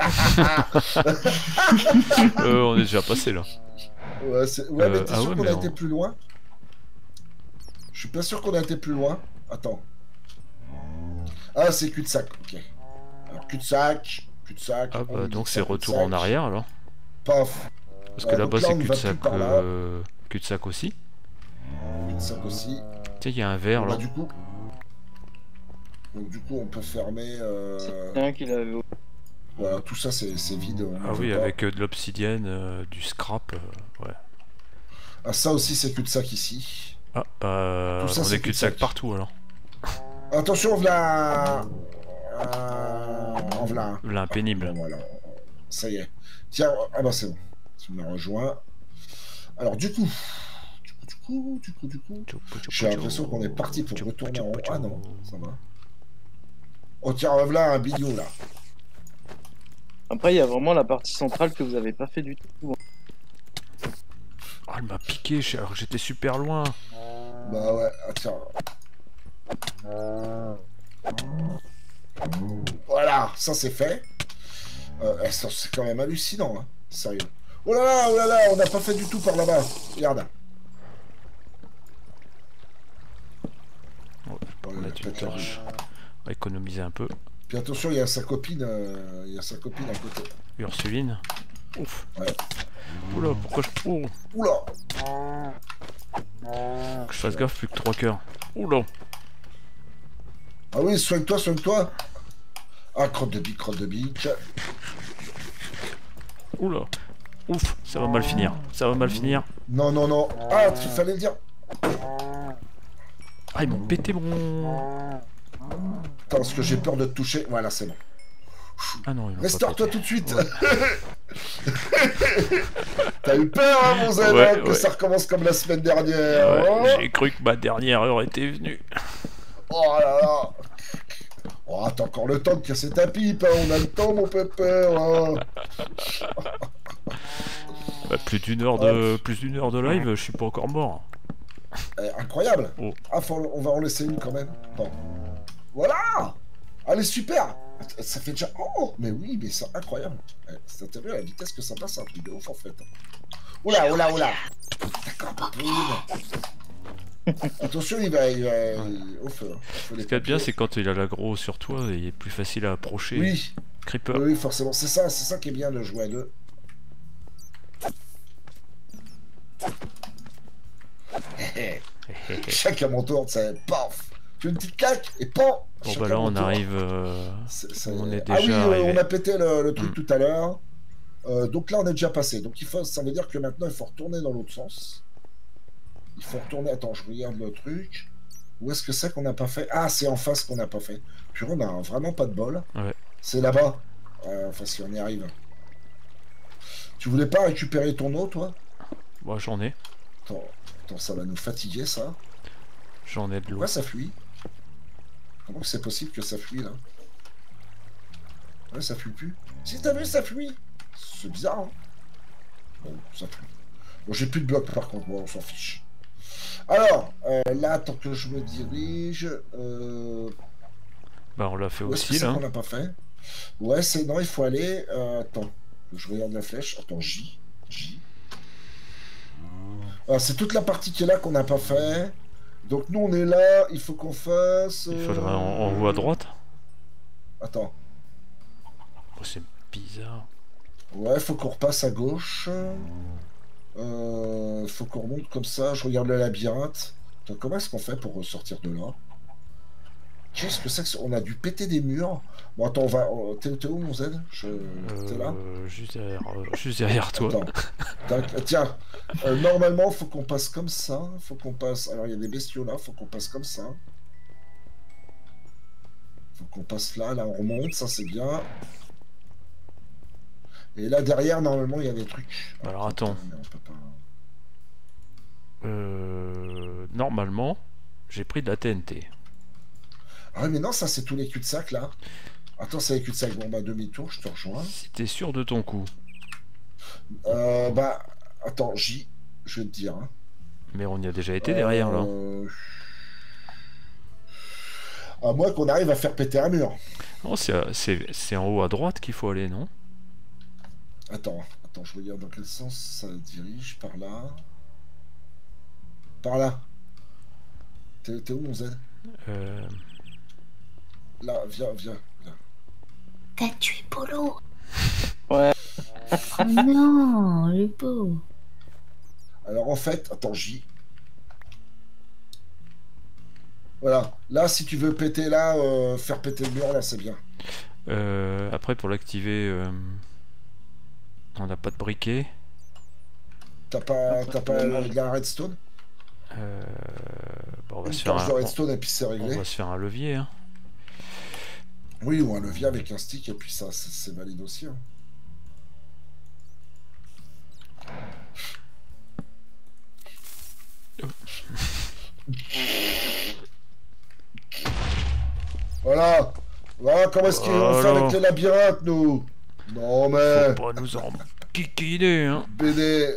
S1: Euh, on est déjà passé là.
S2: ouais, c'est- ouais,
S1: Euh,
S2: mais t'es
S1: ah
S2: sûr
S1: ouais,
S2: qu'on
S1: mais
S2: a
S1: on-
S2: été plus loin? Je suis pas sûr qu'on a été plus loin. Attends. Ah, c'est cul-de-sac. Ok. Alors, cul-de-sac. Cul-de-sac.
S1: Ah
S2: on
S1: bah
S2: dit
S1: donc
S2: que
S1: c'est
S2: ça,
S1: retour
S2: cul-de-sac.
S1: en arrière alors.
S2: Paf.
S1: Parce
S2: Ouais,
S1: que
S2: donc
S1: là-bas
S2: là,
S1: c'est
S2: on ne va
S1: cul-de-sac
S2: plus par là.
S1: euh, cul-de-sac aussi.
S2: Cul-de-sac aussi.
S1: Tiens, il y a un verre
S2: Bon,
S1: là.
S2: bah, du coup. Donc, du coup, on peut fermer. euh,
S3: C'est un qui l'avait.
S2: Voilà, tout ça, c'est c'est vide. on
S1: Ah
S2: veut
S1: oui,
S2: pas.
S1: avec euh, de l'obsidienne, euh, du scrap. euh, ouais.
S2: Ah, ça aussi, c'est cul-de-sac ici.
S1: Ah bah
S2: Tout ça,
S1: on
S2: c'est
S1: est cul-de-sac
S2: cul-de-sac.
S1: partout alors.
S2: Attention, voilà. Euh... En voilà.
S1: Là, pénible.
S2: Bon, voilà. Ça y est. Tiens, ah bah c'est bon. Tu me rejoins. Alors, du coup. Du coup, du coup, du coup, du coup. J'ai l'impression qu'on est parti pour retourner en haut. Ah non, ça va. Oh tiens, voilà un bidou là.
S3: Après, il y a vraiment la partie centrale que vous avez pas fait du tout.
S1: Ah, elle m'a piqué je- alors que j'étais super loin.
S2: Bah ouais, ah, tiens. Voilà, ça c'est fait. Euh, eh, ça, c'est quand même hallucinant, hein. Sérieux. Oh là là, oh là là, on n'a pas fait du tout par là-bas. Regarde.
S1: Ouais,
S2: Oh,
S1: on
S2: il
S1: a
S2: a
S1: une
S2: peut-être
S1: torche. On va économiser un peu.
S2: Puis attention, il y a sa copine, euh, il y a sa copine à côté.
S1: Ursuline. Ouf.
S2: Ouais.
S1: Oula, pourquoi je. Oh,
S2: Oula.
S1: que je fasse gaffe, plus que trois cœurs. Oula.
S2: Ah oui, soigne-toi, soigne-toi. Ah, crotte de bique, crotte de bique.
S1: Oula. Ouf, ça va mal finir. Ça va mal finir.
S2: Non, non, non. Ah, il fallait le dire.
S1: Ah, ils m'ont pété mon.
S2: Attends, parce que j'ai peur de te toucher. Voilà, c'est bon.
S1: Ah non, ils m'ont pas
S2: Restaure-toi
S1: pété.
S2: tout de suite.
S1: Ouais.
S2: T'as eu peur, hein, mon Zen,
S1: Ouais,
S2: hein, que
S1: ouais.
S2: ça recommence comme la semaine dernière.
S1: Ouais,
S2: Oh,
S1: j'ai cru que ma dernière heure était venue.
S2: oh là là. Oh, t'as encore le temps de casser ta pipe. Hein. On a le temps, mon pépère. Hein.
S1: Bah, plus d'une heure de plus d'une heure de live, je suis pas encore mort.
S2: Eh, incroyable.
S1: Oh.
S2: Ah, faut- on va en laisser une quand même. Bon. Voilà. Allez, super. Ça fait déjà... Oh, mais oui, mais c'est incroyable. Eh, ça t'a vu à la vitesse que ça passe, un truc de ouf, en fait. Oula, oula, oula. D'accord, papouine. Attention, il va, il va il- au feu. Hein. Faut les
S1: Ce qu'il y a de bien,
S2: papiers.
S1: c'est quand il a l'aggro sur toi, il est plus facile à approcher.
S2: Oui,
S1: Creeper.
S2: oui, forcément. C'est ça, c'est ça qui est bien de jouer à deux. Chacun mon tour, c'est paf. Tu veux une petite claque et pan.
S1: Bon
S2: Chacun
S1: bah là
S2: mon
S1: on
S2: tour.
S1: arrive. euh,
S2: C'est- ça y
S1: on
S2: est.
S1: est
S2: Ah oui,
S1: déjà
S2: euh,
S1: arrivé.
S2: on a pété le, le truc
S1: Mm.
S2: tout à l'heure. Euh, donc là, on est déjà passé. Donc il faut, ça veut dire que maintenant, il faut retourner dans l'autre sens. Il faut retourner. Attends, je regarde le truc. Où est-ce que c'est qu'on n'a pas fait? Ah, c'est en face qu'on n'a pas fait. Puis on a vraiment pas de bol.
S1: Ouais.
S2: C'est là-bas. Euh, enfin, si on y arrive. Tu voulais pas récupérer ton eau, toi?
S1: Bon, j'en ai.
S2: Attends, attends, ça va nous fatiguer, ça.
S1: J'en ai de l'eau.
S2: Pourquoi ça fuit? Comment que c'est possible que ça fuit, là? Ouais, ça fuit plus. Si t'as vu, ça fuit. C'est bizarre, hein? Bon, ça fuit. Bon, j'ai plus de blocs par contre, bon, on s'en fiche. Alors, euh, là, tant que je me dirige... Euh...
S1: Bah on l'a fait
S2: Où est-ce que
S1: aussi
S2: c'est
S1: là.
S2: qu'on n'a pas fait? Ouais, c'est... Non, il faut aller... Euh, attends, je regarde la flèche. Attends, J. J. Ah, c'est toute la partie qui est là qu'on n'a pas fait. Donc nous, on est là, il faut qu'on fasse...
S1: Il
S2: euh,
S1: faudrait en, en haut à droite.
S2: Attends.
S1: Oh, c'est bizarre.
S2: Ouais, faut qu'on repasse à gauche. Euh, faut qu'on remonte comme ça. Je regarde le labyrinthe. Attends, comment est-ce qu'on fait pour ressortir de là? Qu'est-ce que c'est que ça? On a dû péter des murs. Bon, attends, on va... oh, T'es t'es où, mon Z? Je... T'es là?
S1: Euh, juste derrière, euh, juste derrière toi.
S2: Attends. Tac, tiens, euh, normalement, faut qu'on passe comme ça. Faut qu'on passe... Alors, il y a des bestiaux là. Faut qu'on passe comme ça. Faut qu'on passe là. Là, on remonte. Ça, c'est bien. Et là, derrière, normalement, il y a des trucs.
S1: Bah alors, attends.
S2: Mais on peut pas...
S1: Euh, normalement, j'ai pris de la T N T.
S2: Ah, mais non, ça, c'est tous les cul-de-sac, là. Attends, c'est les cul-de-sac. Bon, bah, demi-tour, je te rejoins.
S1: Si t'es sûr de ton coup.
S2: Euh, bah, attends, J, je vais te dire. Hein.
S1: Mais on y a déjà été derrière là.
S2: Euh... À moins qu'on arrive à faire péter un mur.
S1: Non, c'est c'est- c'est en haut à droite qu'il faut aller, non?
S2: Attends, attends, je regarde dans quel sens ça dirige. Par là. Par là. T'es t'es où, mon Z?
S1: Euh...
S2: Là, viens, viens, viens.
S5: T'as tué Polo.
S3: Ouais.
S5: Oh non, le pauvre.
S2: Alors, en fait, attends, J. Voilà. Là, si tu veux péter là, euh, faire péter le mur, là, c'est bien.
S1: Euh, après, pour l'activer, euh, on n'a pas de briquet.
S2: T'as pas, t'as pas la, la redstone?
S1: Euh, bah, on, va
S2: Une
S1: se faire
S2: torche
S1: un,
S2: de redstone et puis c'est
S1: on
S2: réglé.
S1: va se faire un levier. Hein.
S2: Oui, ou un levier avec un stick et puis ça, c'est c'est valide aussi. Hein. Voilà. Voilà comment est-ce qu'ils vont faire
S1: Voilà.
S2: avec les labyrinthes, nous. Non, mais...
S1: Faut pas nous en kikiner, hein.
S2: B D.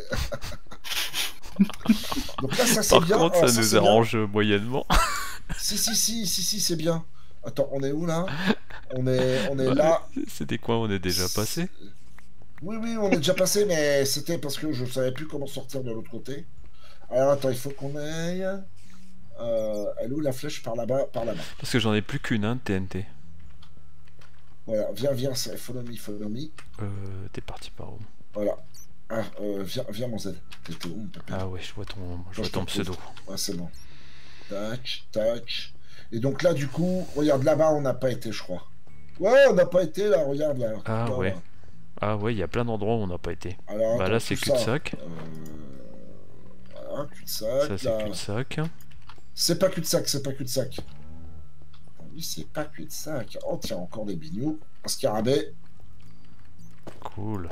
S2: Donc là, ça c'est
S1: Par
S2: bien.
S1: contre,
S2: Ah,
S1: ça, nous
S2: c'est bien.
S1: arrange moyennement.
S2: Si, si, si, si, si, c'est bien. Attends, on est où là? On est, on est là.
S1: C'était quoi? On est déjà passé?
S2: Oui, oui, on est déjà passé, mais c'était parce que je savais plus comment sortir de l'autre côté. Alors attends, il faut qu'on aille. Euh, elle est où la flèche? Par là-bas, par là-bas.
S1: Parce que j'en ai plus qu'une, hein, de T N T.
S2: Voilà, viens, viens, c'est follow me, follow me.
S1: Euh, t'es parti par où?
S2: Voilà. Ah, euh, viens, viens mon Z. T'étais où, mon pépère?
S1: Ah ouais, je vois ton, je
S2: Moi,
S1: vois
S2: je
S1: ton
S2: te retrouve.
S1: pseudo.
S2: Ouais, c'est bon. Tac, tac. Et donc là, du coup, regarde là-bas, on n'a pas été, je crois. Ouais, on n'a pas été là, regarde là.
S1: Ah
S2: Là,
S1: ouais.
S2: là.
S1: Ah ouais, il y a plein d'endroits où on n'a pas été.
S2: Alors,
S1: Bah
S2: attends,
S1: là, c'est
S2: tout ça,
S1: cul-de-sac.
S2: euh, Voilà, cul-de-sac.
S1: Ça, c'est
S2: là.
S1: cul-de-sac.
S2: C'est pas cul-de-sac, c'est pas cul-de-sac. Oui, c'est pas cul-de-sac. Oh, tiens, encore des bignous. Un scarabée.
S1: Cool.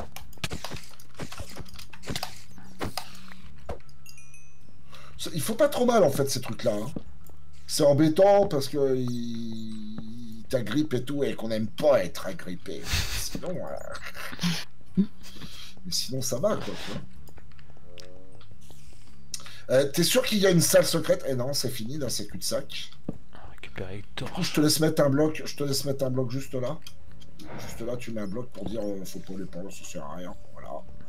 S2: Il faut pas trop mal, en fait, ces trucs-là. Hein. C'est embêtant parce que il t'agrippe et tout, et qu'on n'aime pas être agrippé. Sinon... Euh... Mais sinon, ça va, quoi. Tu vois. Euh, T'es sûr qu'il y a une salle secrète? Eh non, c'est fini, là, c'est cul-de-sac.
S1: Récupérer avec torche.
S2: Je te laisse mettre un bloc, je te laisse mettre un bloc juste là. Juste là, tu mets un bloc pour dire euh, faut pas les parler, ça sert à rien. Voilà.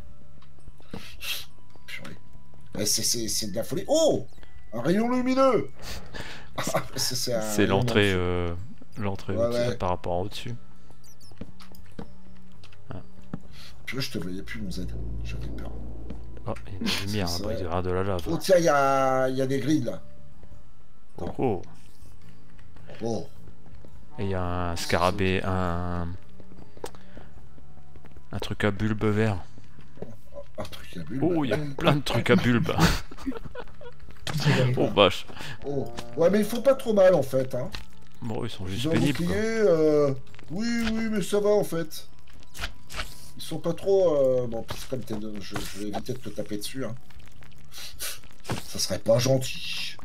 S2: Purée. Eh, c'est- C'est c'est de la folie. Oh! Un rayon lumineux! C'est c'est un
S1: C'est
S2: rayon
S1: l'entrée
S2: en dessous.
S1: euh, l'entrée
S2: Ouais,
S1: au-dessus,
S2: ouais.
S1: par rapport au dessus.
S2: Purée, je te voyais plus, mon Z. J'avais peur.
S1: Oh, il y a une lumière,
S2: C'est
S1: là-bas, il
S2: vrai.
S1: y aura de la lave.
S2: Oh, tiens, il y a, il y a des grilles là.
S1: Oh, oh.
S2: Oh.
S1: Et il y a un scarabée, un... Un truc à bulbe vert.
S2: Un truc à bulbe.
S1: Oh, il y a plein de trucs à bulbe. Oh vache.
S2: Oh. Ouais, mais ils font pas trop mal en fait. Hein.
S1: Bon, ils sont juste
S2: Ils ont un
S1: pénibles,
S2: bouclier,
S1: quoi.
S2: euh... Oui, oui, mais ça va en fait. Ils sont pas trop... Euh... Bon, parce que comme t'es... de- Je, je vais éviter de te taper dessus. Hein. Ça serait pas gentil.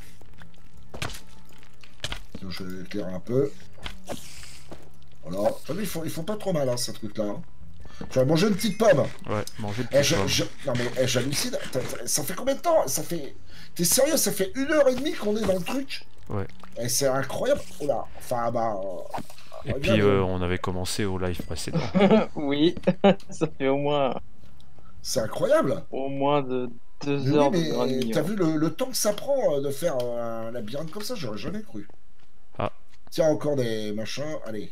S2: Donc, je vais éclairer un peu. Voilà. T'as vu, ils font, ils font pas trop mal, hein, ces trucs-là. Hein. Tu vas manger une petite pomme.
S1: Ouais, manger une
S2: Eh,
S1: petite
S2: je-
S1: pomme.
S2: je- Non mais eh, j'hallucine. T'as- t'as- Ça fait combien de temps? Ça fait. T'es sérieux? Ça fait une heure et demie qu'on est dans le truc.
S1: Ouais.
S2: Et c'est incroyable. Oh là. Enfin bah.
S1: Et
S2: regarde,
S1: puis, euh,
S2: euh,
S1: on avait commencé au live précédent.
S3: Oui, ça fait au moins,
S2: C'est incroyable.
S3: au moins de deux
S2: Mais
S3: heures,
S2: oui,
S3: deux heures et
S2: mais
S3: demie.
S2: t'as
S3: ouais.
S2: vu le, le temps que ça prend euh, de faire euh, un labyrinthe comme ça? J'aurais jamais cru.
S1: Ah.
S2: Tiens, encore des machins. Allez.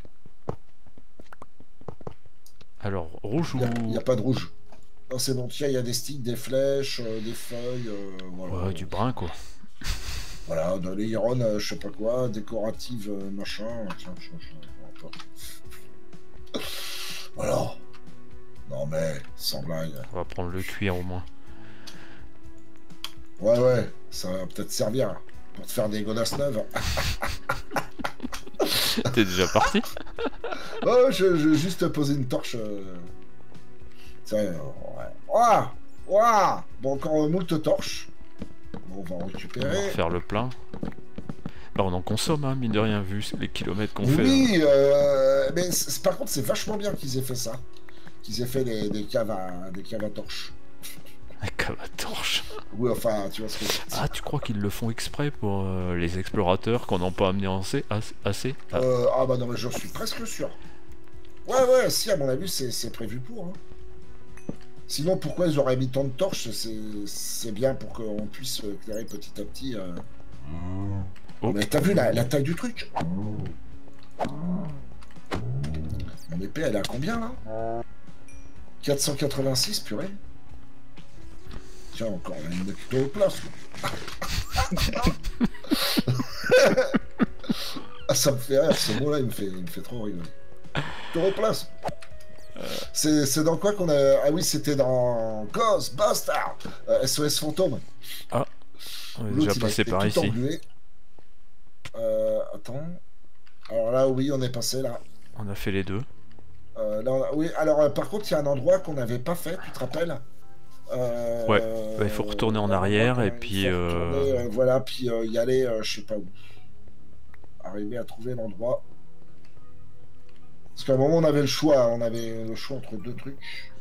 S1: Alors, rouge
S2: Il
S1: ou...
S2: n'y a, pas de rouge. Non, c'est bon. Tiens, il y a des sticks, des flèches, euh, des feuilles. euh, voilà.
S1: Ouais, du brun, quoi.
S2: Voilà, de l'iron, euh, je sais pas quoi, décorative, euh, machin. Tiens, tiens, tiens, tiens. Voilà. Non mais, sans blague.
S1: On va prendre le cuir, au moins.
S2: Ouais, ouais, ça va peut-être servir pour te faire des godasses neuves.
S1: T'es déjà parti?
S2: Oh, je, je vais juste poser une torche. Euh... Tiens, euh, ouais. Ouah, ouah. Bon, encore moult torches. Bon, on va en
S1: On va
S2: récupérer.
S1: refaire le plein. Bah, on en consomme, hein, mine de rien, vu les kilomètres qu'on fait.
S2: Oui, euh, mais c'est- par contre, c'est vachement bien qu'ils aient fait ça. Qu'ils aient fait des, des caves à, des caves à torches.
S1: Un cave à torche.
S2: Oui, enfin, tu vois ce que je veux dire.
S1: Ah, tu crois qu'ils le font exprès pour euh, les explorateurs qu'on n'a pas amené assez, assez ah.
S2: Euh, ah bah non, mais je suis presque sûr. Ouais, ouais, si, à mon avis, c'est c'est prévu pour. Hein. Sinon, pourquoi ils auraient mis tant de torches? C'est c'est bien pour qu'on puisse éclairer petit à petit. Euh...
S1: Oh.
S2: Mais t'as vu la, la taille du truc? Mon épée, elle est à combien, là? quatre cent quatre-vingt-six, purée. Tiens, encore une octoplace. Ah, ça me fait rire, ce mot-là, il me fait, il me fait trop rigoler. Octoplace. C'est c'est dans quoi qu'on a... Ah oui, c'était dans Ghostbusters, euh, S O S Fantôme.
S1: On est
S2: L'autre,
S1: déjà
S2: il a
S1: passé
S2: été
S1: par
S2: tout
S1: ici.
S2: englué. Euh, attends. Alors là, oui, on est passé là.
S1: On a fait les deux.
S2: Euh, là on a- Oui, alors euh, par contre, il y a un endroit qu'on n'avait pas fait, tu te rappelles? Euh,
S1: Ouais, bah, il faut retourner en
S2: un endroit
S1: arrière
S2: qu'on-
S1: et
S2: il
S1: puis,
S2: faut
S1: euh,
S2: retourner, euh, voilà, puis euh, y aller, euh, je sais pas où. Arriver à trouver l'endroit. Parce qu'à un moment, on avait le choix, on avait le choix entre deux trucs.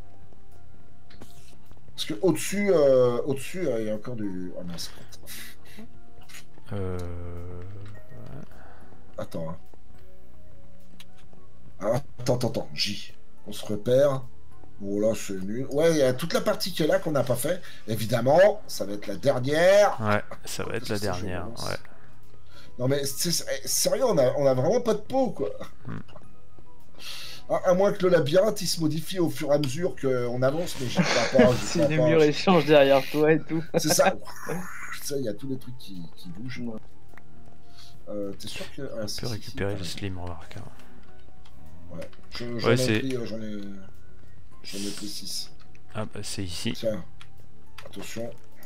S2: Parce que au-dessus, euh, au-dessus, euh, il y a encore du. Oh non, c'est pas-
S1: Euh...
S2: Attends. Hein. Ah, attends, attends, attends. J. On se repère. Bon, là, c'est nul. Ouais, il y a toute la partie qui est là qu'on n'a pas fait. Évidemment, ça va être la dernière.
S1: Ouais, ça va être la
S2: C'est ça, je
S1: dernière.
S2: pense.
S1: Ouais.
S2: Non, mais c'est c'est- sérieux, on a, on a vraiment pas de peau, quoi.
S1: Hmm.
S2: À, à moins que le labyrinthe il se modifie au fur et à mesure qu'on avance, mais j'y crois pas. j'y
S3: Si
S2: crois
S3: le
S2: pas.
S3: mur échange derrière toi et tout.
S2: C'est ça. Ça, il y a tous les trucs qui, qui bougent. Euh, T'es sûr que. Ah,
S1: On
S2: si,
S1: peut
S2: si,
S1: récupérer
S2: si,
S1: le
S2: t'as
S1: slim, remarque. hein.
S2: raison. Ouais. Je- J'en
S1: Ouais,
S2: ai
S1: c'est-
S2: pris, euh, j'en ai. J'en ai pris six.
S1: Ah bah c'est ici.
S2: Tiens. Attention.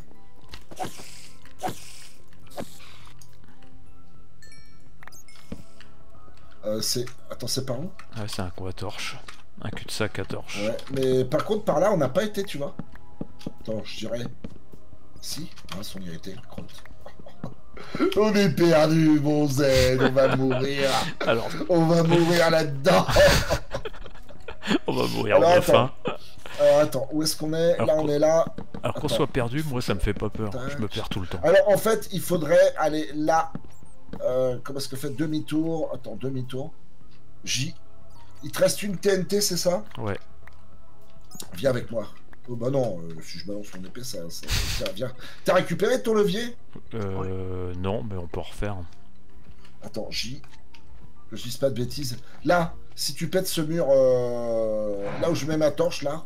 S2: Euh, c'est. Attends, c'est par où?
S1: Ah, c'est un coup à torche. Un cul-de-sac à torche.
S2: Ouais, mais par contre, par là, on n'a pas été, tu vois. Attends, je dirais. Si, mince, on y a été, crotte. On est perdu, mon zen, on va mourir.
S1: Alors,
S2: On va mourir là-dedans.
S1: on va mourir
S2: Alors,
S1: de
S2: attends.
S1: faim.
S2: Alors, attends, où est-ce qu'on est?
S1: Alors,
S2: Là, on
S1: qu'on-
S2: est là.
S1: Alors qu'on
S2: Attends.
S1: soit perdu, moi ça me fait pas peur.
S2: Tac.
S1: Je me perds tout le temps.
S2: Alors, en fait, il faudrait aller là. Euh, comment est-ce que fait demi-tour? Attends, demi-tour. J. Il te reste une T N T, c'est ça?
S1: Ouais.
S2: Viens avec moi. Oh bah non, euh, si je balance mon épée, ça... ça... Tiens, viens. T'as récupéré ton levier?
S1: Euh... Non, mais on peut en refaire.
S2: Attends, J. Que je dise pas de bêtises. Là, si tu pètes ce mur... euh, Là où je mets ma torche, là.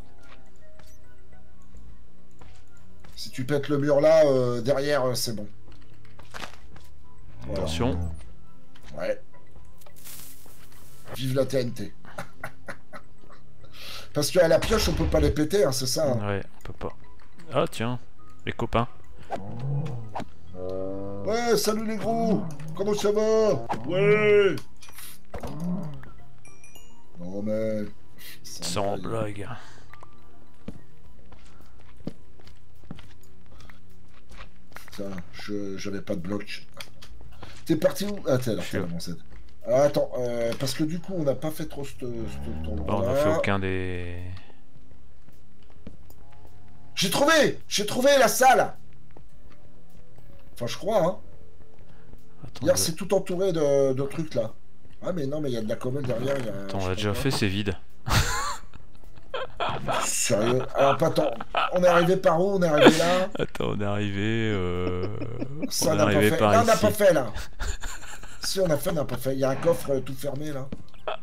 S2: Si tu pètes le mur là, euh, derrière, euh, c'est bon. Voilà.
S1: Attention.
S2: Ouais. Vive la T N T. Parce qu'à la pioche, on peut pas les péter, hein, c'est ça. Hein.
S1: Ouais, on peut pas. Ah tiens, les copains.
S2: Ouais, salut les gros. Comment ça va? Ouais. Non mais...
S1: Sans blague.
S2: Putain, je j'avais pas de bloc. T'es parti où? Ah t'es là,
S1: Je suis
S2: t'es
S1: là.
S2: là, mon Z. Alors, attends, euh, parce que du coup, on n'a pas fait trop ce ce tournoi.
S1: Bah, on n'a fait aucun des...
S2: J'ai trouvé J'ai trouvé la salle. Enfin, je crois, hein.
S1: Attends,
S2: Hier,
S1: je-
S2: c'est tout entouré de, de trucs, là. Ah, mais non, mais il y a de la commode derrière. Il y a,
S1: Attends, on
S2: je
S1: l'a
S2: sais
S1: déjà
S2: pas
S1: fait, c'est vide.
S2: quoi. Sérieux? Alors, pas tant. On est arrivé par où? On est arrivé là?
S1: Attends, on est arrivé... Euh...
S2: Ça,
S1: on
S2: on
S1: est
S2: n'a pas
S1: arrivé
S2: fait.
S1: par
S2: Là, on n'a
S1: ici.
S2: pas fait, là. Si, on a fait, on n'a pas fait. Il y a un coffre euh, tout fermé, là.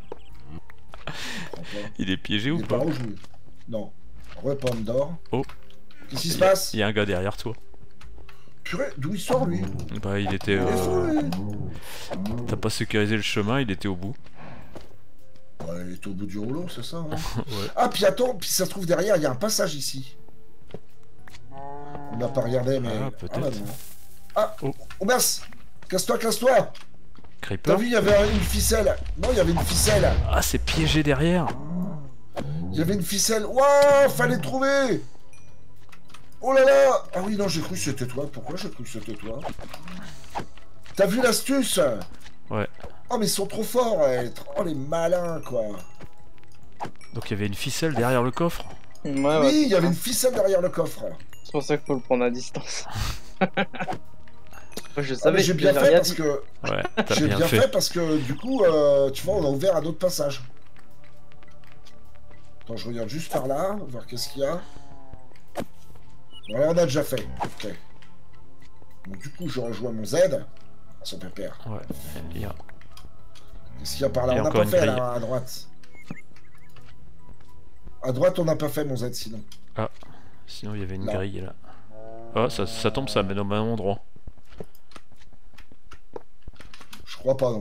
S2: Je comprends pas.
S1: Il est piégé
S2: Il
S1: ou
S2: est
S1: pas?
S2: par où, je... Non. Repomme d'or.
S1: Oh.
S2: Qu'est-ce qui se
S1: Il y a-
S2: passe?
S1: Il y a un gars derrière toi.
S2: Purée, d'où il sort, lui?
S1: Bah, il était...
S2: Il est fou,
S1: Euh...
S2: lui.
S1: T'as pas sécurisé le chemin, il était au bout.
S2: Ouais, il est au bout du rouleau, c'est ça, hein.
S1: Ouais.
S2: Ah, puis attends, puis ça se trouve derrière, il y a un passage ici. On n'a pas regardé, mais...
S1: Ah, peut-être.
S2: bah non. Ah,
S1: Oh.
S2: oh mince. Casse-toi, casse-toi. T'as
S1: Creeper?
S2: vu, il y avait une ficelle. Non, il y avait une ficelle.
S1: Ah, c'est piégé derrière.
S2: Il y avait une ficelle. Waouh, fallait trouver. Oh là là. Ah oui, non, j'ai cru que c'était toi. Pourquoi j'ai cru que c'était toi? T'as vu l'astuce?
S1: Ouais.
S2: Oh, mais ils sont trop forts. eh. Oh, les malins, quoi.
S1: Donc il y avait une ficelle derrière le coffre.
S3: Ouais, ouais,
S2: Oui, il y avait une ficelle derrière le coffre.
S3: c'est pour ça qu'il faut le prendre à distance. Moi, je
S2: Ah,
S3: savais
S2: mais j'ai
S3: que
S2: bien
S3: j'ai
S2: fait
S3: rien
S2: parce
S3: dit.
S2: que...
S1: Ouais, t'as
S2: J'ai
S1: bien,
S2: bien
S1: fait.
S2: fait parce que du coup, euh, tu vois, on a ouvert un autre passage. Attends, je regarde juste par là, voir qu'est-ce qu'il y a. Voilà, on a déjà fait. Ok. Donc du coup, je rejoins mon Z. À son pépère.
S1: Ouais, il y a...
S2: Qu'est-ce qu'il y a par là?
S1: Il y a
S2: On n'a
S1: encore
S2: pas
S1: une
S2: fait
S1: grille.
S2: là, à droite. À droite, on n'a pas fait mon Z sinon.
S1: Sinon il y avait une
S2: Là.
S1: grille là. Ah, ça, ça tombe, ça mène au même endroit.
S2: Je crois pas, non.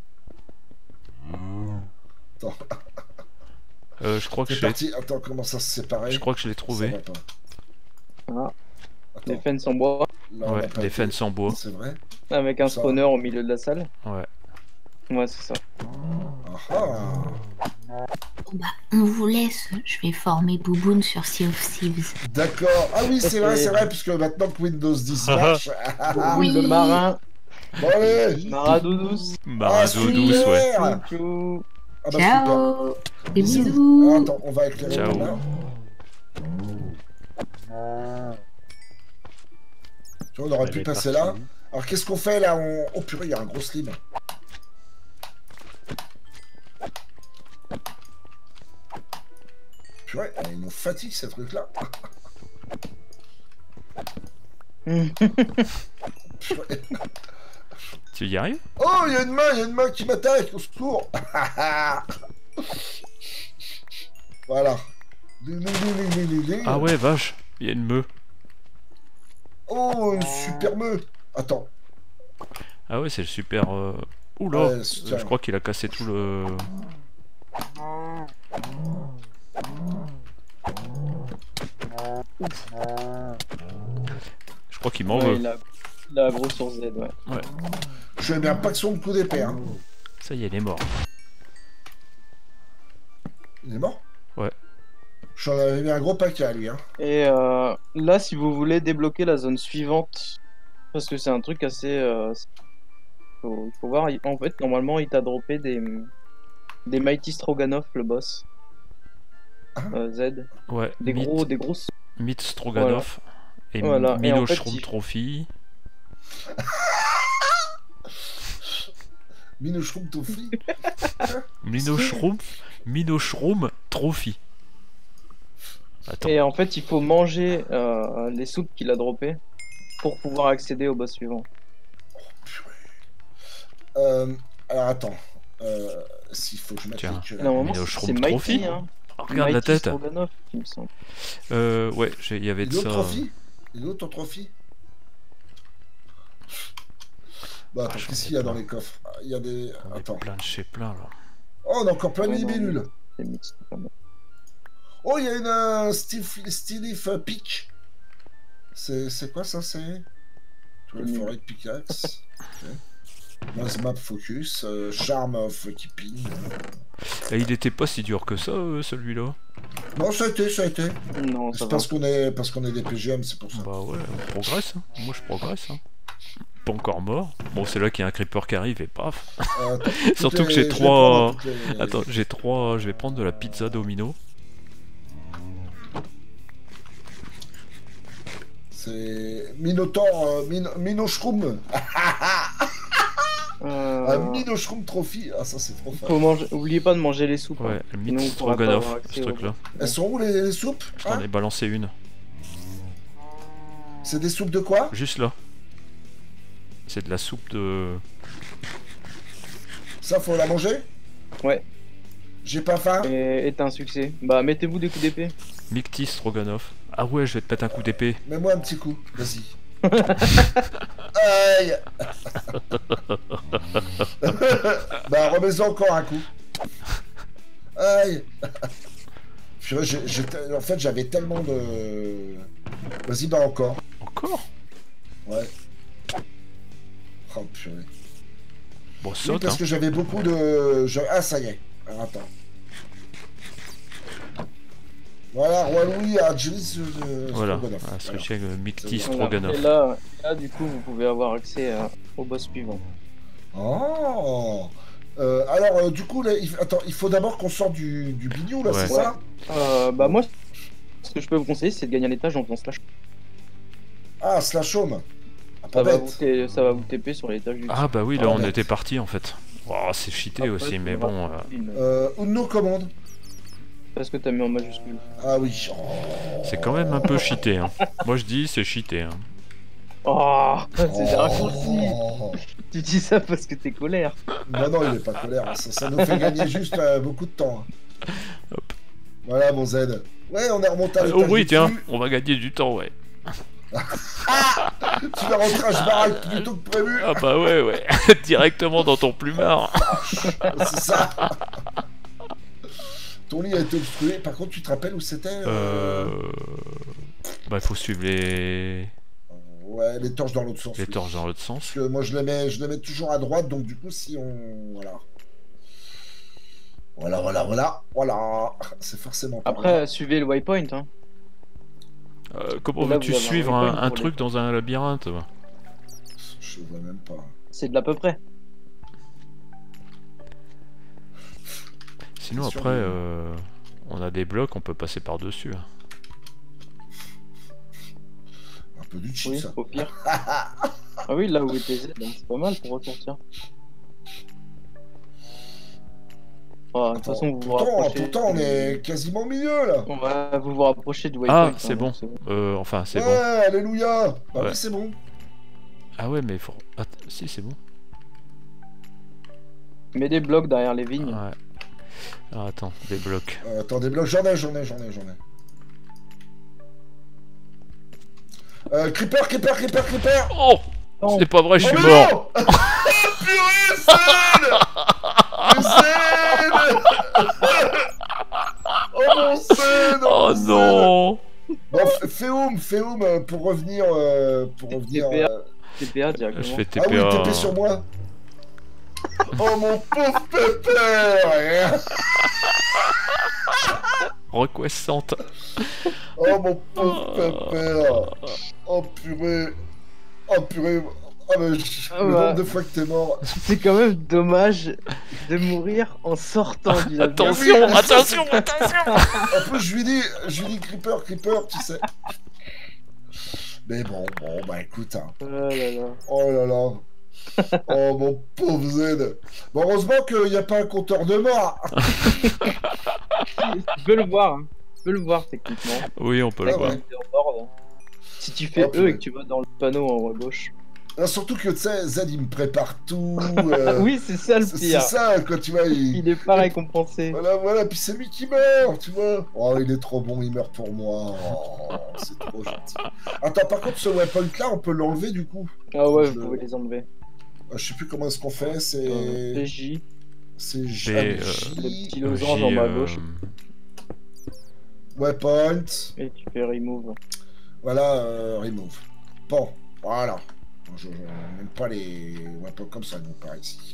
S2: Attends,
S1: Euh, je crois que
S2: c'est
S1: je l'ai...
S2: parti. Attends, comment ça se séparait?
S1: Je crois que je l'ai
S2: Ça
S1: trouvé.
S2: va pas.
S3: Ah,
S2: Attends,
S3: des fences en bois,
S2: là, on
S1: Ouais,
S2: n'a pas
S1: des
S2: été-
S1: fences en bois.
S2: C'est vrai?
S3: avec un
S2: Ça.
S3: spawner au milieu de la salle.
S1: Ouais.
S3: Ouais, c'est ça.
S2: Ah ah.
S5: Bon, bah, on vous laisse. Je vais former Bouboune sur Sea of Thieves.
S2: D'accord. Ah oui, c'est vrai, c'est vrai, puisque maintenant que Windows dix marche.
S5: Oui.
S3: Le marin,
S2: Bon, allez.
S3: Maradoudous.
S1: Marazo
S2: Ah,
S1: douce, ouais.
S2: super.
S3: Tchou.
S2: Ah bah super.
S5: Ciao. Des
S2: Bisous.
S5: bisous.
S2: Ah, attends, on va éclairer
S1: Ciao.
S2: là. Tu vois, on aurait
S4: Elle
S2: pu
S4: est
S2: passer
S4: partie.
S2: là. Alors qu'est-ce qu'on fait là? on... Oh purée, il y a un gros slim. Purée, ils nous fatiguent ces trucs-là. Purée.
S1: Tu y arrives?
S2: Oh, il y a une main, il y a une main qui m'attaque, au secours. Voilà.
S1: Ah ouais, vache, il y a une meule.
S2: Oh, une super meule. Attends.
S1: Ah ouais, c'est le super... Euh... Oula,
S2: Ouais, tiens.
S1: je crois qu'il a cassé tout le... Je crois qu'il m'en
S3: Ouais,
S1: veut.
S3: il a, il a gros sur Z, ouais.
S2: Je vais bien pas que son coup d'épée, hein.
S1: Ça y est, il est mort.
S2: Il est mort?
S1: Ouais.
S2: J'en avais mis un gros paquet à lui, hein.
S3: Et euh, là, si vous voulez débloquer la zone suivante, parce que c'est un truc assez... Euh, faut, il faut voir, il- en fait, normalement, il t'a droppé des, des Mighty Stroganoff, le boss.
S2: Ah.
S3: Euh, Z.
S1: Ouais,
S3: Des
S1: Meat-
S3: gros, des grosses...
S1: Meat Stroganoff et
S3: Voilà, et en fait,
S1: Minoshroom
S3: il-
S1: Trophy.
S2: Minoshroom Toffee.
S1: Minoshroom Minoshroom Trophy. Attends,
S3: Et en fait, il faut manger euh, les soupes qu'il a droppées pour pouvoir accéder au boss suivant.
S2: Euh, alors attends. Euh, S'il faut que je mette
S1: Tiens.
S2: les
S3: Et
S2: que-
S3: normalement,
S1: Minoshroom
S3: c'est Mighty,
S1: Trophy.
S3: hein.
S1: oh, regarde la
S3: Mighty
S1: tête.
S3: Stroganoff, il me semble.
S1: Euh, ouais, j'ai- il y avait
S2: Et
S1: de
S2: l'autre
S1: ça.
S2: trophy? Et l'autre trophy? Bah attends,
S1: Ah, j'en
S2: qu'est-ce
S1: ai
S2: qu'il y a dans
S1: plein.
S2: les coffres? Ah, il y a des...
S1: On est
S2: Attends.
S1: plein de chez plein là.
S2: Oh, on a encore plein de
S3: Ouais, non,
S2: libellules.
S3: C'est Mighty Stroganoff.
S2: Oh, il y a une euh, Steve, Steve euh, Peak. C'est c'est quoi ça? C'est... Tu vois, le
S3: Nul.
S2: forêt de pickaxe. Ok. Mass map focus. euh, charm of keeping.
S1: Et il était pas si dur que ça, euh, celui-là.
S2: Non, ça a été, ça a été.
S3: Non, ça
S2: C'est
S3: va.
S2: parce qu'on est, parce qu'on est des P G M, c'est pour ça.
S1: Bah ouais, on progresse. Hein. Moi je progresse. Hein. pas encore mort. Bon, c'est là qu'il y a un creeper qui arrive et paf.
S2: Euh,
S1: Surtout
S2: les-
S1: que j'ai
S2: je vais
S1: trois...
S2: prendre toutes les-
S1: Attends, j'ai trois... Je vais prendre de la pizza domino.
S2: C'est Minotaur, euh, Min... Minoshroom.
S3: Euh,
S2: Un Minoshroom Trophy. Ah, ça, c'est trop fort.
S3: faut manger... Oubliez pas de manger les soupes.
S1: Ouais,
S3: hein.
S1: le
S3: Sinon,
S1: mythe
S3: on pourra pas
S1: stroganoff,
S3: avoir accès
S1: ce
S3: au-
S1: truc-là.
S2: Elles sont où les, les soupes
S1: Je t'en
S2: hein
S1: ai balancé une.
S2: C'est des soupes de quoi?
S1: Juste là. C'est de la soupe de...
S2: Ça, faut la manger?
S3: Ouais.
S2: J'ai pas faim.
S3: Et, et t'as un succès. Bah, mettez-vous des coups d'épée.
S1: Micti stroganoff. Ah ouais, je vais te mettre un coup d'épée.
S2: Mets-moi un petit coup. Vas-y. Aïe. Bah, remets-en encore un coup. Aïe. Purée, j'ai- j'ai- En fait, j'avais tellement de... Vas-y, bah encore.
S1: Encore?
S2: Ouais. Oh, purée.
S1: Bon,
S2: Oui,
S1: saute,
S2: parce
S1: hein.
S2: que j'avais beaucoup de... je- Ah, ça y est. Alors, attends. Voilà, Roi Louis a Juris de
S1: Voilà,
S2: Stroganoff.
S1: ah,
S2: Voilà.
S1: switch avec le Micti
S2: Voilà.
S1: stroganoff.
S3: Et là, là, du coup, vous pouvez avoir accès à- au boss suivant.
S2: Oh euh, Alors, euh, du coup, là, il... attends, il faut d'abord qu'on sorte du, du bignou, là,
S1: Ouais.
S2: c'est ça?
S3: Euh, bah, moi, ce que je peux vous conseiller, c'est de gagner un étage en faisant slash.
S2: Ah, slash home. Ah,
S3: Ça
S2: pas
S3: va, vous
S2: bête.
S3: t- ça va vous T P sur l'étage du
S1: Ah bah oui, là
S2: Ah,
S1: on
S2: ouais.
S1: était parti en fait. Oh, c'est cheaté
S3: Après,
S1: aussi,
S3: tu
S1: mais
S3: verras
S1: bon... euh,
S3: une-
S2: Euh, Uno commande.
S3: Parce que t'as mis en majuscule.
S2: Ah oui. Oh.
S1: C'est quand même un peu cheaté. Hein. Moi je dis c'est cheaté. Hein.
S3: Oh, c'est des
S2: Oh.
S3: raccourcis. Tu dis ça parce que t'es colère.
S2: Non, non, il est pas colère. Ça, ça nous fait gagner juste euh, beaucoup de temps. hein.
S1: Hop.
S2: Voilà, mon Z. Ouais, on est remonté à
S1: Euh,
S2: l'étage
S1: oh oui,
S2: du
S1: tiens,
S2: dessus.
S1: on va gagner du temps, ouais.
S2: Tu vas rentrer à baraque plus tôt que prévu.
S1: Ah bah ouais, ouais. Directement dans ton plumard.
S2: C'est ça. Ton lit a été obstrué. Par contre, tu te rappelles où c'était euh...
S1: Euh... Bah il faut suivre les...
S2: Ouais, les torches dans l'autre sens.
S1: les
S2: oui.
S1: torches dans l'autre sens.
S2: Parce que moi, je les mets, je les mets toujours à droite. Donc, du coup, si on... Voilà. Voilà, voilà, voilà. Voilà. C'est forcément pas
S3: Après, suivez le waypoint. Hein.
S1: Euh, comment
S3: Et là,
S1: veux-tu
S3: vous avez un
S1: suivre un,
S3: waypoint
S1: un
S3: pour
S1: truc dans un labyrinthe?
S2: grave. Je vois même pas.
S3: C'est de l'à peu près.
S1: Sinon
S2: C'est sûr,
S1: après,
S2: mais-
S1: euh, on a des blocs, on peut passer par-dessus. hein.
S2: Un peu du cheat,
S3: Oui,
S2: ça.
S3: au pire. Ah oui, là où était Z, hein, c'est pas mal pour ressortir. Oh, de toute façon, vous vous
S2: pourtant,
S3: rapprochez.
S2: pourtant, on est quasiment au milieu, là.
S3: On va vous vous rapprocher du waypoint.
S1: Ah,
S3: hein,
S1: c'est
S3: donc
S1: bon. Euh, enfin, c'est
S2: ouais,
S1: bon.
S2: alléluia. Bah
S1: Ouais.
S2: oui, c'est bon.
S1: Ah ouais, mais il faut... Att- si, c'est bon.
S3: Mets des blocs derrière les vignes.
S1: Ouais. Alors attends, des blocs.
S2: Euh, attends, des blocs, j'en ai, j'en ai, j'en ai, j'en ai. Euh, creeper, creeper, creeper, creeper.
S1: Oh!
S3: Non.
S1: C'est pas vrai, je suis
S2: mais
S1: mort!
S2: non. Purée, Zed. Mais Zed. Oh mon Zed.
S1: Oh
S2: mon Zed.
S1: non!
S2: Bon, f- fais oum, fais oum euh, pour revenir, euh, pour revenir.
S3: T P A.
S2: euh,
S3: T P A directement.
S1: Je fais
S2: Ah oui,
S1: T P A.
S2: T P sur moi. Oh mon pauvre pépère.
S1: Requestante.
S2: Oh mon pauvre pépère. Oh purée. Oh purée. Oh mais je-
S3: Ah
S2: le
S3: bah.
S2: nombre de fois que t'es mort.
S3: C'est quand même dommage de mourir en sortant du labyrinthe.
S1: Attention,
S2: Oui, mais ça,
S1: attention, attention!
S2: En plus, je lui dis, je lui dis creeper, creeper, tu sais. Mais bon, bon, bah écoute, hein.
S3: Oh là là.
S2: Oh là là. Oh mon pauvre Z. Bon, heureusement qu'il n'y a pas un compteur de mort.
S3: Tu peux le voir, hein. Tu peux le voir techniquement.
S1: Oui, on peut le
S2: Ah
S1: voir.
S2: ouais.
S3: C'est en ordre. Si tu fais
S2: Oh,
S3: E
S2: purée.
S3: et que tu vas dans le panneau en haut à gauche.
S2: Là, surtout que tu sais, Z il me prépare tout. euh,
S3: oui, c'est ça le
S2: c'est c'est
S3: pire.
S2: ça, quand tu vois. Il...
S3: Il est pas récompensé.
S2: Voilà, voilà, puis c'est lui qui meurt, tu vois. Oh, il est trop bon, il meurt pour moi. Oh, c'est trop gentil. Attends, par contre, ce weapon là, on peut l'enlever du coup.
S3: Ah ouais,
S2: Je
S3: vous
S2: le-
S3: pouvez les enlever.
S2: Euh, Je sais plus comment est-ce qu'on fait,
S3: Euh,
S2: c'est.
S3: P J.
S2: C'est J.
S1: Et,
S2: ah,
S1: euh,
S2: J-
S3: Le petit
S1: J,
S3: losange en bas à gauche.
S1: euh,
S2: Weapon.
S3: Et tu fais remove.
S2: Voilà, euh, remove. Bon, voilà. Je je- n'aime pas les weapons comme ça, nous, par ici.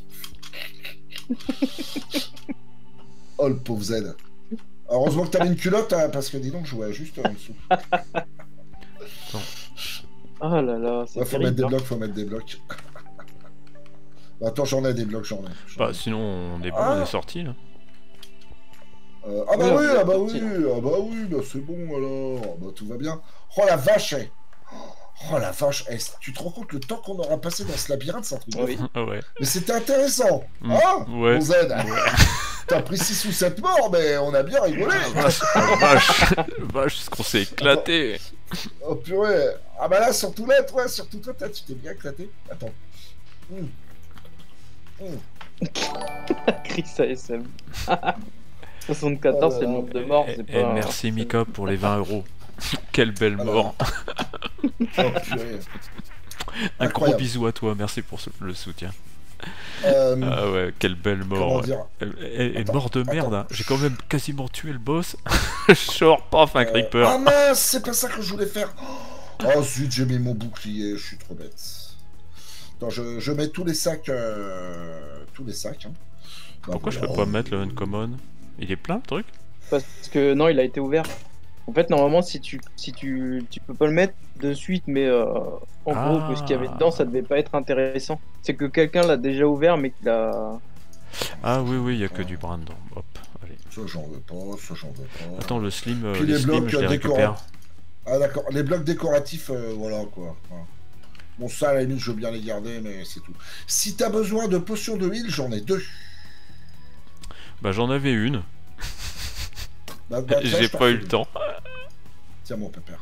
S2: Oh, le pauvre Z. Heureusement que t'avais une culotte, hein, parce que dis donc, je jouais juste en dessous.
S3: Ah là là, c'est
S2: Ouais, faut
S3: terrible.
S2: mettre des
S3: hein.
S2: blocs, faut mettre des blocs. Bah, attends, j'en ai des blocs, j'en ai. j'en
S1: Bah
S2: ai.
S1: sinon on est bon,
S2: Ah.
S1: on est sorti là.
S2: Euh, ah bah
S3: Oui,
S2: oui,
S3: on est
S2: ah bah
S3: parti,
S2: oui, ah bah oui, bah c'est bon alors, ah bah tout va bien. Oh la vache, eh. Oh la vache, eh, tu te rends compte le temps qu'on aura passé dans ce labyrinthe, c'est un truc de
S3: Oui.
S2: fou.
S1: Ah ouais.
S2: Mais c'était intéressant,
S1: Mm.
S2: hein,
S1: Ouais.
S2: mon Z.
S1: Ouais.
S2: T'as pris six ou sept morts, mais on a bien rigolé.
S1: Ah, vache, ah, vache, vache, ce qu'on s'est éclaté.
S2: Oh purée. Ah bah là, surtout là, toi, surtout toi, t'as- tu t'es bien éclaté. Attends. Hum. Hum.
S3: Chris A S M. soixante-quatorze,
S2: Oh là
S3: c'est le
S2: là.
S3: nombre de morts,
S1: Et,
S3: c'est
S1: et
S3: pas...
S1: merci Mika pour les vingt euros. Quelle belle
S2: Ah là
S1: mort.
S2: Oh purée.
S1: Un gros
S2: Incroyable.
S1: bisou à toi, merci pour ce- le soutien.
S2: Euh,
S1: Ah ouais, quelle belle mort.
S2: comment
S1: ouais.
S2: dire
S1: Et, et
S2: Attends,
S1: mort de merde,
S2: attends.
S1: hein. J'ai quand même quasiment tué le boss. Genre, paf, un
S2: Euh,
S1: creeper.
S2: Ah mince, c'est pas ça que je voulais faire. Oh zut, j'ai mis mon bouclier, je suis trop bête. Attends, je, je mets tous les sacs. euh, Tous les sacs. Hein. Bah,
S1: Pourquoi je
S2: voilà.
S1: peux pas mettre le uncommon? Il est plein le truc?
S3: Parce que non, il a été ouvert. En fait, normalement, si tu, si tu, tu peux pas le mettre de suite, mais euh, en
S1: Ah.
S3: gros, que ce qu'il y avait dedans, ça devait pas être intéressant. C'est que quelqu'un l'a déjà ouvert, mais qu'il a.
S1: Ah oui, oui, il y a que du bras dedans. Hop, allez.
S2: Ça, j'en veux pas, ça, j'en veux pas.
S1: Attends, le slim, euh,
S2: Puis
S1: les
S2: les
S1: slims,
S2: blocs,
S1: je les
S2: euh,
S1: récupère.
S2: décorants. Ah d'accord, les blocs décoratifs, euh, voilà quoi. Voilà. Bon, ça, à la limite, je veux bien les garder, mais c'est tout. Si t'as besoin de potions de heal, j'en ai deux.
S1: Bah j'en avais une,
S2: Bah, bah, tiens,
S1: j'ai
S2: je t'en
S1: pas eu
S2: refile.
S1: le temps.
S2: Tiens, mon pépère.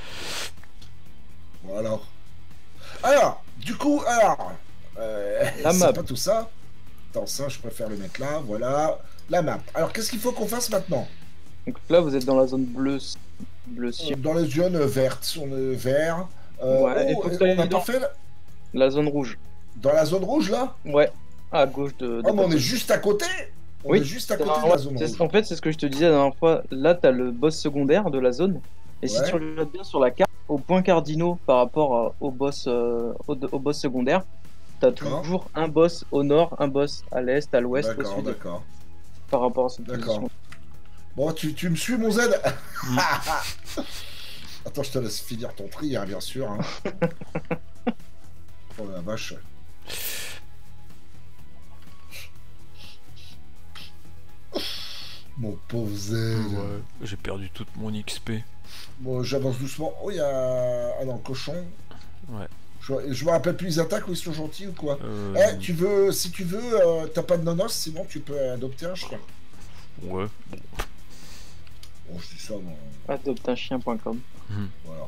S2: Voilà. Alors, du coup, alors... Euh,
S3: La
S2: c'est
S3: map.
S2: pas tout ça. Attends, ça, je préfère le mettre là, voilà. La map. Alors, qu'est-ce qu'il faut qu'on fasse maintenant?
S3: Donc là, vous êtes dans la zone bleue, bleu ciel.
S2: Dans les zones vertes, on est vert. Euh,
S3: Ouais, et
S2: oh,
S3: faut que
S2: on
S3: t'ailles
S2: n'a
S3: dans-
S2: pas fait... la-
S3: La zone rouge.
S2: Dans la zone rouge, là?
S3: Ouais. À gauche de. de
S2: Ah, mais on
S3: ta
S2: est
S3: zone.
S2: juste à côté. On
S3: Oui,
S2: est juste à
S3: C'est-
S2: côté de
S3: ouais,
S2: la zone
S3: c'est-
S2: rouge.
S3: En fait, c'est ce que je te disais la dernière fois. Là, t'as le boss secondaire de la zone. Et si
S2: Ouais.
S3: tu regardes bien sur la carte, aux points cardinaux par rapport euh, au boss, euh, au, au boss secondaire, t'as
S2: D'accord.
S3: toujours un boss au nord, un boss à l'est, à l'ouest, au
S2: D'accord,
S3: sud,
S2: d'accord.
S3: par rapport à cette
S2: D'accord.
S3: position.
S2: Bon, tu, tu me suis, mon Z?
S1: Mm.
S2: Attends, je te laisse finir ton tri, hein, bien sûr. Hein. Oh la vache. Mon pauvre Z.
S1: Ouais, j'ai perdu toute mon X P.
S2: Bon, j'avance doucement. Oh, il y a... Ah non, cochon.
S1: Ouais.
S2: Je, je me rappelle plus les attaques, ou ils sont gentils ou quoi.
S1: Euh,
S2: Eh, tu veux... Si tu veux, euh, t'as pas de nonos, sinon tu peux adopter un chien.
S1: Ouais.
S2: Bon, je dis ça, non.
S3: adopte un chien point com.
S2: Voilà.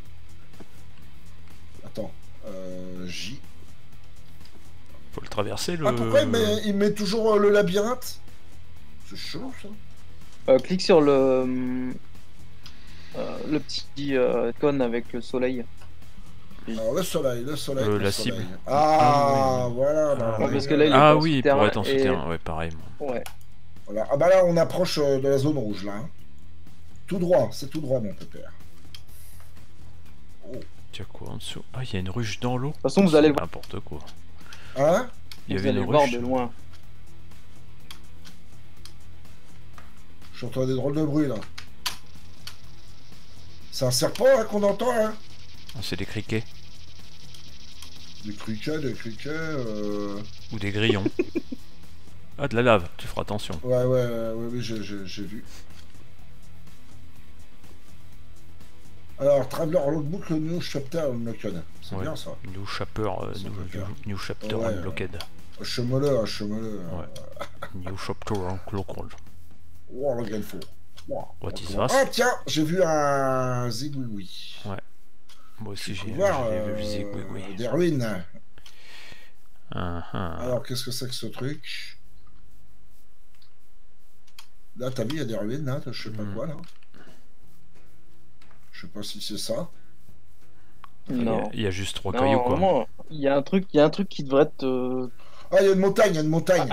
S2: Attends. Euh, J.
S1: Faut le traverser le.
S2: Ah, pourquoi il met, il met toujours euh, le labyrinthe? C'est chaud, ça.
S3: Euh, clique sur le, euh, le petit euh, cône avec le soleil.
S2: Alors, le soleil, le soleil.
S1: Euh,
S2: le
S1: la
S2: soleil.
S1: cible.
S2: Ah,
S1: Ah, oui.
S2: voilà. bah,
S1: Ah,
S3: Ouais,
S1: oui.
S3: parce que là, il est
S1: Ah
S3: en
S1: oui,
S3: souterrain
S1: pour être en
S3: et-
S1: souterrain, ouais, pareil. moi.
S3: Ouais.
S2: Voilà. Ah, bah là, on approche euh, de la zone rouge, là. hein. Tout droit, c'est tout droit, mon pépère.
S1: Tiens quoi en dessous? Ah, il y a une ruche dans l'eau.
S3: De toute façon, vous allez le voir,
S1: N'importe quoi.
S2: Hein?
S1: Il y
S3: vous
S1: avait
S3: allez
S1: une
S3: le voir
S1: ruche.
S3: de loin.
S2: J'entends des drôles de bruit, là. C'est un serpent, là, qu'on entend, là?
S1: Ah, c'est des criquets.
S2: Des criquets, des criquets... Euh...
S1: Ou des grillons. Ah, de la lave, tu feras attention.
S2: Ouais, ouais, ouais, ouais, ouais, j'ai- j'ai j'ai vu. Alors, Traveler Logbook, New Chapter Unlocked. C'est
S1: Ouais.
S2: bien, ça.
S1: New Chapter, euh,
S2: Ça
S1: new,
S2: peut faire.
S1: new Chapter
S2: Ouais.
S1: Unlocked.
S2: Chemeleux, chemeleux.
S1: Ouais. New Chapter Unlocked.
S2: Oh, le gain faux. Wow.
S1: What is
S2: Ah,
S1: that?
S2: tiens, j'ai vu un zigouigoui.
S1: Moi aussi j'ai
S2: J'ai
S1: j'ai
S2: voir
S1: vu
S2: euh,
S1: le zigouigoui.
S2: des ruines.
S1: Ah, ah.
S2: Alors, qu'est-ce que c'est que ce truc? Là, t'as vu, il y a des ruines, là, je sais pas
S1: Mm.
S2: quoi, là. Je sais pas si c'est ça.
S1: Il y a-
S3: Non.
S1: Il y a juste trois
S3: Non,
S1: cailloux quoi.
S3: vraiment, il y a un truc, il y a un truc qui devrait te.
S2: Ah, il y a une montagne, il y a une montagne.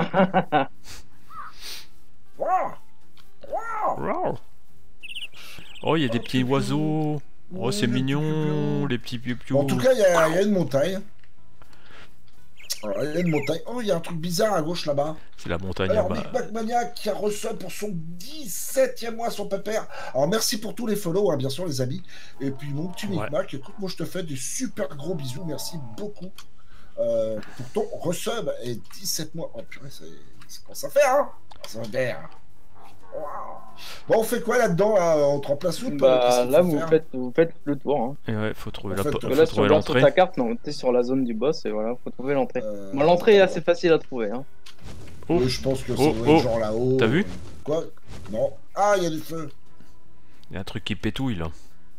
S2: Wow.
S1: Rawr. Oh, il y a des
S2: Oh,
S1: petits
S2: piou-piou.
S1: oiseaux. Oh,
S2: Oui,
S1: c'est
S2: le
S1: mignon,
S2: piou-piou.
S1: les petits piou
S2: Bon, en tout cas, il y, a il y a une montagne. Alors, il y a une montagne. Oh, il y a un truc bizarre à gauche là-bas.
S1: C'est la montagne
S2: Alors,
S1: là-bas.
S2: Big Mac Maniac qui a reçu pour son dix-septième mois son pépère. Alors, merci pour tous les follow, hein, bien sûr, les amis. Et puis, mon petit Big
S1: Ouais.
S2: Mac, écoute, moi, je te fais des super gros bisous. Merci beaucoup euh, pour ton resub. Et dix-sept mois. Oh, purée, c'est c'est comment ça fait, hein? Ça va faire. Wow. Bon, on fait quoi là-dedans, là? On te remplace où?
S3: Bah, là, vous faites, vous faites le tour. Hein.
S1: Et ouais, faut trouver
S2: En
S1: la
S2: fait,
S1: po-
S2: parce
S3: Parce que
S1: faut
S3: là, si tu
S1: trouver
S3: regardes sur
S1: l'entrée.
S3: ta carte, non, t'es sur la zone du boss et voilà, faut trouver l'entrée.
S2: Euh,
S3: Bon, l'entrée est assez facile à trouver. Hein.
S1: Oh.
S2: Oui, je pense que ça
S1: Oh,
S2: doit
S1: oh.
S2: être genre là-haut.
S1: T'as vu?
S2: Quoi? Non. Ah, il y a du feu.
S1: Il y a un truc qui pétouille là.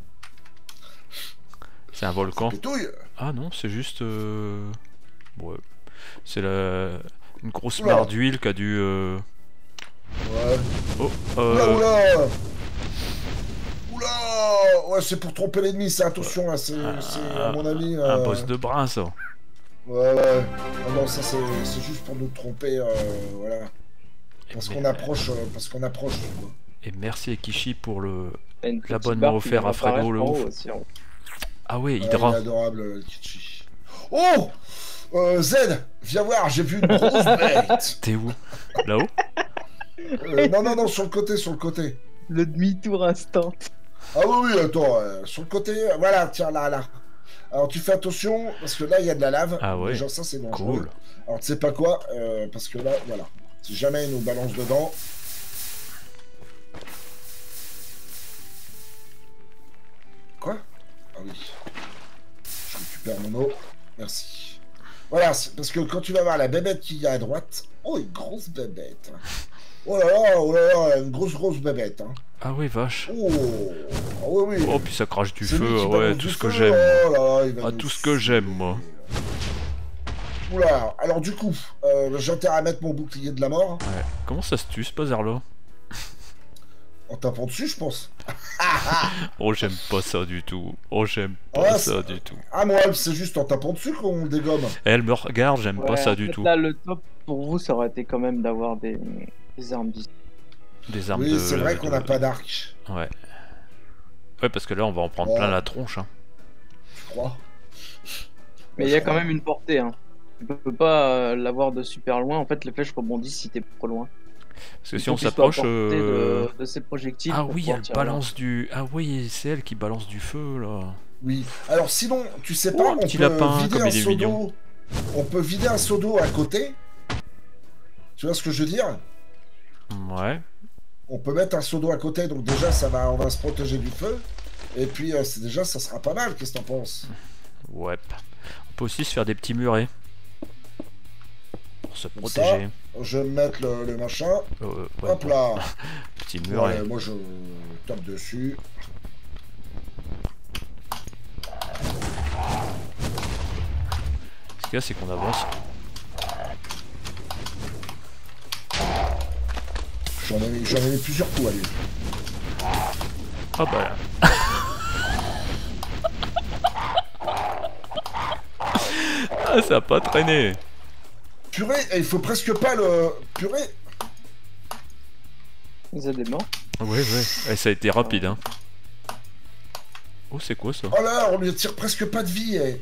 S1: C'est un volcan.
S2: Pétouille.
S1: Ah non, c'est juste. Euh... Ouais. C'est la... une grosse
S2: Oula.
S1: barre d'huile qui a dû. Euh...
S2: Ouais.
S1: Oh,
S2: Oula,
S1: euh...
S2: oula. Oula. Ouais, c'est pour tromper l'ennemi, ça. Attention, là, c'est, c'est, à mon avis...
S1: un
S2: euh,
S1: boss de brin ça.
S2: Ouais, ouais. Non, non, ça, c'est, c'est juste pour nous tromper, euh, voilà. Parce
S1: Et
S2: qu'on
S1: mais-
S2: approche, euh, parce qu'on approche, tu vois.
S1: Et merci Ekishi pour le.
S3: T'as une petite
S1: L'abonnement
S3: barre qui
S1: offert
S3: va
S1: à Fredo
S3: apparaître
S1: le
S3: en
S1: ouf.
S3: haut aussi, hein.
S1: Ah ouais,
S2: Ouais, il est
S1: Hydra.
S2: adorable, euh, Kichi. Oh euh, Z, viens voir, j'ai vu une grosse bête.
S1: T'es où? Là-haut?
S2: Euh, non, non, non, sur le côté, sur le côté.
S3: Le demi-tour instant.
S2: Ah oui, oui, attends, euh, sur le côté, euh, voilà, tiens, là, là. Alors tu fais attention, parce que là, il y a de la lave.
S1: Ah ouais.
S2: Déjà, ça, c'est dangereux.
S1: Cool.
S2: Alors tu sais pas quoi, euh, parce que là, voilà. Si jamais il nous balance dedans... Quoi? Ah oui. Je récupère mon eau. Merci. Voilà, c'est parce que quand tu vas voir la bébête qu'il y a à droite... Oh, une grosse bébête. Oh là là, oh là là, une grosse, grosse bébête. Hein.
S1: Ah oui, vache.
S2: Oh, ah oui, oui.
S1: Oh, puis ça crache du
S2: C'est lui
S1: feu.
S2: qui
S1: Ouais,
S2: balance
S1: tout
S2: du
S1: ce que
S2: feu,
S1: j'aime.
S2: oh là là, il va
S1: Ah,
S2: nous
S1: tout ce que j'aime, moi.
S2: Oula, alors du coup, euh, j'ai intérêt à mettre mon bouclier de la mort
S1: Ouais. Comment ça se tue ce bazar-là?
S2: en tapant dessus, je pense.
S1: Oh, j'aime pas ça du tout. Oh, j'aime pas
S2: Ouais,
S1: ça
S2: c'est-
S1: du tout.
S2: Ah, moi, c'est juste en tapant dessus qu'on le dégomme.
S1: Elle me regarde, j'aime pas
S3: Ouais,
S1: ça
S3: en
S1: du
S3: fait,
S1: tout.
S3: Là, le top pour vous, ça aurait été quand même d'avoir des, des armes bis.
S1: Des armes
S2: Oui,
S1: de.
S2: c'est vrai qu'on n'a
S1: de-
S2: pas d'arc,
S1: Ouais. Ouais, parce que là, on va en prendre
S2: Oh.
S1: plein la tronche. Hein.
S2: je crois.
S3: Mais il y a quand même une portée. Hein. Tu peux pas euh, l'avoir de super loin. En fait, les flèches rebondissent si t'es trop loin.
S1: Parce que
S3: Il
S1: si
S3: faut
S1: on
S3: que tu sois à
S1: s'approche.
S3: portée
S1: euh,
S3: de, de ces projectiles.
S1: Ah
S3: pour
S1: oui,
S3: pouvoir
S1: elle
S3: tirer.
S1: balance du. Ah oui, c'est elle qui balance du feu là.
S2: Oui. Alors sinon, tu sais
S1: Oh,
S2: pas,
S1: un
S2: on
S1: petit
S2: peut
S1: lapin,
S2: vider
S1: comme
S2: un
S1: il est
S2: seau
S1: mignon.
S2: d'eau. On peut vider un seau d'eau à côté. Tu vois ce que je veux dire?
S1: Ouais.
S2: On peut mettre un seau d'eau à côté, donc déjà, ça va, on va se protéger du feu. Et puis, euh, c'est déjà, ça sera pas mal. Qu'est-ce que t'en penses?
S1: Ouais. On peut aussi se faire des petits murets. Pour se
S2: Comme
S1: protéger.
S2: Je vais me mettre le, le machin.
S1: Euh, ouais,
S2: Hop là.
S1: petit
S2: Ouais,
S1: muret.
S2: moi, je tape dessus.
S1: Ce qu'il y a, c'est qu'on avance.
S2: J'en ai, mis- j'en ai mis plusieurs coups à lui.
S1: Ah bah là. Ah, ça a pas traîné.
S2: Purée, et il faut presque pas le... Purée.
S3: Vous êtes des morts.
S1: Ouais, ouais. Et ça a été rapide, hein. Oh, c'est quoi ça?
S2: Oh là, on lui tire presque pas de vie, eh.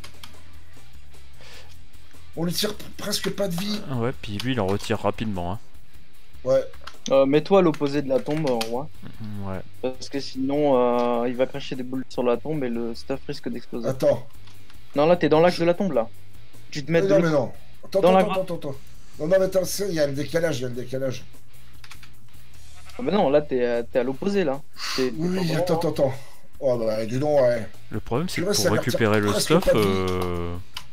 S2: On lui tire p- presque pas de vie.
S1: Ah ouais, puis lui, il en retire rapidement, hein.
S2: Ouais.
S3: Euh, Mets-toi à l'opposé de la tombe, euh, roi.
S1: Ouais.
S3: Parce que sinon, euh, il va cracher des boules sur la tombe et le stuff risque d'exploser.
S2: Attends.
S3: Non, là, t'es dans l'axe de la tombe, là. Tu te mets
S2: Mais
S3: de
S2: non, mais non. Attends,
S3: Dans la
S2: attends, attends, attends. Non, non, mais attends, c'est- il y a le décalage, il y a le décalage.
S3: Ah bah non, là, t'es à, t'es à l'opposé, là. T'es- t'es
S2: Oui,
S3: pas
S2: oui,
S3: vraiment-
S2: attends, attends, attends. Oh, bah, dis donc, ouais.
S1: Le problème, c'est que
S2: Purée, ça
S1: pour
S2: leur tire
S1: récupérer le
S2: presque
S1: stuff,
S2: pas de vie.
S1: euh...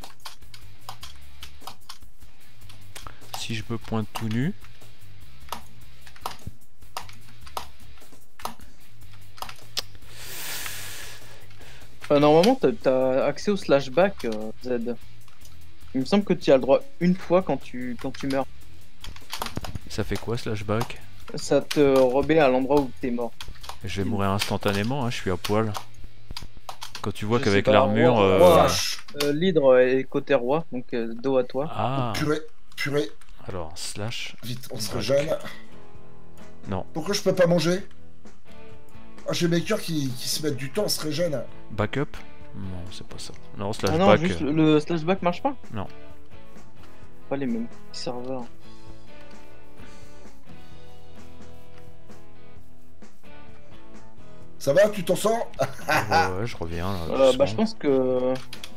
S1: si je me pointe tout nu,
S3: Euh, normalement, t'as- t'as accès au slashback, euh, Z. Il me semble que tu as le droit une fois quand tu, quand tu meurs.
S1: ça fait quoi, slashback?
S3: Ça te remet à l'endroit où t'es mort.
S1: Je vais mourir instantanément, hein, je suis à poil. Quand tu vois
S3: Je
S1: qu'avec
S3: sais pas,
S1: l'armure...
S3: roi-
S1: euh,
S3: roi-
S2: Vache.
S3: Euh, L'hydre est côté roi, donc euh, dos à toi.
S1: Ah,
S2: Purée, purée.
S1: alors, slash...
S2: Vite, on se
S1: Back.
S2: régène.
S1: Non,
S2: Pourquoi je peux pas manger? Ah, j'ai mes cœurs qui, qui se mettent du temps, se régènent.
S1: backup? Non, c'est pas ça. Non,
S3: Ah
S1: slashback...
S3: non, juste le, le slashback marche pas. pas les mêmes serveurs.
S2: Ça va, tu t'en sors?
S1: Ouais, ouais, je reviens. Là,
S3: Euh, bah,
S1: doucement.
S3: je pense que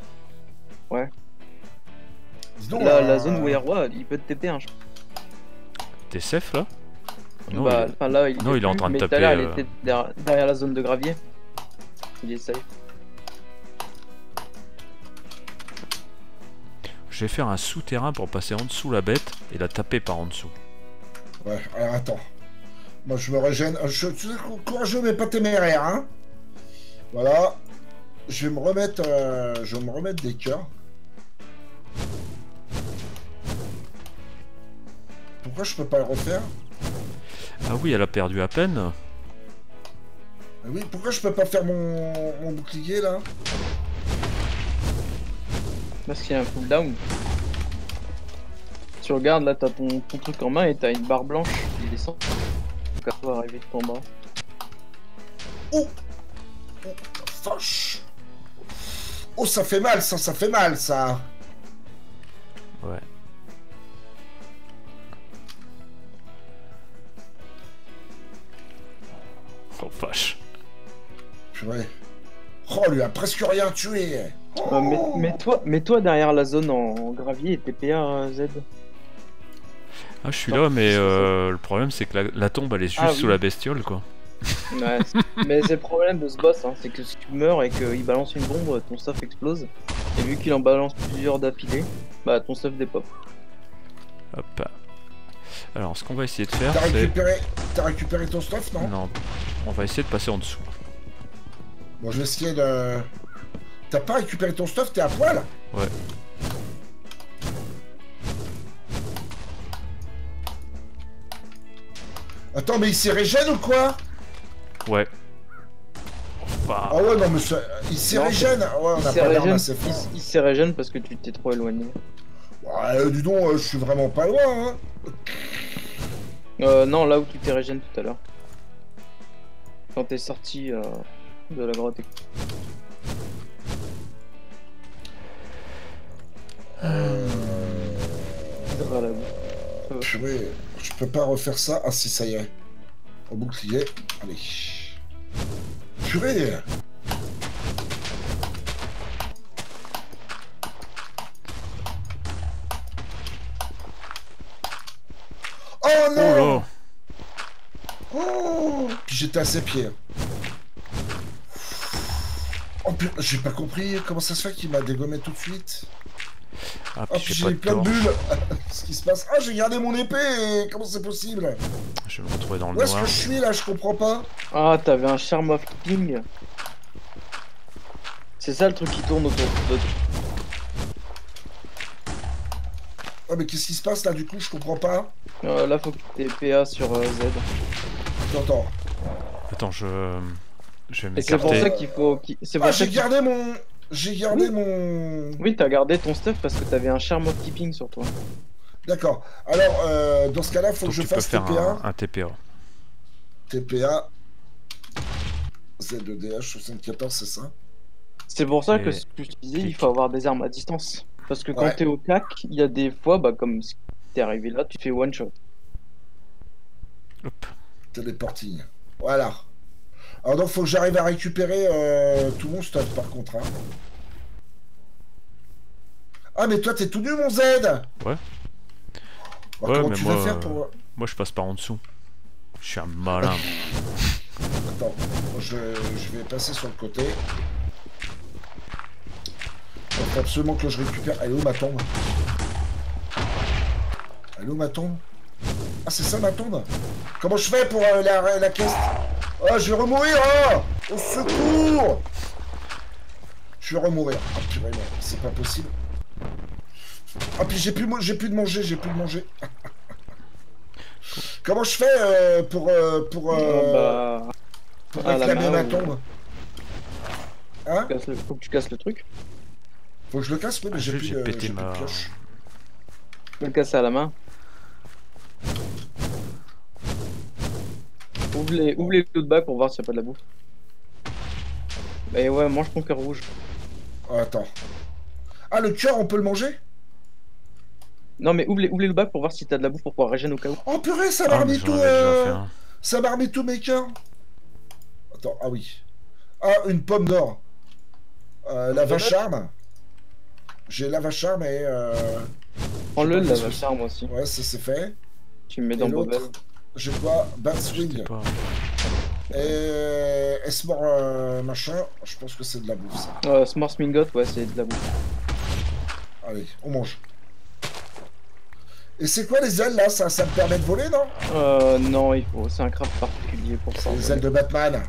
S2: Dis donc,
S3: la,
S2: euh,
S3: la zone où est roi, il peut te T P. Hein, je...
S1: T'es safe là? Non,
S3: bah,
S1: il est-
S3: enfin, là, il,
S1: non,
S3: peut
S1: il est en
S3: plus,
S1: train de
S3: mais tout à
S1: taper,
S3: l'heure, il
S1: euh,
S3: était derrière, derrière la zone de gravier. Il est safe.
S1: Je vais faire un souterrain pour passer en dessous la bête et la taper par en dessous.
S2: Ouais, alors attends. Moi, je me régène. Je suis courageux, mais pas téméraire, hein. Voilà. Je vais me remettre, euh, je vais me remettre des cœurs. Pourquoi je peux pas le refaire?
S1: Ah oui, elle a perdu à peine.
S2: Ah oui, pourquoi je peux pas faire mon, mon bouclier là?
S3: Parce qu'il y a un cooldown. Tu regardes là, t'as ton, ton truc en main et t'as une barre blanche qui descend. Donc à toi arriver tout en bas.
S2: Oh, oh, vache. Oh, ça fait mal, ça, ça fait mal, ça.
S1: Ouais. Oh vache.
S2: Purée. Oh, lui a presque rien tué. Oh.
S3: Euh, mais, mais toi, mais toi derrière la zone en gravier et T P A Z.
S1: Ah, je suis
S3: Non,
S1: là, mais
S3: c'est ça.
S1: euh, le problème c'est que la, la tombe elle est juste
S3: Ah,
S1: sous
S3: oui.
S1: la bestiole quoi.
S3: Ouais, c'est- mais c'est le problème de ce boss, hein, c'est que si tu meurs et qu'il balance une bombe, ton stuff explose. Et vu qu'il en balance plusieurs d'affilée, bah ton stuff dépop.
S1: Hop. Alors, ce qu'on va essayer de faire,
S2: T'as
S1: c'est...
S2: récupéré, t'as récupéré ton stuff, non?
S1: Non, on va essayer de passer en dessous.
S2: Bon, je vais essayer de... T'as pas récupéré ton stuff, t'es à poil?
S1: Ouais.
S2: Attends, mais il s'est régène ou quoi?
S1: Ouais. Enfin,
S2: Ah ouais, non, mais ça... il s'est
S3: Non,
S2: régène. Ouais, on
S3: Il
S2: a
S3: s'est
S2: pas l'air
S3: régène,
S2: assez fort.
S3: il, il s'est régène parce que tu t'es trop éloigné.
S2: Ouais, euh, dis donc, euh, je suis vraiment pas loin, hein.
S3: Euh, non, là où tu t'es régène tout à l'heure. Quand t'es sorti euh, de la grotte.
S2: Euh...
S3: Voilà. Euh,
S2: Purée, je peux pas refaire ça. Ah si, ça y est. Au bouclier. Allez. Purée. Oh
S1: oh
S2: non.
S1: là.
S2: Oh. Puis j'étais à ses pieds. Oh putain, j'ai pas compris comment ça se fait qu'il m'a dégommé tout de suite.
S1: Ah,
S2: Oh,
S1: puis
S2: puis
S1: j'ai pas
S2: j'ai
S1: de
S2: plein de
S1: torche.
S2: bulles. Qu'est-ce qui se passe? Ah, j'ai gardé mon épée. Comment c'est possible?
S1: Je vais me retrouver dans le
S2: Où est-ce
S1: noir.
S2: que je suis là? Je comprends pas.
S3: Ah, t'avais un charm of ping. C'est ça le truc qui tourne autour de
S2: Ah, mais qu'est-ce qui se passe là? Du coup, je comprends pas.
S3: euh, Là, faut que t'aies P A sur euh, Z.
S2: J'entends.
S1: Attends, je... Je vais
S3: Et c'est pour
S1: m'écarter.
S3: ça qu'il faut. qu'il- C'est pour
S2: Ah,
S3: ça
S2: j'ai
S3: qu'il-
S2: gardé mon. J'ai gardé
S3: Oui.
S2: mon.
S3: Oui, t'as gardé ton stuff parce que t'avais un charm of keeping sur toi.
S2: D'accord. Alors, euh, dans ce cas-là, faut
S1: Donc
S2: que je
S1: tu peux
S2: fasse
S1: faire
S2: T P A.
S1: un, un T P A.
S2: T P A. Z deux D H soixante-quatorze, c'est ça?
S3: C'est pour ça que
S1: Et
S3: ce que je te disais, il
S1: clic.
S3: faut avoir des armes à distance. Parce que quand
S2: Ouais.
S3: t'es au C A C, il y a des fois, bah, comme si t'es arrivé là, tu fais one shot.
S1: Hop.
S2: Téléporting. Voilà. Alors donc, faut que j'arrive à récupérer euh, tout mon stuff, par contre. Hein. Ah, mais toi, t'es tout nu, mon Z.
S1: Ouais.
S2: Bah,
S1: Ouais,
S2: comment
S1: mais
S2: tu
S1: moi,
S2: vas faire
S1: euh,
S2: pour...
S1: Moi, je passe par en dessous. Je suis un malin.
S2: Attends, je, je vais passer sur le côté. Il faut absolument que je récupère... Elle est où ma tombe? Elle est où ma tombe? Ah, c'est ça ma tombe? Comment je fais pour euh, la, la caisse? Oh, je vais remourir! Oh, au secours! Je vais remourir. Ah, purée, non, c'est pas possible. Ah, puis j'ai plus, mo- j'ai plus de manger, j'ai plus de manger. Comment je fais euh, pour, euh, pour, euh,
S3: Euh, bah.
S2: pour
S3: à la
S2: réclamer
S3: main
S2: ma
S3: ou-
S2: tombe? Hein?
S3: tu casses le- Faut que tu casses le truc.
S2: Faut que je le casse, oui, mais
S1: Ah,
S2: j'ai
S1: juste,
S2: plus,
S1: j'ai
S2: de-
S1: pété
S2: j'ai plus
S1: ma-
S2: de pioche.
S3: Tu peux le casser à la main. Ouvre les, ouvre les loot bags pour voir s'il n'y a pas de la bouffe. Et ouais, mange ton cœur rouge.
S2: Oh, attends. Ah, le cœur, on peut le manger?
S3: Non, mais ouvre les, ouvre les loot bags pour voir si t'as de la bouffe pour pouvoir régénérer au cas où.
S2: Oh purée, ça
S1: Ah,
S2: m'a
S1: mais
S2: remis
S1: j'en
S2: tout.
S1: avais déjà fait
S2: Euh...
S1: un.
S2: Ça m'a remis tout maker. Attends, ah oui. Ah, une pomme d'or. Euh, la vache arme. J'ai la vache arme et. Euh...
S3: Prends-le,
S2: je sais
S3: la
S2: pas
S3: vache
S2: ce que
S3: arme aussi.
S2: c'est. Ouais, ça c'est fait.
S3: Tu me mets
S2: Et
S3: dans Bobble.
S2: l'autre, j'ai quoi? Bat
S1: Je
S2: swing.
S1: sais pas.
S2: Et. Esmore euh, machin. Je pense que c'est de la bouffe ça.
S3: Euh, S'more Mingot, ouais, c'est de la bouffe.
S2: Allez, on mange. Et c'est quoi les ailes là, ça, ça me permet de voler, non?
S3: Euh, non, il faut, c'est un craft particulier pour ça.
S2: C'est les ailes de Batman.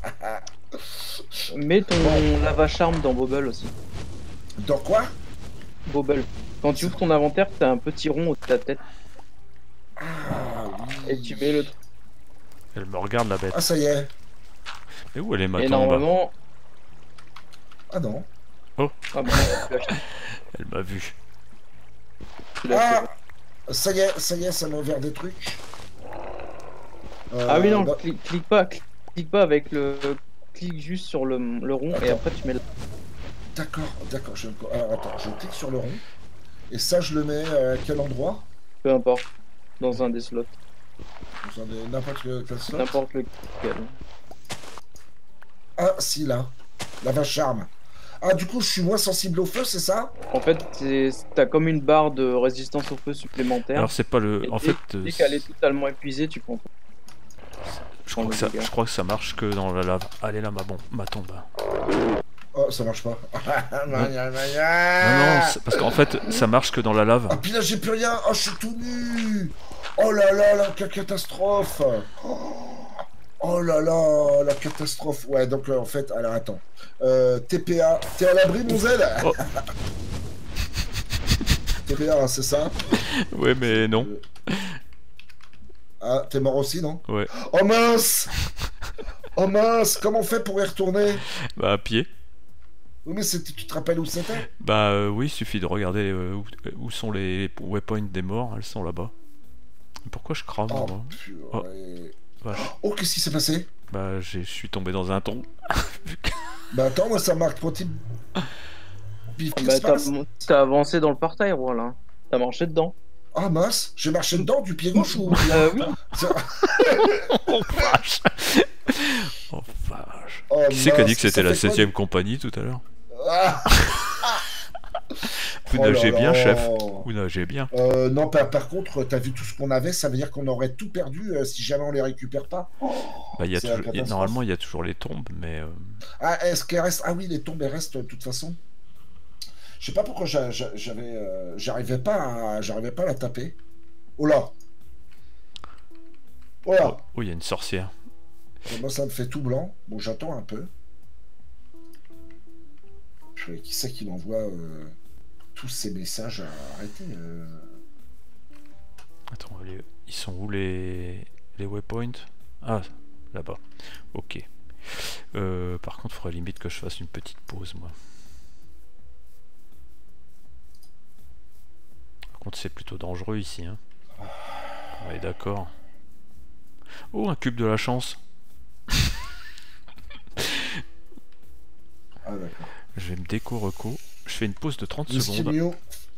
S3: Mets ton
S2: Bon.
S3: lava charme dans Bobble aussi.
S2: Dans quoi?
S3: Bobble. Quand tu ouvres ton inventaire, t'as un petit rond au-dessus de ta tête
S2: Ah oui.
S3: et tu mets le truc.
S1: Elle me regarde la bête.
S2: Ah ça y est.
S1: Mais où elle est ma
S3: Et
S1: tombe?
S3: normalement.
S2: Ah non.
S3: Ah bon, tu l'as acheté.
S1: Elle m'a vu.
S3: Tu l'as acheté.
S2: Ah ça y est, ça y est, ça m'a ouvert des trucs. Euh,
S3: Ah oui, non,
S2: bah,
S3: clique, clique pas, clique, clique pas avec le. Clique juste sur le, le rond et après tu mets le.
S2: D'accord, d'accord. Je... Alors attends, je clique sur le rond. Et ça, je le mets euh, à quel endroit?
S3: Peu importe. Dans un des slots.
S2: Dans un des- N'importe quel quel slot.
S3: N'importe lequel.
S2: Ah si, là. La vache arme. Ah du coup, je suis moins sensible au feu, c'est ça?
S3: En fait, c'est- t'as comme une barre de résistance au feu supplémentaire.
S1: Alors c'est pas le.
S3: Et
S1: En
S3: dès,
S1: fait, euh,
S3: dès qu'elle est totalement épuisée, tu prends.
S1: je crois,
S3: le
S1: que ça,
S3: dégât.
S1: je crois que ça marche que dans la lave. Allez là, ma bon, ma tombe.
S2: Oh, ça marche pas.
S1: Non, non, c'est- parce qu'en fait, ça marche que dans la lave.
S2: Ah puis là, j'ai plus rien. Oh, je suis tout nu. Oh là là, la quelle catastrophe. Oh là là, la catastrophe. Ouais, donc euh, en fait, alors attends. Euh, T P A, t'es à l'abri, mon zèle?
S1: Oh.
S2: T P A, hein, c'est ça?
S1: Ouais, mais non.
S2: Euh, Ah, t'es mort aussi, non?
S1: Ouais.
S2: Oh mince. Oh mince, comment on fait pour y retourner?
S1: Bah à pied.
S2: Oui, mais c'est- tu te rappelles où c'était?
S1: Bah euh, oui, il suffit de regarder euh, où, où sont les waypoints des morts. Elles sont là-bas. Pourquoi je crame
S2: Oh,
S1: moi?
S2: purée.
S1: Vache.
S2: Oh, qu'est-ce qui s'est passé?
S1: Bah j'ai- je suis tombé dans un ton.
S2: Bah attends, moi ça marque trop type. Bif, qu'est-ce qui
S3: Bah,
S2: se
S3: t'as
S2: passe?
S3: t'as avancé dans le portail, voilà. T'as marché dedans.
S2: Ah mince, j'ai marché dedans du pied gauche ou...
S3: Euh, oui.
S1: Oh vache. Oh vache.
S2: Oh,
S1: Qui c'est qui a dit
S2: mince,
S1: que c'était
S2: ça
S1: la
S2: fait quoi,
S1: septième compagnie tout à l'heure?
S2: Ah.
S1: Vous
S2: Oh là
S1: nagez bien,
S2: là.
S1: chef. Vous nagez bien.
S2: Euh, non, par, par contre, t'as vu tout ce qu'on avait, ça veut dire qu'on aurait tout perdu euh, si jamais on les récupère pas.
S1: Bah, il y a
S2: C'est la
S1: toujours- il y a-
S2: catastrophe.
S1: normalement, il y a toujours les tombes, mais euh,
S2: Ah, est-ce qu'elles restent? Ah oui, les tombes, elles restent de toute façon. Je sais pas pourquoi j'a- j'a- j'avais, euh, j'arrivais pas, à, j'arrivais pas à la taper. Oh là. Oh là.
S1: oh, oh, il y a une sorcière.
S2: Et moi, ça me fait tout blanc. Bon, j'attends un peu. Purée, qui c'est qui m'envoie euh, tous ces messages à arrêter euh...
S1: Attends, les- ils sont où les les waypoints? Ah, là-bas. Ok. Euh, par contre, il faudrait limite que je fasse une petite pause, moi. Par contre, c'est plutôt dangereux ici, hein. On est d'accord. Oh, un cube de la chance.
S2: Ah d'accord.
S1: Je vais me déco reco. Je fais une pause de trente
S2: Le
S1: secondes.
S2: stimio.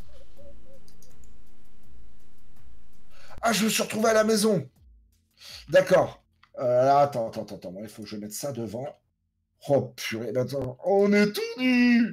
S2: Ah, je me suis retrouvé à la maison. D'accord. Euh, alors, attends, attends, attends, attends. Il faut que je mette ça devant. Oh purée, attends. On est tout nus.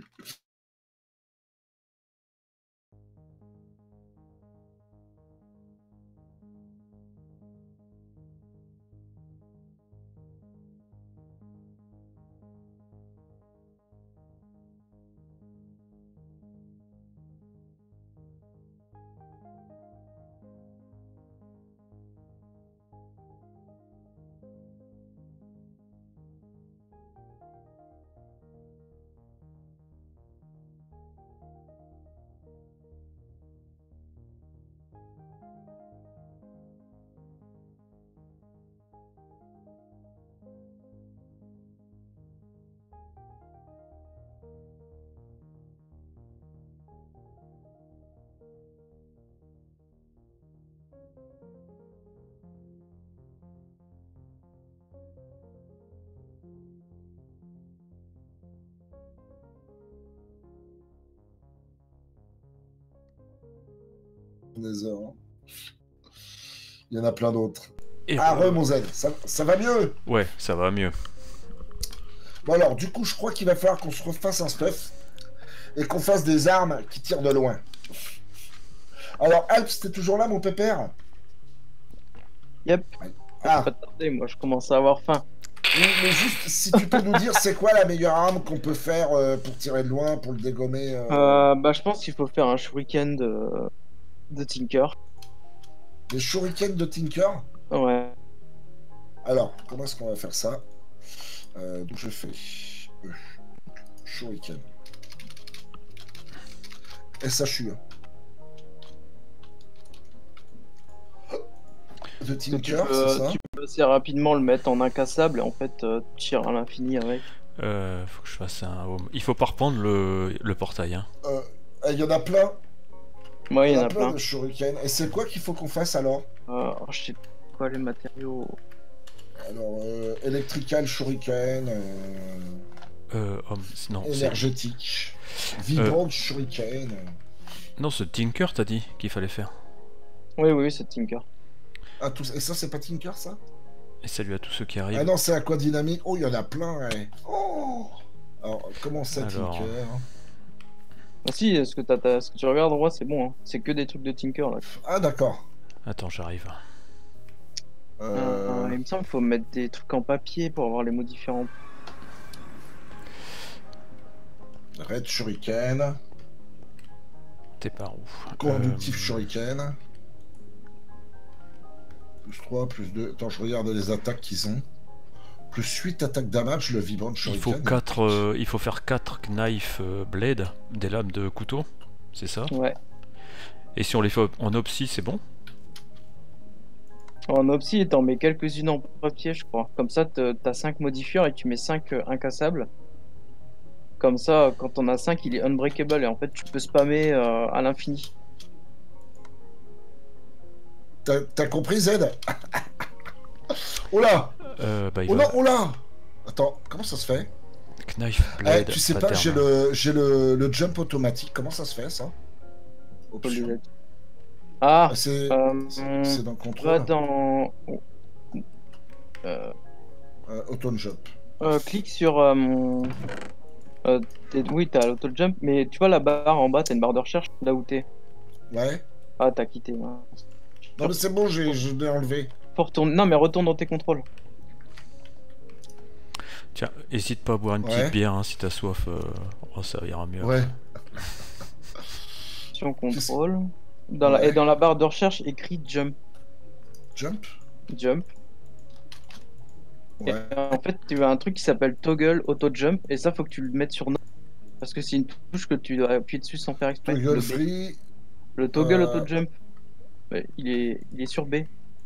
S2: Nether, hein. Il y en a plein d'autres.
S1: Et
S2: Ah,
S1: re-
S2: re, mon Z, ça, ça va mieux.
S1: Ouais, ça va mieux.
S2: Bon alors, du coup, je crois qu'il va falloir qu'on se refasse un stuff et qu'on fasse des armes qui tirent de loin. Alors, Alps, t'es toujours là, mon pépère?
S3: Yep.
S2: Ah,
S3: Pas tarder, moi je commence à avoir faim.
S2: oui, mais juste, si tu peux nous dire, c'est quoi la meilleure arme qu'on peut faire euh, pour tirer de loin, pour le dégommer euh,
S3: Euh, bah, je pense qu'il faut faire un shuriken de, de Tinker.
S2: Des shurikens de Tinker?
S3: Ouais.
S2: Alors, comment est-ce qu'on va faire ça? euh, Donc, je fais euh, shuriken. S H U. De
S3: Tu
S2: Tinker,
S3: peux,
S2: c'est ça?
S3: tu peux assez rapidement le mettre en incassable et en fait euh, tu tires à l'infini avec.
S1: Euh, faut que je fasse un home. Il faut pas reprendre le, le portail, hein.
S2: Euh, Il y en a plein.
S3: Ouais,
S2: Il
S3: il y en a plein.
S2: de shurikens. Et c'est quoi qu'il faut qu'on fasse alors?
S3: Euh, oh, je sais pas quoi les matériaux.
S2: Alors, euh, électrical shuriken, euh,
S1: Euh, home, non, c'est...
S2: énergétique, vibrant shuriken. euh.
S1: Non, c'est Tinker, t'as dit qu'il fallait faire.
S3: Oui, oui, c'est Tinker.
S2: Ah, tout... Et ça, c'est pas Tinker, ça?
S1: Et salut à tous ceux qui arrivent.
S2: Ah non, c'est aquadynamique. Oh, il y en a plein, ouais. Oh. Alors, comment c'est
S1: Alors.
S2: Tinker?
S3: Ah si, ce que, t'as, t'as- ce que tu regardes, droit, c'est bon. Hein. C'est que des trucs de Tinker là.
S2: Ah, d'accord.
S1: Attends, j'arrive.
S2: Euh...
S3: Euh, il me semble qu'il faut mettre des trucs en papier pour avoir les mots différents.
S2: Red shuriken,
S1: T'es par où?
S2: conductif
S1: Euh,
S2: shuriken. Plus trois, plus deux. Attends, je regarde les attaques qu'ils ont. Plus huit attaques damage, le vibrant
S1: Il
S2: shuriken.
S1: faut quatre, euh, il faut faire quatre knife euh, blade, des lames de couteau, c'est ça?
S3: Ouais.
S1: Et si on les fait en opsi, c'est bon?
S3: En opsi, t'en mets quelques-unes en papier, je crois. Comme ça, te- t'as cinq modifieurs et tu mets cinq euh, incassables. Comme ça, quand on a cinq, il est unbreakable et en fait, tu peux spammer euh, à l'infini.
S2: T'as t'as compris, Z? Oh là!
S1: Euh, bah, il
S2: Oh
S1: va...
S2: là, oh là! Attends, comment ça se fait?
S1: Knife
S2: Eh,
S1: blade,
S2: tu sais pas,
S1: pattern.
S2: j'ai le, j'ai le, le jump automatique. Comment ça se fait, ça?
S3: Faut les
S2: Option.
S3: mettre. Ah,
S2: Ah, c'est
S3: euh,
S2: c'est- c'est dans
S3: va
S2: contrôle.
S3: dans. oh. Euh,
S2: Euh, auto jump.
S3: euh, clique sur. euh, mon- euh, t'es- oui, t'as l'auto-jump, mais tu vois la barre en bas, t'as une barre de recherche là où t'es.
S2: Ouais.
S3: Ah, t'as quitté. Ouais.
S2: Non, mais c'est bon, j'ai je l'ai enlevé.
S3: Faut retourner. Non, mais retourne dans tes contrôles.
S1: Tiens, hésite pas à boire une
S2: Ouais.
S1: petite bière hein, si t'as soif, euh, oh, ça ira mieux.
S2: Ouais.
S3: Sur contrôle. Dans la...
S2: Ouais.
S3: Et dans la barre de recherche, écrit jump.
S2: Jump.
S3: Jump.
S2: Ouais.
S3: Et en fait, tu as un truc qui s'appelle toggle auto jump et ça, faut que tu le mettes sur no. Parce que c'est une touche que tu dois appuyer dessus sans faire exprès.
S2: Toggle
S3: Le, B.
S2: free.
S3: Le toggle
S2: Euh.
S3: auto jump. Ouais, il est, il est sur B.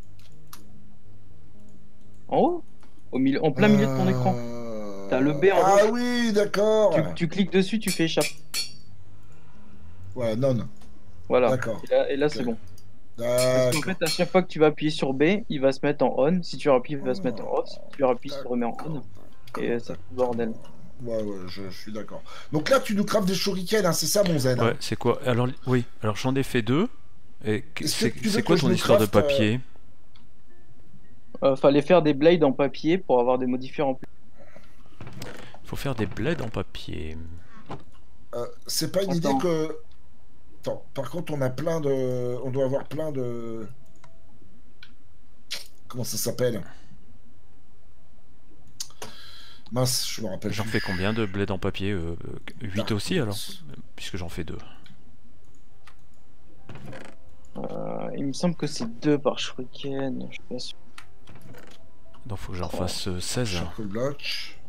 S3: En haut, au milieu, en plein milieu de ton écran.
S2: Euh,
S3: T'as le B en
S2: Ah
S3: rouge.
S2: oui, d'accord.
S3: Tu, tu cliques dessus, tu fais échappe.
S2: Ouais, non.
S3: Voilà.
S2: D'accord.
S3: Et là, et là, c'est
S2: Ok.
S3: bon. Parce qu'en
S2: D'accord.
S3: fait, à chaque fois que tu vas appuyer sur B, il va se mettre en on. Si tu appuies, il va se mettre en off. Si tu appuies, il se remet en on. Et ça fait le bordel.
S2: Ouais, ouais, je, je suis d'accord. Donc là, tu nous craftes des shurikens, hein, c'est ça, mon zen?
S1: Ouais, c'est quoi? Alors, li- oui, alors j'en ai fait deux. Et que-
S2: Est-ce que
S1: c'est
S2: tu veux
S1: c'est
S2: que
S1: quoi
S2: je
S1: ton
S2: nous
S1: histoire de
S2: crafte, euh,
S1: papier?
S3: Euh, fallait faire des blades en papier pour avoir des modifiers en plus.
S1: Faut faire des blades en papier.
S2: Euh, c'est pas une
S3: Attends.
S2: idée que. Attends, par contre, on a plein de. On doit avoir plein de. Comment ça s'appelle? Mince, je me rappelle.
S1: J'en
S2: plus.
S1: fais combien de blades en papier? euh, huit
S2: Ah,
S1: aussi alors? Puisque j'en fais deux.
S3: Euh, il me semble que c'est deux par shuriken. Je suis pas sûr.
S1: Donc faut que j'en
S3: Oh.
S1: fasse euh, seize.
S2: Charcoal block.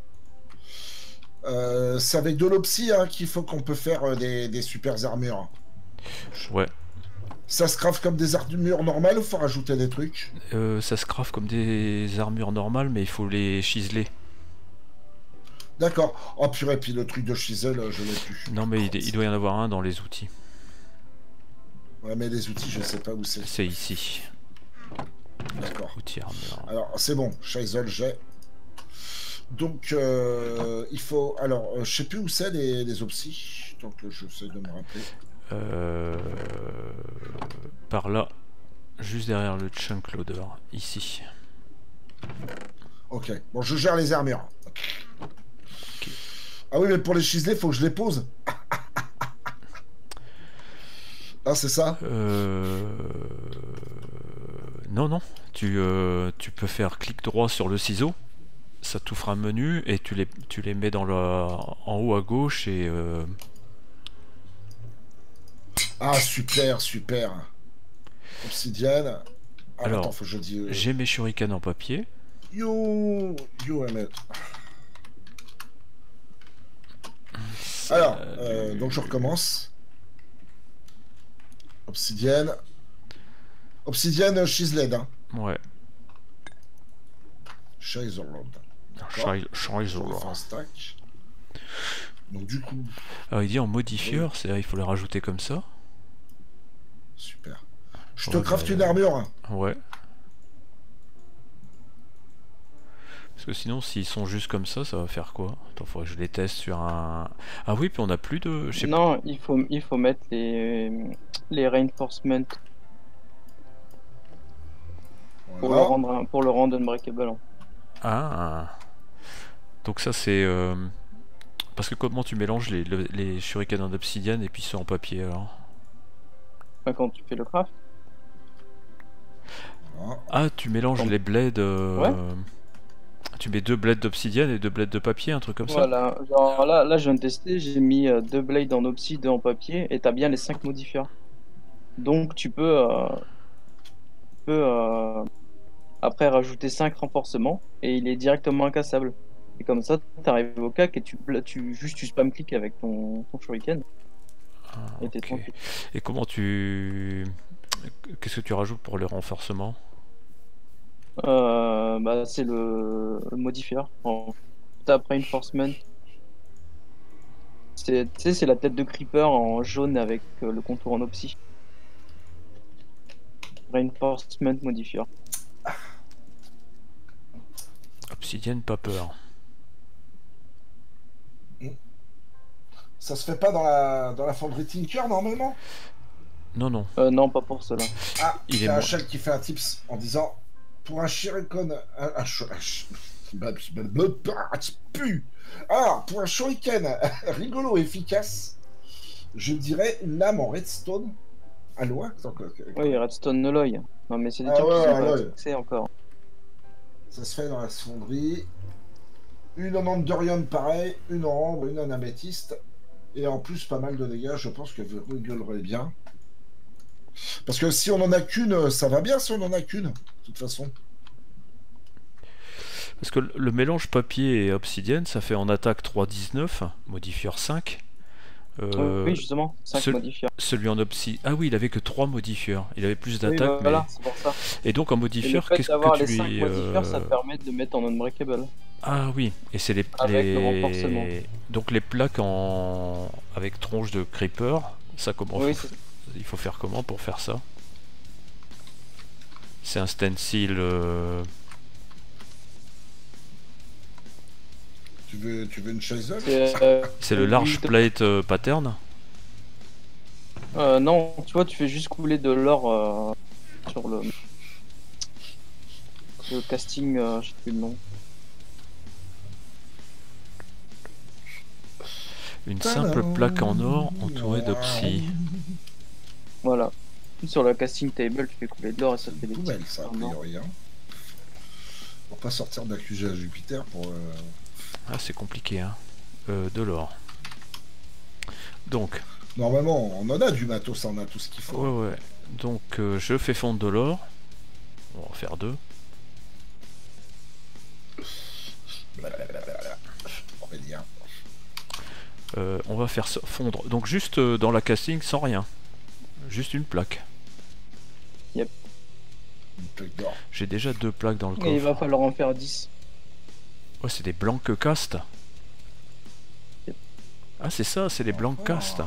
S2: Euh, c'est avec de l'opsie hein, qu'il faut qu'on peut faire euh, des, des super armures.
S1: Ouais.
S2: Ça se crave comme des armures normales ou faut rajouter des trucs?
S1: Euh, ça se craft comme des armures normales, mais il faut les chiseler.
S2: D'accord. Oh purée, puis le truc de chisel, euh, je l'ai plus.
S1: Non mais il, il doit y en avoir un dans les outils.
S2: Ouais, mais les outils, je sais pas où c'est.
S1: C'est ici.
S2: D'accord.
S1: Outils armure.
S2: Alors, c'est bon, Shizel, j'ai. Donc, euh, il faut... Alors, euh, je sais plus où c'est les, les opsis, donc je sais de me rappeler.
S1: Euh... par là, juste derrière le chunk loader, ici.
S2: Ok, bon, je gère les armures. Okay. Ah oui, mais pour les chiselés, faut que je les pose. Ah, c'est ça
S1: euh... Non, non. Tu, euh, tu peux faire clic droit sur le ciseau. Ça t'ouvre un menu et tu les, tu les mets dans le, en haut à gauche et... Euh...
S2: Ah, super, super. Obsidienne. Ah,
S1: alors,
S2: attends, faut que je dise... Euh...
S1: j'ai mes shurikens en papier.
S2: You... You and it. Alors, euh, donc je recommence. Obsidienne. Obsidienne chiseled, hein.
S1: Ouais.
S2: Chiseled.
S1: Chiseled.
S2: Stack. Donc du coup...
S1: Alors il dit en modifieur, oui. C'est-à-dire il faut les rajouter comme ça.
S2: Super. Je
S1: ouais,
S2: te craft
S1: bah,
S2: une armure.
S1: Ouais. Parce que sinon, s'ils sont juste comme ça, ça va faire quoi? Attends, faudrait que je les teste sur un... Ah oui, puis on a plus de... Je sais
S3: non,
S1: pas.
S3: il faut, il faut mettre les, les reinforcements voilà. pour, le rendre, pour le rendre unbreakable.
S1: Ah. Donc ça, c'est... Euh... Parce que comment tu mélanges les, les, les shurikens en obsidienne et puis ceux en papier, alors?
S3: Quand tu fais le craft.
S1: Ah, tu mélanges Quand... les blades... Euh...
S3: Ouais.
S1: Tu mets deux blades d'obsidienne et deux blades de papier, un truc comme
S3: voilà. ça Voilà, genre là, là je viens de tester, j'ai mis euh, deux blades en obsi, deux en papier, et t'as bien les cinq modifieurs. Donc tu peux, euh, tu peux euh, après rajouter cinq renforcements, et il est directement incassable. Et comme ça, t'arrives au cac et tu, tu, juste tu spam click avec ton, ton shuriken.
S1: Ah,
S3: et t'es
S1: okay.
S3: tranquille.
S1: Et comment tu... Qu'est-ce que tu rajoutes pour le renforcement?
S3: Euh, bah, c'est le... le modifieur. En... Tape reinforcement. Tu sais, c'est la tête de creeper en jaune avec euh, le contour en opsi. Reinforcement modifieur.
S1: Obsidienne, pas peur.
S2: Ça se fait pas dans la, dans la fonderie Tinker normalement?
S1: Non, non.
S3: Euh, non, pas pour cela.
S2: Ah, il y a
S1: un
S2: Shell qui fait un tips en disant pour un shuriken. Un, un, un, pu. Ah, pour un shuriken rigolo et efficace, je dirais une lame en redstone. Alloy.
S3: Oui, redstone alloy. Non, mais c'est des
S2: ah,
S3: trucs
S2: ouais,
S3: qui sont
S2: ouais,
S3: pas
S2: ouais.
S3: accès encore.
S2: Ça se fait dans la fonderie. Une en andorium pareil, une en ambre, une en améthyste. Et en plus, pas mal de dégâts, je pense que vous rigolerez bien. Parce que si on en a qu'une, ça va bien si on en a qu'une, de toute façon.
S1: Parce que le mélange papier et obsidienne, ça fait en attaque trois dix-neuf, modifieur cinq.
S3: Euh, oui, justement, cinq
S1: ce,
S3: modifieurs.
S1: Celui en obsidienne... Ah oui, il avait que trois modifieurs. Il avait plus d'attaque,
S3: oui, voilà,
S1: mais...
S3: c'est pour ça.
S1: Et donc en modifieur, qu'est-ce que tu
S3: les
S1: lui...
S3: cinq modifieurs, ça te permet de mettre en unbreakable.
S1: Ah oui, et c'est les,
S3: avec
S1: les...
S3: le renforcement.
S1: Donc les plaques en avec tronche de creeper, ça comment
S3: oui,
S1: faut... il faut faire comment pour faire ça? C'est un stencil. Euh...
S2: Tu veux, tu veux une chaise?
S1: C'est euh, le large plate euh, pattern.
S3: Euh, non, tu vois, tu fais juste couler de l'or euh, sur le le casting, euh, je sais plus le nom.
S1: Une simple plaque en or entourée d'opsi.
S3: Voilà. Sur la casting table, tu fais couler de l'or et ça te fait des
S2: petits. Belle, ça, a priori, hein. Pour pas sortir d'accuser à Jupiter pour. Euh...
S1: Ah, c'est compliqué, hein. Euh, de l'or. Donc.
S2: Normalement, on en a du matos, on a tout ce qu'il faut.
S1: Ouais, ouais. Donc, euh, je fais fondre de l'or. On va en faire deux.
S2: On va dire.
S1: Euh, on va faire fondre, donc juste euh, dans la casting sans rien, juste une plaque.
S3: Yep.
S2: Une plaque d'or.
S1: J'ai déjà deux plaques dans le coffre.
S3: Et il va falloir en faire dix.
S1: Ouais, c'est des blancs que cast. Yep. Ah, c'est ça, c'est les blancs oh. cast.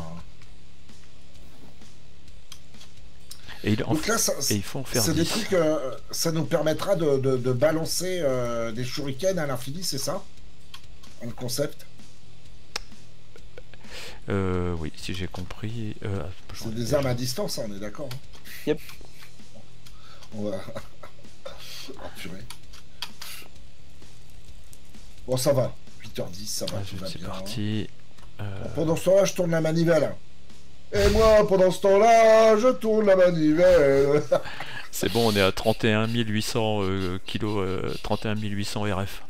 S1: Et, il en
S2: donc là, ça,
S1: et il faut en faire
S2: c'est
S1: dix.
S2: des trucs, euh, ça nous permettra de, de, de balancer euh, des shurikens à l'infini, c'est ça? Un concept?
S1: Euh, oui, si j'ai compris. Euh, j'en ai
S2: C'est des
S1: déjà.
S2: armes à distance, hein, on est d'accord. Hein.
S3: Yep.
S2: On va. Oh, purée. Bon, ça va. huit heures dix, ça va.
S1: Ah,
S2: tout va
S1: c'est
S2: bien,
S1: parti. Euh,
S2: hein. Bon, pendant ce temps-là, je tourne la manivelle. Et moi, pendant ce temps-là, je tourne la manivelle.
S1: c'est bon, on est à trente et un mille huit cents euh, kilos, euh, trente et un mille huit cents R F.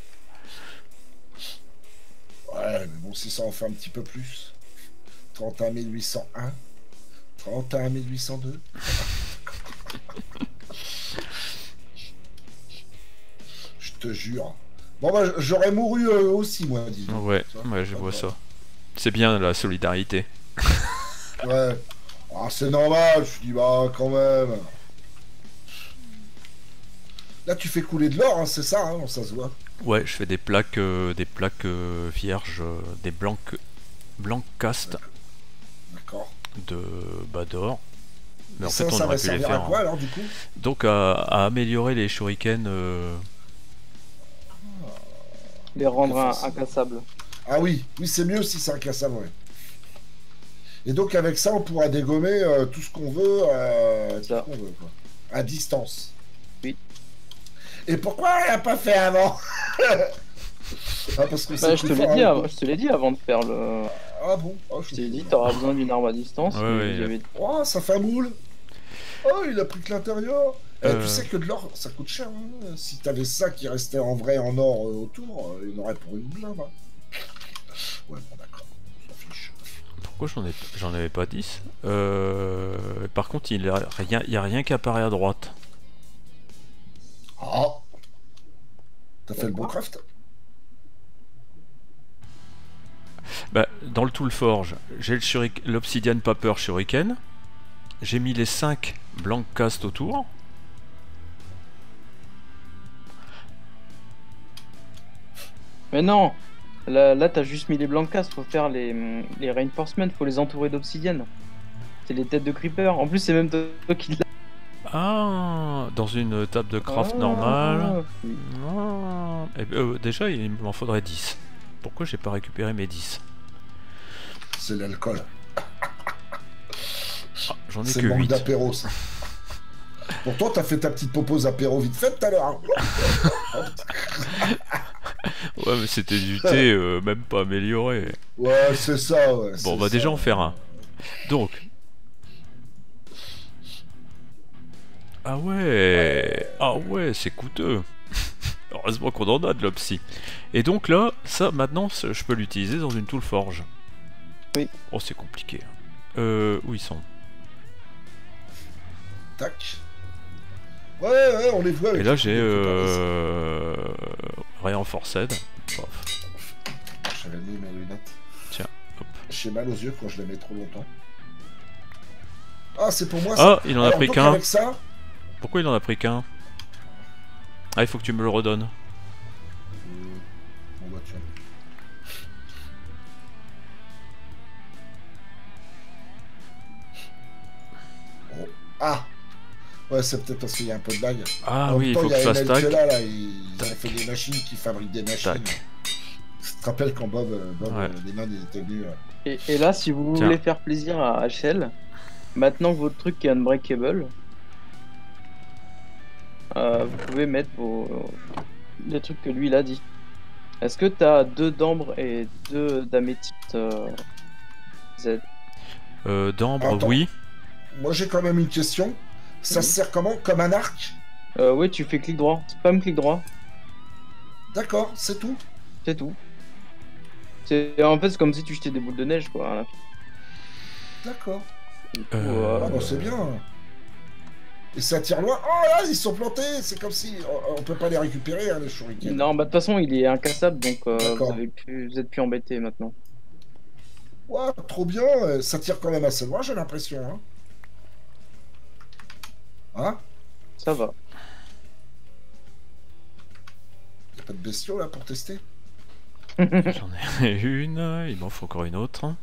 S2: Ouais, mais bon, si ça en fait un petit peu plus. trente et un mille huit cent un. trente et un mille huit cent deux. Je te jure. Bon, bah, j'aurais mouru euh, aussi, moi, dis donc.
S1: Ouais,
S2: Ça,
S1: ouais, je
S2: ça
S1: vois
S2: va.
S1: ça. C'est bien la solidarité.
S2: Ouais. Ah, c'est normal, je dis, bah, quand même. Là, tu fais couler de l'or, hein, c'est ça, hein, ça se voit.
S1: Ouais, je fais des plaques, euh, des plaques euh, vierges, euh, des blancs, blancs castes
S2: D'accord.
S1: de bah, d'or. Mais
S2: Et
S1: en
S2: ça,
S1: fait, on
S2: ça
S1: aurait
S2: va
S1: pu les
S2: servir
S1: faire.
S2: à quoi,
S1: hein.
S2: alors, du coup?
S1: Donc à, à améliorer les shurikens. euh,
S3: Les rendre un-
S2: Facile.
S3: incassables.
S2: Ah oui, oui, c'est mieux si c'est un cassave, ouais. Et donc, avec ça, on pourra dégommer euh, tout ce qu'on veut, euh, tout ce
S3: Ça.
S2: qu'on veut, quoi. À distance.
S3: Oui.
S2: Et pourquoi on l'a pas fait avant? Ah, parce que
S3: Bah,
S2: c'est
S3: je te
S2: plus
S3: l'ai
S2: fort,
S3: dit,
S2: hein.
S3: avant- je te l'ai dit avant de faire le.
S2: Ah bon? Oh,
S3: Je t'ai dit, t'auras besoin d'une arme à distance.
S1: Ouais,
S3: mais
S1: ouais,
S3: j'avais-
S2: Oh, ça fait un moule. Oh, il a pris que l'intérieur. Eh,
S1: Euh.
S2: tu sais que de l'or, ça coûte cher. Hein. Si t'avais ça qui restait en vrai en or euh, autour, euh, il y en aurait pour une blinde. Hein. Ouais, bon, d'accord. On s'en fiche.
S1: Pourquoi j'en ai, j'en avais pas dix euh, Par contre, il y a rien, il y a rien qui apparaît à droite.
S2: Ah. T'as fait le bon craft?
S1: Bah, dans le tool forge, j'ai le shuriken- l'obsidian paper shuriken. J'ai mis les cinq blancs cast autour.
S3: Mais non! Là, là t'as juste mis les blancas, faut faire les, les reinforcements, faut les entourer d'obsidienne. C'est les têtes de creeper. En plus, c'est même toi qui l'as.
S1: Ah, dans une table de craft
S3: Ah.
S1: normale. Ah. Eh ben, euh, déjà, il m'en faudrait dix. Pourquoi j'ai pas récupéré mes dix?
S2: C'est l'alcool.
S1: Ah, j'en ai
S2: C'est
S1: que
S2: le manque
S1: huit.
S2: d'apéro, ça. Pourtant, t'as fait ta petite popose apéro vite fait tout à l'heure. Hein.
S1: Ouais, mais c'était du thé, euh, même pas amélioré.
S2: Ouais, c'est ça, ouais.
S1: Bon,
S2: c'est
S1: on va
S2: ça.
S1: déjà en faire un. Donc. Ah ouais, ah ouais, c'est coûteux. Heureusement qu'on en a de l'opsi. Et donc là, ça maintenant, ça, je peux l'utiliser dans une tool forge.
S3: Oui.
S1: Oh, c'est compliqué. Euh, où ils sont?
S2: Tac. Ouais, ouais, on les voit. avec
S1: Et là,
S2: les
S1: j'ai
S2: trucs de préparation.
S1: euh... Reinforced. Pof.
S2: J'avais mis mes lunettes.
S1: Tiens, hop.
S2: J'ai mal aux yeux quand je les mets trop longtemps. Ah, c'est pour moi ça.
S1: Ah, il en a
S2: Alors,
S1: pris
S2: donc,
S1: qu'un.
S2: avec ça,
S1: Pourquoi il en a pris qu'un? Ah, il faut que tu me le redonnes.
S2: Euh, bon, bah, tiens. Oh. Ah. Ouais, c'est peut-être parce qu'il y a un peu de lag.
S1: Ah
S2: En
S1: oui,
S2: même
S1: il
S2: temps,
S1: faut que
S2: y
S1: je
S2: a
S1: fasse
S2: M L T
S1: tac.
S2: là, là, ils, ils ont
S1: Tac.
S2: fait des machines qui fabriquent des machines.
S1: Tac.
S2: Tu te rappelles quand Bob, euh, Bob
S1: Ouais.
S2: euh, Lennon, il était venu. euh,
S3: Et, et là, si vous
S1: Tiens.
S3: voulez faire plaisir à H L, maintenant que votre truc est unbreakable, euh, vous pouvez mettre vos... les trucs que lui il a dit. Est-ce que t'as deux d'ambre et deux d'améthyste euh, Z?
S1: Euh, D'ambre,
S2: Attends.
S1: oui.
S2: Moi, j'ai quand même une question. Ça
S3: Mhm.
S2: se sert comment? Comme un arc?
S3: euh, Oui, tu fais clic droit. Spam clic droit,
S2: D'accord, c'est tout.
S3: c'est tout. C'est en fait c'est comme si tu jetais des boules de neige quoi.
S2: D'accord.
S3: Du coup,
S1: Euh,
S2: Ah,
S3: euh,
S2: bah, c'est bien. Et ça tire loin. Oh là, ils sont plantés. C'est comme si on, on peut pas les récupérer, hein, les shurikens.
S3: Non, bah de toute façon il est incassable donc euh,
S2: D'accord.
S3: vous, avez plus... vous êtes plus embêté maintenant.
S2: Ouah, trop bien. euh, Ça tire quand même assez loin, j'ai l'impression. Hein, hein
S3: Ça va.
S2: Y'a pas de bestiaux là pour tester?
S1: J'en ai une, il m'en faut encore une autre.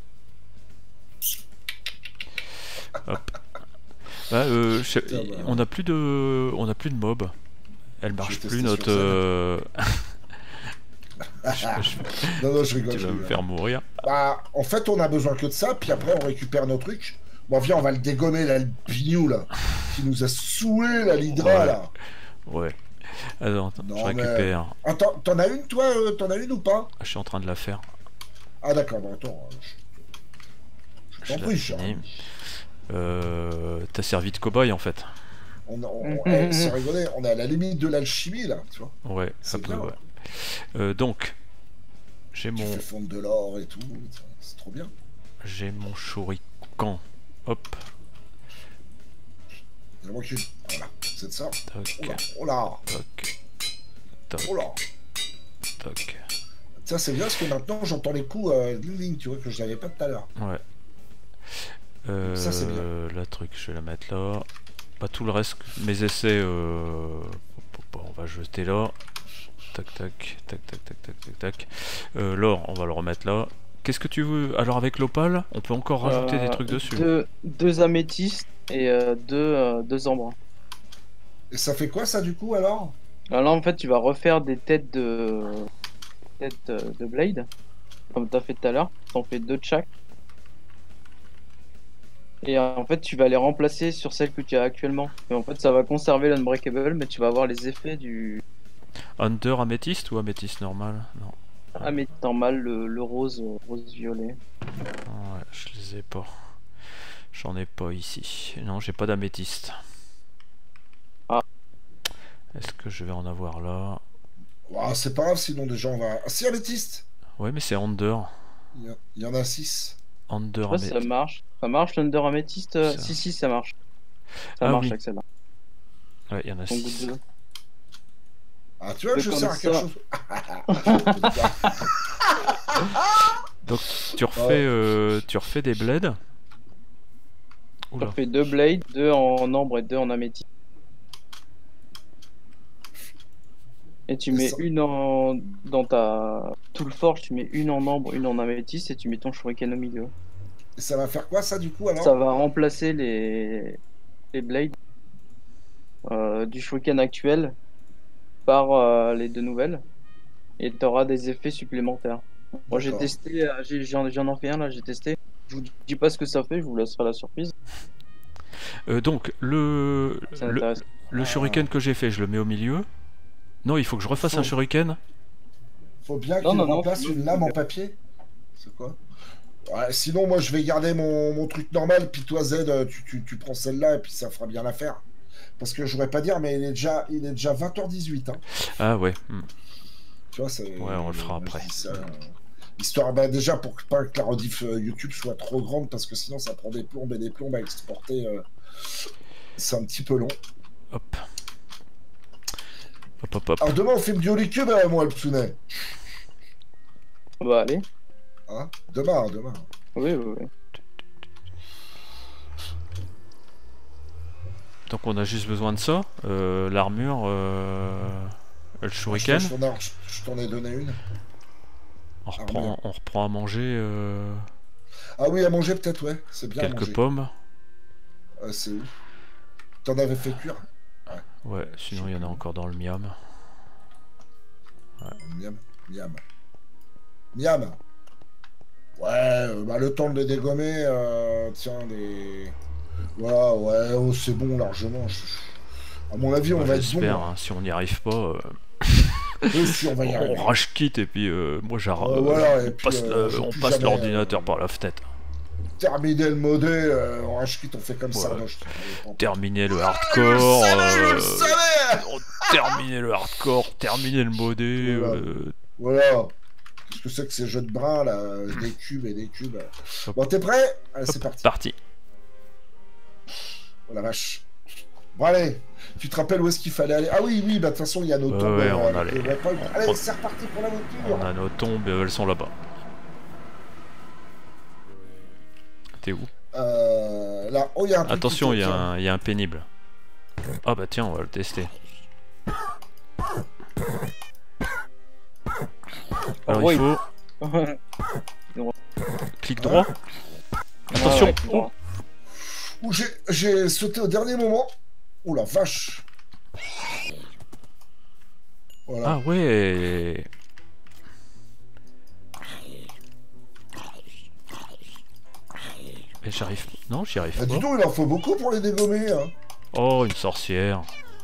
S1: Hop. Bah, euh, je sais-
S2: Putain, bah.
S1: on a plus de, on a plus de mobs. Elle marche
S2: vais
S1: plus
S2: tester
S1: notre.
S2: sur scène.
S1: euh,
S2: Non, non, je rigole.
S1: Tu
S2: je
S1: vas me
S2: rigole.
S1: faire mourir.
S2: Bah, en fait, on a besoin que de ça, puis après, on récupère nos trucs. Bon, viens, on va le dégommer, là, le pignou, là. Qui nous a saoulé, la Lidra,
S1: Ouais.
S2: là.
S1: Ouais. Attends, attends,
S2: Non,
S1: je
S2: mais-
S1: récupère.
S2: Attends, t'en as une, toi euh, T'en as une ou pas?
S1: Je suis en train de la faire.
S2: Ah, d'accord, bon, attends. euh, Je, je
S1: Je
S2: t'en
S1: l'ai
S2: prie, cher.
S1: fini. Euh, T'as servi de cobaye en fait.
S2: On, on, eh, sans rigoler, on est à la limite de l'alchimie, là, tu vois.
S1: Ouais,
S2: C'est
S1: un peu,
S2: bien.
S1: ouais. Euh, donc, j'ai
S2: Tu
S1: mon,
S2: fais fondre de l'or et tout, c'est trop bien.
S1: j'ai mon shuriken. Hop,
S2: Il en manque une. Voilà, c'est de ça.
S1: toc,
S2: Oh là, oh là,
S1: toc, toc,
S2: oh là.
S1: toc.
S2: Ça, c'est bien parce que maintenant, j'entends les coups euh, ding ding, tu vois, que je n'avais pas tout à l'heure.
S1: Ouais. Euh,
S2: Ça, c'est bien.
S1: La truc, je vais la mettre là. Pas tout le reste, mes essais, euh... on va jeter là. Tac, tac, tac, tac, tac, tac, tac, tac. Euh, l'or, on va le remettre là. Qu'est-ce que tu veux? Alors avec l'opale, on peut encore rajouter
S3: Euh,
S1: des trucs dessus.
S3: Deux, deux améthystes et euh, deux, euh, deux embruns.
S2: Et ça fait quoi, ça, du coup, alors?
S3: Alors là, en fait, tu vas refaire des têtes de têtes euh, de blade, comme tu as fait tout à l'heure. T'en fais deux de chaque. Et euh, en fait, tu vas les remplacer sur celles que tu as actuellement. Et en fait, ça va conserver l'unbreakable, mais tu vas avoir les effets du
S1: Hunter améthyste ou améthyste normal? Non.
S3: améthyste normal, le, le rose, euh, rose violet.
S1: Ouais, je les ai pas. J'en ai pas ici. Non, j'ai pas d'améthyste.
S3: Ah.
S1: Est-ce que je vais en avoir là?
S2: Ouah, c'est pas grave, sinon, déjà, on va... Ah, si, améthyste.
S1: Ouais, mais c'est Hunter.
S2: Il y, a- il y en a six.
S1: Hunter
S3: Ouais, ça
S1: améthyste.
S3: marche. Ça marche, l'under améthyste euh,
S1: Ça-
S3: Si, si, ça marche. Ça
S1: Ah
S3: marche
S1: oui.
S3: avec celle-là.
S1: Ouais, il y en a
S3: Ton goût
S1: six.
S3: de-
S2: Ah, tu vois,
S3: C'est
S2: je
S3: comme
S2: sers à quelque
S3: ça.
S2: chose.
S1: Donc tu refais,
S2: Ouais.
S1: euh, tu refais des bleds.
S3: Tu
S1: Oula.
S3: fais deux blades, deux en ambre et deux en améthyste. Et tu
S2: Et
S3: mets
S2: ça-
S3: une en... dans ta tool forge, tu mets une en ambre, une en améthyste et tu mets ton shuriken au milieu.
S2: Et ça va faire quoi, ça, du coup, alors?
S3: Ça va remplacer les, les blades euh, du shuriken actuel par euh, les deux nouvelles. Et tu auras des effets supplémentaires. Moi j'ai
S2: D'accord.
S3: testé, euh, j'ai- j'en j'en ai fait un là, j'ai testé. Je vous dis pas ce que ça fait, je vous laisserai la surprise.
S1: Euh, donc le
S3: C'est
S1: le,
S3: intéressant.
S1: le shuriken que j'ai fait, je le mets au milieu. Non, il faut que je refasse un
S2: Faut-
S1: shuriken.
S2: Faut bien
S3: Non,
S2: qu'il
S3: non, non,
S2: remplace
S3: c'est
S2: une
S3: bon.
S2: lame en papier. C'est quoi? Ouais, sinon, moi, je vais garder mon, mon truc normal, puis toi, Z, euh, tu, tu, tu prends celle-là, et puis ça fera bien l'affaire. Parce que je voudrais pas dire, mais il est déjà, il est déjà vingt heures dix-huit. Hein.
S1: Ah ouais. hmm.
S2: Tu vois, c'est...
S1: Ouais, on le fera
S2: je
S1: après.
S2: dis ça, euh, histoire, bah, déjà, pour que- pas que la rediff euh, YouTube soit trop grande, parce que sinon, ça prend des plombes et des plombes à exporter. euh, C'est un petit peu long.
S1: Hop. Hop hop hop.
S2: Alors, demain, on fait une Biolicube, euh, moi, le Psounet.
S3: Bah allez,
S2: Hein, demain, hein, demain.
S3: oui, oui, oui.
S1: Donc on a juste besoin de ça. Euh, L'armure, euh, le shuriken.
S2: Je t'en ai- je t'en ai donné une.
S1: On reprend, on reprend à manger euh,
S2: Ah oui, à manger, peut-être, ouais. C'est bien à
S1: quelques
S2: manger.
S1: pommes.
S2: Euh, c'est où? T'en avais fait cuire?
S1: Ouais, sinon il y en a encore dans le miam.
S2: Miam, miam. Miam. Ouais, euh, bah, le temps de les dégommer, euh, tiens, les... Voilà, ouais, oh, c'est bon, largement. Je- À mon avis, on
S1: Bah,
S2: va être bon.
S1: J'espère,
S2: hein.
S1: hein, si on n'y arrive pas, euh,
S2: Et si, on va y arriver.
S1: on rage quitte et puis euh, moi j'arrête.
S2: Euh, voilà, et
S1: on
S2: puis,
S1: passe,
S2: euh,
S1: le-
S2: je
S1: on
S2: plus
S1: passe
S2: jamais,
S1: l'ordinateur
S2: euh,
S1: par la fenêtre.
S2: Terminer le modé, euh, on rage quitte, on fait comme ça.
S1: Ouais.
S2: non, je te-
S1: Terminer le
S2: Ah,
S1: hardcore.
S2: je le savais, je le
S1: euh,
S2: savais.
S1: on- terminer le hardcore, terminer le modé.
S2: Voilà.
S1: euh,
S2: Voilà. Qu'est-ce que c'est que ces jeux de bras, là? Des cubes et des cubes.
S1: Hop.
S2: Bon, t'es prêt? Allez,
S1: hop,
S2: c'est parti.
S1: parti.
S2: Oh la vache. Bon allez, tu te rappelles où est-ce qu'il fallait aller? Ah oui, oui, bah de toute façon il y a nos
S1: Ouais,
S2: tombes.
S1: ouais,
S2: euh,
S1: on a
S2: avec
S1: les-
S2: les weapons. Allez,
S1: on-
S2: c'est reparti pour la voiture.
S1: On a nos tombes, elles sont là-bas. T'es où?
S2: Euh, là, oh, il y a un truc
S1: Attention,
S2: qui
S1: il y, a
S2: tourne.
S1: un- il y a un pénible. Ah bah tiens, on va le tester. Alors
S3: oui.
S1: il faut
S3: Ouais,
S1: clic droit. Attention.
S3: ouais,
S1: Oh.
S2: Ouh, j'ai- j'ai sauté au dernier moment. Oh la vache. Voilà.
S1: Ah ouais. Et j'arrive. Non, j'y arrive
S2: Bah, dis
S1: pas.
S2: donc, il en faut beaucoup pour les dégommer. Hein.
S1: Oh, une sorcière.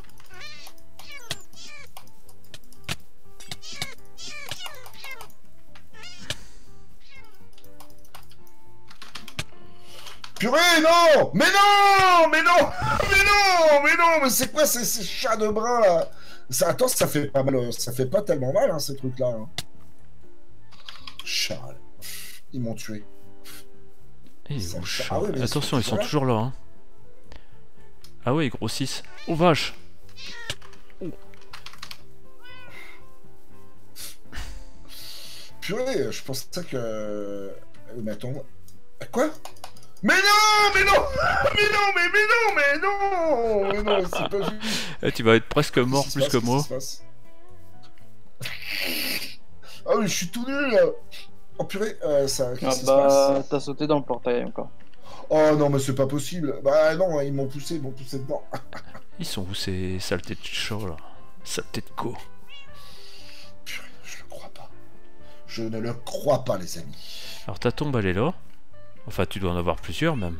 S2: Purée, non! Mais non! Mais non! Mais non! Mais non! Mais c'est quoi ces, ces chats de bras là? Ça, attends, ça fait pas mal, ça fait pas tellement mal hein, ces trucs là. Hein. Charles. Ils m'ont tué.
S1: Et
S2: Ça
S1: où,
S2: me-
S1: chat
S2: Ah ouais, mais
S1: Attention,
S2: ils
S1: ils
S2: sont
S1: sont
S2: là.
S1: toujours là. Hein. Ah ouais, ils grossissent. Oh vache!
S2: Purée, je pensais que... Euh, Mais attends... Quoi? Mais non! Mais non! Mais non! Mais, mais non! Mais non! Mais non, c'est pas juste.
S1: Eh, tu vas être presque mort
S2: Qu'est-ce qui
S1: plus
S2: se
S1: que
S2: passe?
S1: moi.
S2: Qu'est-ce qui se passe Ah oui, je suis tout nul là. Oh purée, euh, ça...
S3: Ah
S2: Qu'est-ce qui se
S3: bah,
S2: passe?
S3: t'as sauté dans le portail encore.
S2: Oh non, mais c'est pas possible. Bah non, ils m'ont poussé, ils m'ont poussé dedans.
S1: Ils sont où ces saletés de chats là? Saletés de co.
S2: Purée, je le crois pas. Je ne le crois pas, les amis.
S1: Alors ta tombe elle est là. Enfin tu dois en avoir plusieurs même.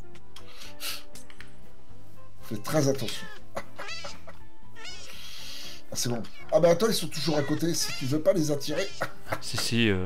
S2: Fais très attention. Ah, c'est bon. Ah bah attends, ils sont toujours à côté. Si tu veux pas les attirer...
S1: Si si euh...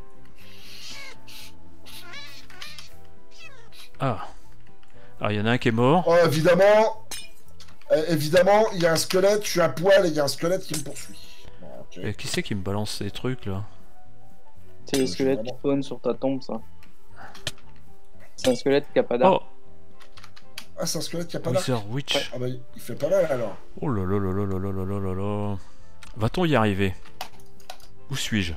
S1: Ah. Ah il y en a un qui est mort.
S2: Oh, évidemment... euh, évidemment, il y a un squelette, je suis à poil et il y a un squelette qui me poursuit. Bon, ok.
S1: Et qui c'est qui me balance ces trucs là?
S3: C'est les
S2: je
S3: squelettes
S2: vraiment-
S3: qui spawnent sur ta tombe, ça. C'est un squelette qui a pas d'arme.
S1: Oh!
S2: Ah, c'est un squelette qui a pas d'arc.
S1: Wizard Witch.
S2: Ah bah, il fait pas mal alors.
S1: Oh là là là là là là là là là là. Va-t-on y arriver? Où suis-je?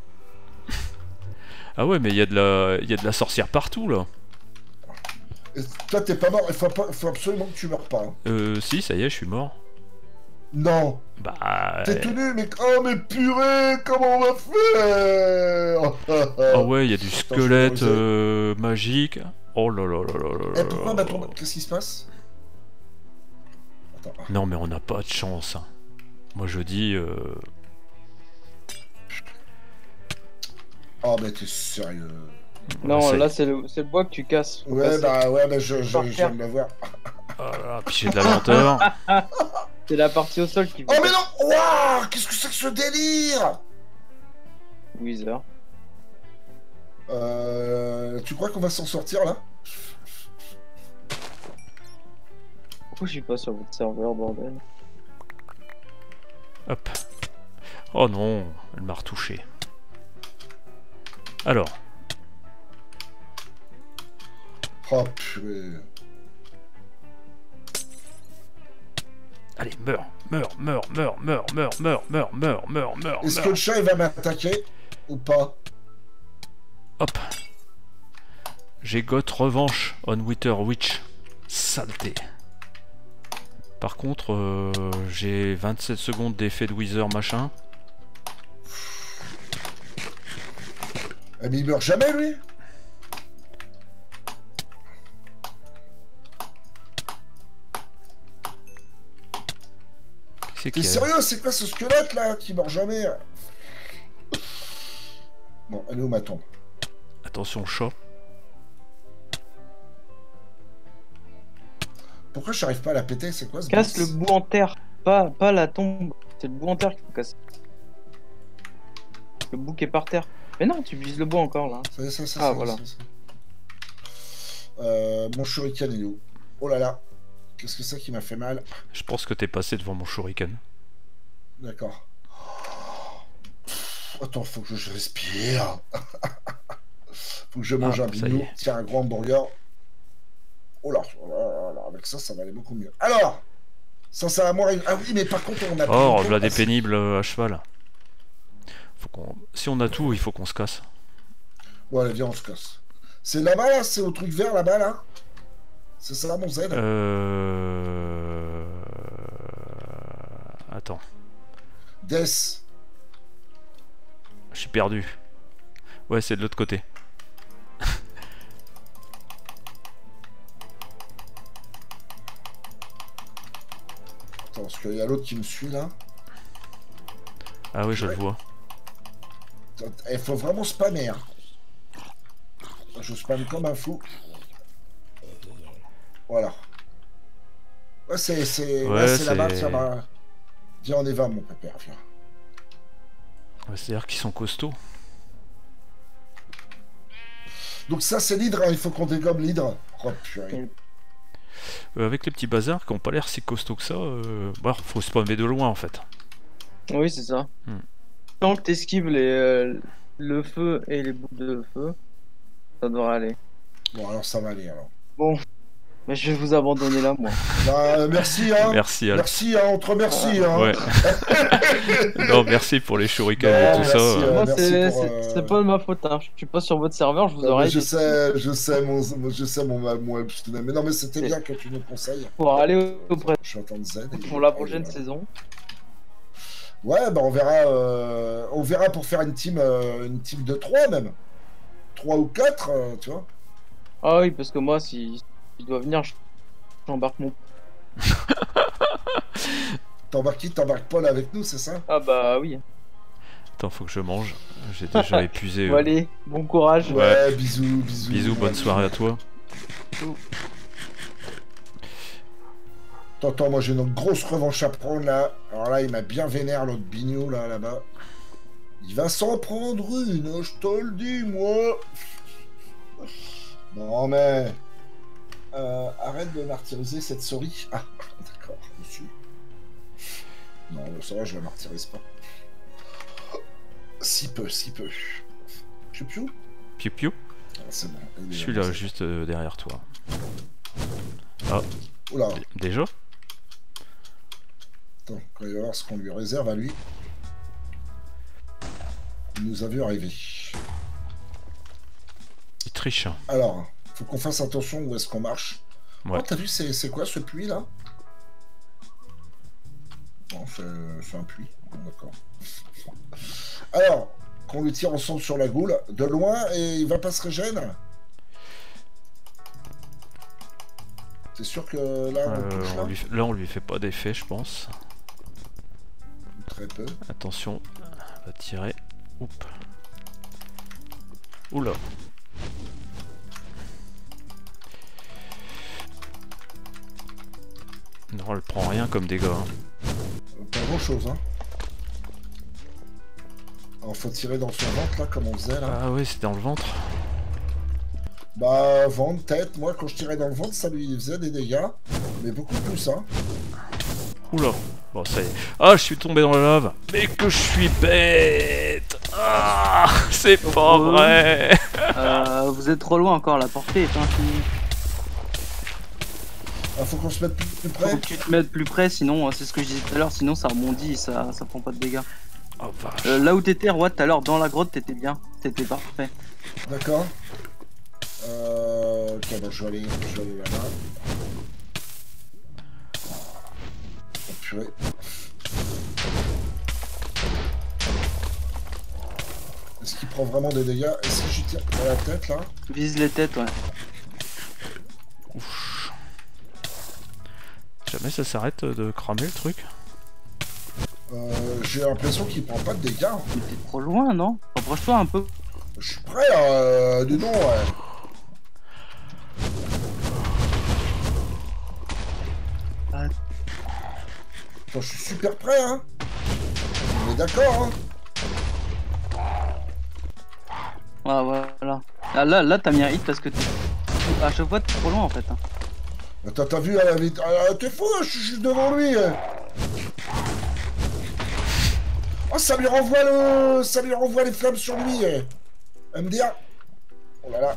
S1: Ah ouais mais il y a de la il y a de la sorcière partout là.
S2: Et toi, t'es pas mort, il faut, pas- faut absolument que tu meurs pas. Hein.
S1: Euh si ça y est je suis mort.
S2: Non,
S1: Bah.
S2: t'es tout nu, mais oh mais purée, comment on va faire?
S1: Ah ouais il y a du
S2: Attends, je vais
S1: squelette
S2: autoriser.
S1: euh, magique. Oh là là là là là là.
S2: Et pourquoi
S1: là.
S2: ma tombe? Qu'est-ce qui se passe? Attends.
S1: Non mais on n'a pas de chance. Hein. Moi je dis. Euh...
S2: Oh mais t'es sérieux?
S3: Non,
S1: c'est-
S3: là, c'est le, c'est le bois que tu casses. Faut
S2: Ouais
S3: casser.
S2: bah ouais bah je, je,
S3: Par
S2: je
S3: terre.
S2: viens de le voir.
S1: Ah là là, puis j'ai de la lenteur.
S3: C'est la partie au sol qui
S2: Oh
S3: fait
S2: mais non! Waouh! Qu'est-ce que c'est que ce délire?
S3: Wither.
S2: Euh... Tu crois qu'on va s'en sortir là?
S3: Pourquoi je suis pas sur votre serveur, bordel?
S1: Hop. Oh non, elle m'a retouché. Alors,
S2: Oh purée.
S1: allez, meurs, meurs, meurs, meurs, meurs, meurs, meurs, meurs, meurs, meurs, meurs,
S2: Est-ce que
S1: meurs.
S2: le chat il va m'attaquer? Ou pas?
S1: Hop. J'ai got revanche on Wither Witch. Saleté. Par contre, euh, j'ai vingt-sept secondes d'effet de Wither machin.
S2: Eh, mais il meurt jamais lui?
S1: C'est
S2: T'es
S1: qui,
S2: sérieux? C'est quoi ce squelette là qui meurt jamais? Bon, elle est où ma tombe?
S1: Attention chat.
S2: Pourquoi je n'arrive pas à la péter? C'est quoi ce
S3: Casse le
S2: blitz?
S3: bout en terre, pas, pas la tombe. C'est le bout en terre qu'il faut casser. Le bout qui est par terre. Mais non, tu vises le bois encore là.
S2: Ça, ça, ça,
S3: Ah,
S2: ça,
S3: voilà.
S2: ça, ça. Euh, mon shuriken il est où? Oh là là. Qu'est-ce que c'est qui m'a fait mal?
S1: Je pense que t'es passé devant mon shuriken.
S2: D'accord. Attends, faut que je respire. Faut que je mange
S1: Ah,
S2: un
S1: ça y
S2: bignou.
S1: est.
S2: Tiens, un grand hamburger. Oh là, oh là, là, là, avec ça, ça va aller beaucoup mieux. Alors, ça, ça va mourir. Ah oui, mais par contre, on a.
S1: Oh,
S2: plus de
S1: voilà
S2: temps.
S1: des pénibles euh, à cheval. Faut qu'on... Si on a tout, il faut qu'on se casse.
S2: Bon, allez, viens, on se casse. C'est là-bas, là? C'est au truc vert, là-bas, là? C'est ça, mon Z?
S1: Euh... Attends,
S2: Death.
S1: je suis perdu. Ouais, c'est de l'autre côté.
S2: Attends, parce qu'il y a l'autre qui me suit, là.
S1: Ah oui, je
S2: Ouais.
S1: le vois.
S2: Il faut vraiment spammer. Hein. Je spamme comme un fou. Voilà. Ouais, c'est c'est
S1: Ouais,
S2: ouais, c'est là-bas,
S1: c'est-
S2: tiens, bah. Viens, on y va, mon pépère, viens.
S1: Ouais, c'est-à-dire qu'ils sont costauds.
S2: Donc ça, c'est l'hydre, hein, il faut qu'on dégomme l'hydre. Oh, purée.
S1: Euh, avec les petits bazars qui ont pas l'air si costauds que ça, euh... bah, faut spammer de loin en fait.
S3: Oui, c'est ça.
S1: Hmm.
S3: Tant que t'esquives les, euh, le feu et les boules de feu, ça devrait aller.
S2: Bon, alors ça va aller, alors.
S3: Mais je vais vous abandonner là, moi.
S2: Bah, euh, merci, hein.
S1: Merci, Al.
S2: Merci, hein, on te remercie, hein.
S1: Ouais. Non, merci pour les shurikens
S2: Non,
S1: et tout
S2: merci,
S1: ça.
S2: euh,
S1: euh.
S3: Moi,
S2: merci
S3: c'est
S2: pour,
S3: c'est-
S2: euh,
S3: c'est pas de ma faute. Hein. Je suis pas sur votre serveur, je vous
S2: Non, mais
S3: aurais
S2: je
S3: aidé
S2: sais, je sais, mon, je sais, mon, mon, je te- mais non, mais c'était
S3: Et-
S2: bien que tu nous conseilles.
S3: pour aller auprès
S2: Je suis en train de Z. et-
S3: pour la
S2: et
S3: prochaine
S2: voilà.
S3: saison.
S2: Ouais, bah on verra, euh, on verra pour faire une team, euh, une team de trois même, trois ou quatre, euh, tu vois.
S3: Ah oui, parce que moi, si il doit venir, je- j'embarque mon.
S2: T'embarques qui? T'embarques Paul avec nous, c'est ça?
S3: Ah bah oui.
S1: Attends, faut que je mange. J'ai déjà épuisé.
S3: Bon,
S1: euh.
S3: allez, bon courage.
S2: Ouais, bisous, bisous.
S1: Bisous, bonne soirée à toi.
S2: Attends, attends, moi j'ai une grosse revanche à prendre là. Alors là, il m'a bien vénère l'autre bignou là, là-bas. Il va s'en prendre une, je te le dis, moi. Non mais... Euh, arrête de martyriser cette souris. Ah, d'accord, monsieur. Non, ça va, je la martyrise pas. Si peu, si peu. Piu piu.
S1: Piu piu.
S2: Ah, c'est bon.
S1: Je suis là, juste euh, derrière toi.
S2: Oula,
S1: D- Déjà?
S2: attends, quand il va voir ce qu'on lui réserve à lui. Il nous a vu arriver.
S1: Il triche.
S2: Alors, faut qu'on fasse attention où est-ce qu'on marche.
S1: Ouais.
S2: Oh, t'as vu, c'est c'est quoi ce puits là? Non, c'est c'est un puits. Bon, d'accord. Alors, qu'on lui tire ensemble sur la goule, de loin, et il va pas se régénérer. C'est sûr que là, on
S1: Euh,
S2: touche
S1: on
S2: là
S1: lui fait- Là, on lui fait pas d'effet, je pense.
S2: Très peu.
S1: Attention, on va tirer. Oup. Oula. Non, elle prend rien comme dégâts. hein.
S2: Pas grand chose, hein. Alors, faut tirer dans son ventre là, comme on faisait là.
S1: Ah oui, c'est dans le ventre.
S2: Bah, ventre, tête, moi quand je tirais dans le ventre, ça lui faisait des dégâts. Mais beaucoup plus, hein.
S1: Oula. Bon, ça y est. Ah, je suis tombé dans la lave. Mais que je suis bête. Ah, c'est pas vrai.
S3: Euh, vous êtes trop loin encore, la portée est infinie.
S2: Ah, faut qu'on se mette plus, plus
S3: Faut
S2: près.
S3: que tu te mettes plus près, sinon, c'est ce que je disais tout à l'heure, sinon ça rebondit et ça, ça prend pas de dégâts.
S1: Oh vache.
S3: Euh, là où t'étais, Roi, tout à l'heure, dans la grotte, t'étais bien. T'étais parfait.
S2: D'accord. Euh... Ok, bah, je vais aller, je vais aller là-bas. Oh, purée. Est-ce qu'il prend vraiment des dégâts? Et si je tire dans la tête, là?
S3: Vise les têtes, ouais.
S1: Ouf. Jamais ça s'arrête de cramer le truc.
S2: Euh, J'ai l'impression qu'il prend pas de dégâts. hein.
S3: Mais t'es trop loin, non? Approche-toi un peu.
S2: Je suis prêt, euh... dis donc, ouais.
S3: Ah.
S2: Attends, je suis super prêt, hein. On est d'accord, hein.
S3: Ah, voilà. Ah, là, là t'as mis un hit parce que t'es... À chaque fois, t'es trop loin, en fait. hein.
S2: Attends, t'as vu à la vite. Ah, t'es fou, je suis juste devant lui. hein. Oh, ça lui renvoie le. Ça lui renvoie les flammes sur lui. hein. M D A. Oh là là.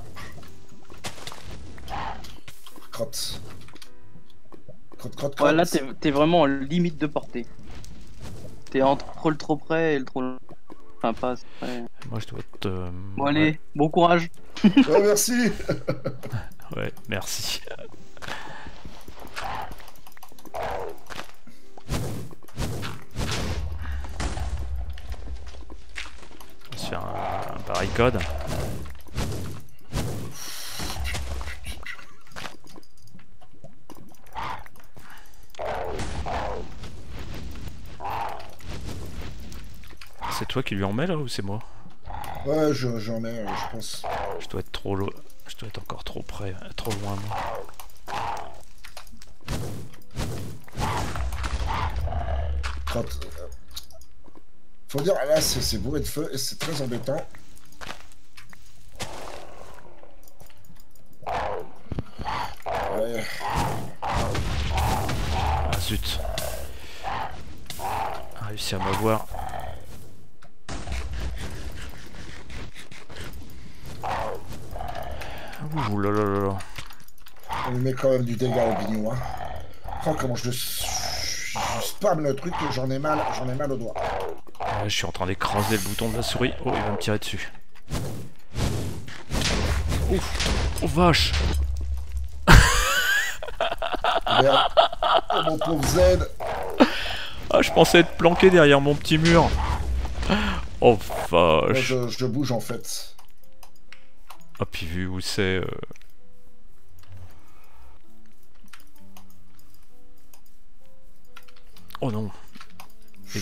S2: Crotte. Crotte, crotte, crotte.
S3: Ouais, là, t'es t'es vraiment en limite de portée. T'es entre le trop près et le trop loin. Enfin, pas assez près.
S1: Moi, je dois être. euh,
S3: Bon, allez, bon courage.
S2: Ouais, merci.
S1: Ouais, ouais, merci. On va se faire un, un barricade. C'est toi qui lui en mets là ou c'est moi?
S2: Ouais, je- j'en mets, euh, je pense.
S1: Je dois être trop loin. Je dois être encore trop près, trop loin moi.
S2: Quand, euh, faut dire, là, c'est bourré de feu et c'est très embêtant. Ouais.
S1: Ah zut. Réussi à m'avoir. Ouh là là là là.
S2: On lui met quand même du dégât au bignou, hein. Oh, comment je, je spam le truc, j'en ai mal, j'en ai mal au doigt.
S1: Ah, je suis en train d'écraser le bouton de la souris. Oh, il va me tirer dessus. Ouf. Oh vache.
S2: Merde. Oh, mon pauvre Z.
S1: Ah, je pensais être planqué derrière mon petit mur. Oh
S2: Moi,
S1: vache.
S2: je, je bouge en fait.
S1: Ah, puis vu où c'est... Euh... Oh non. Et...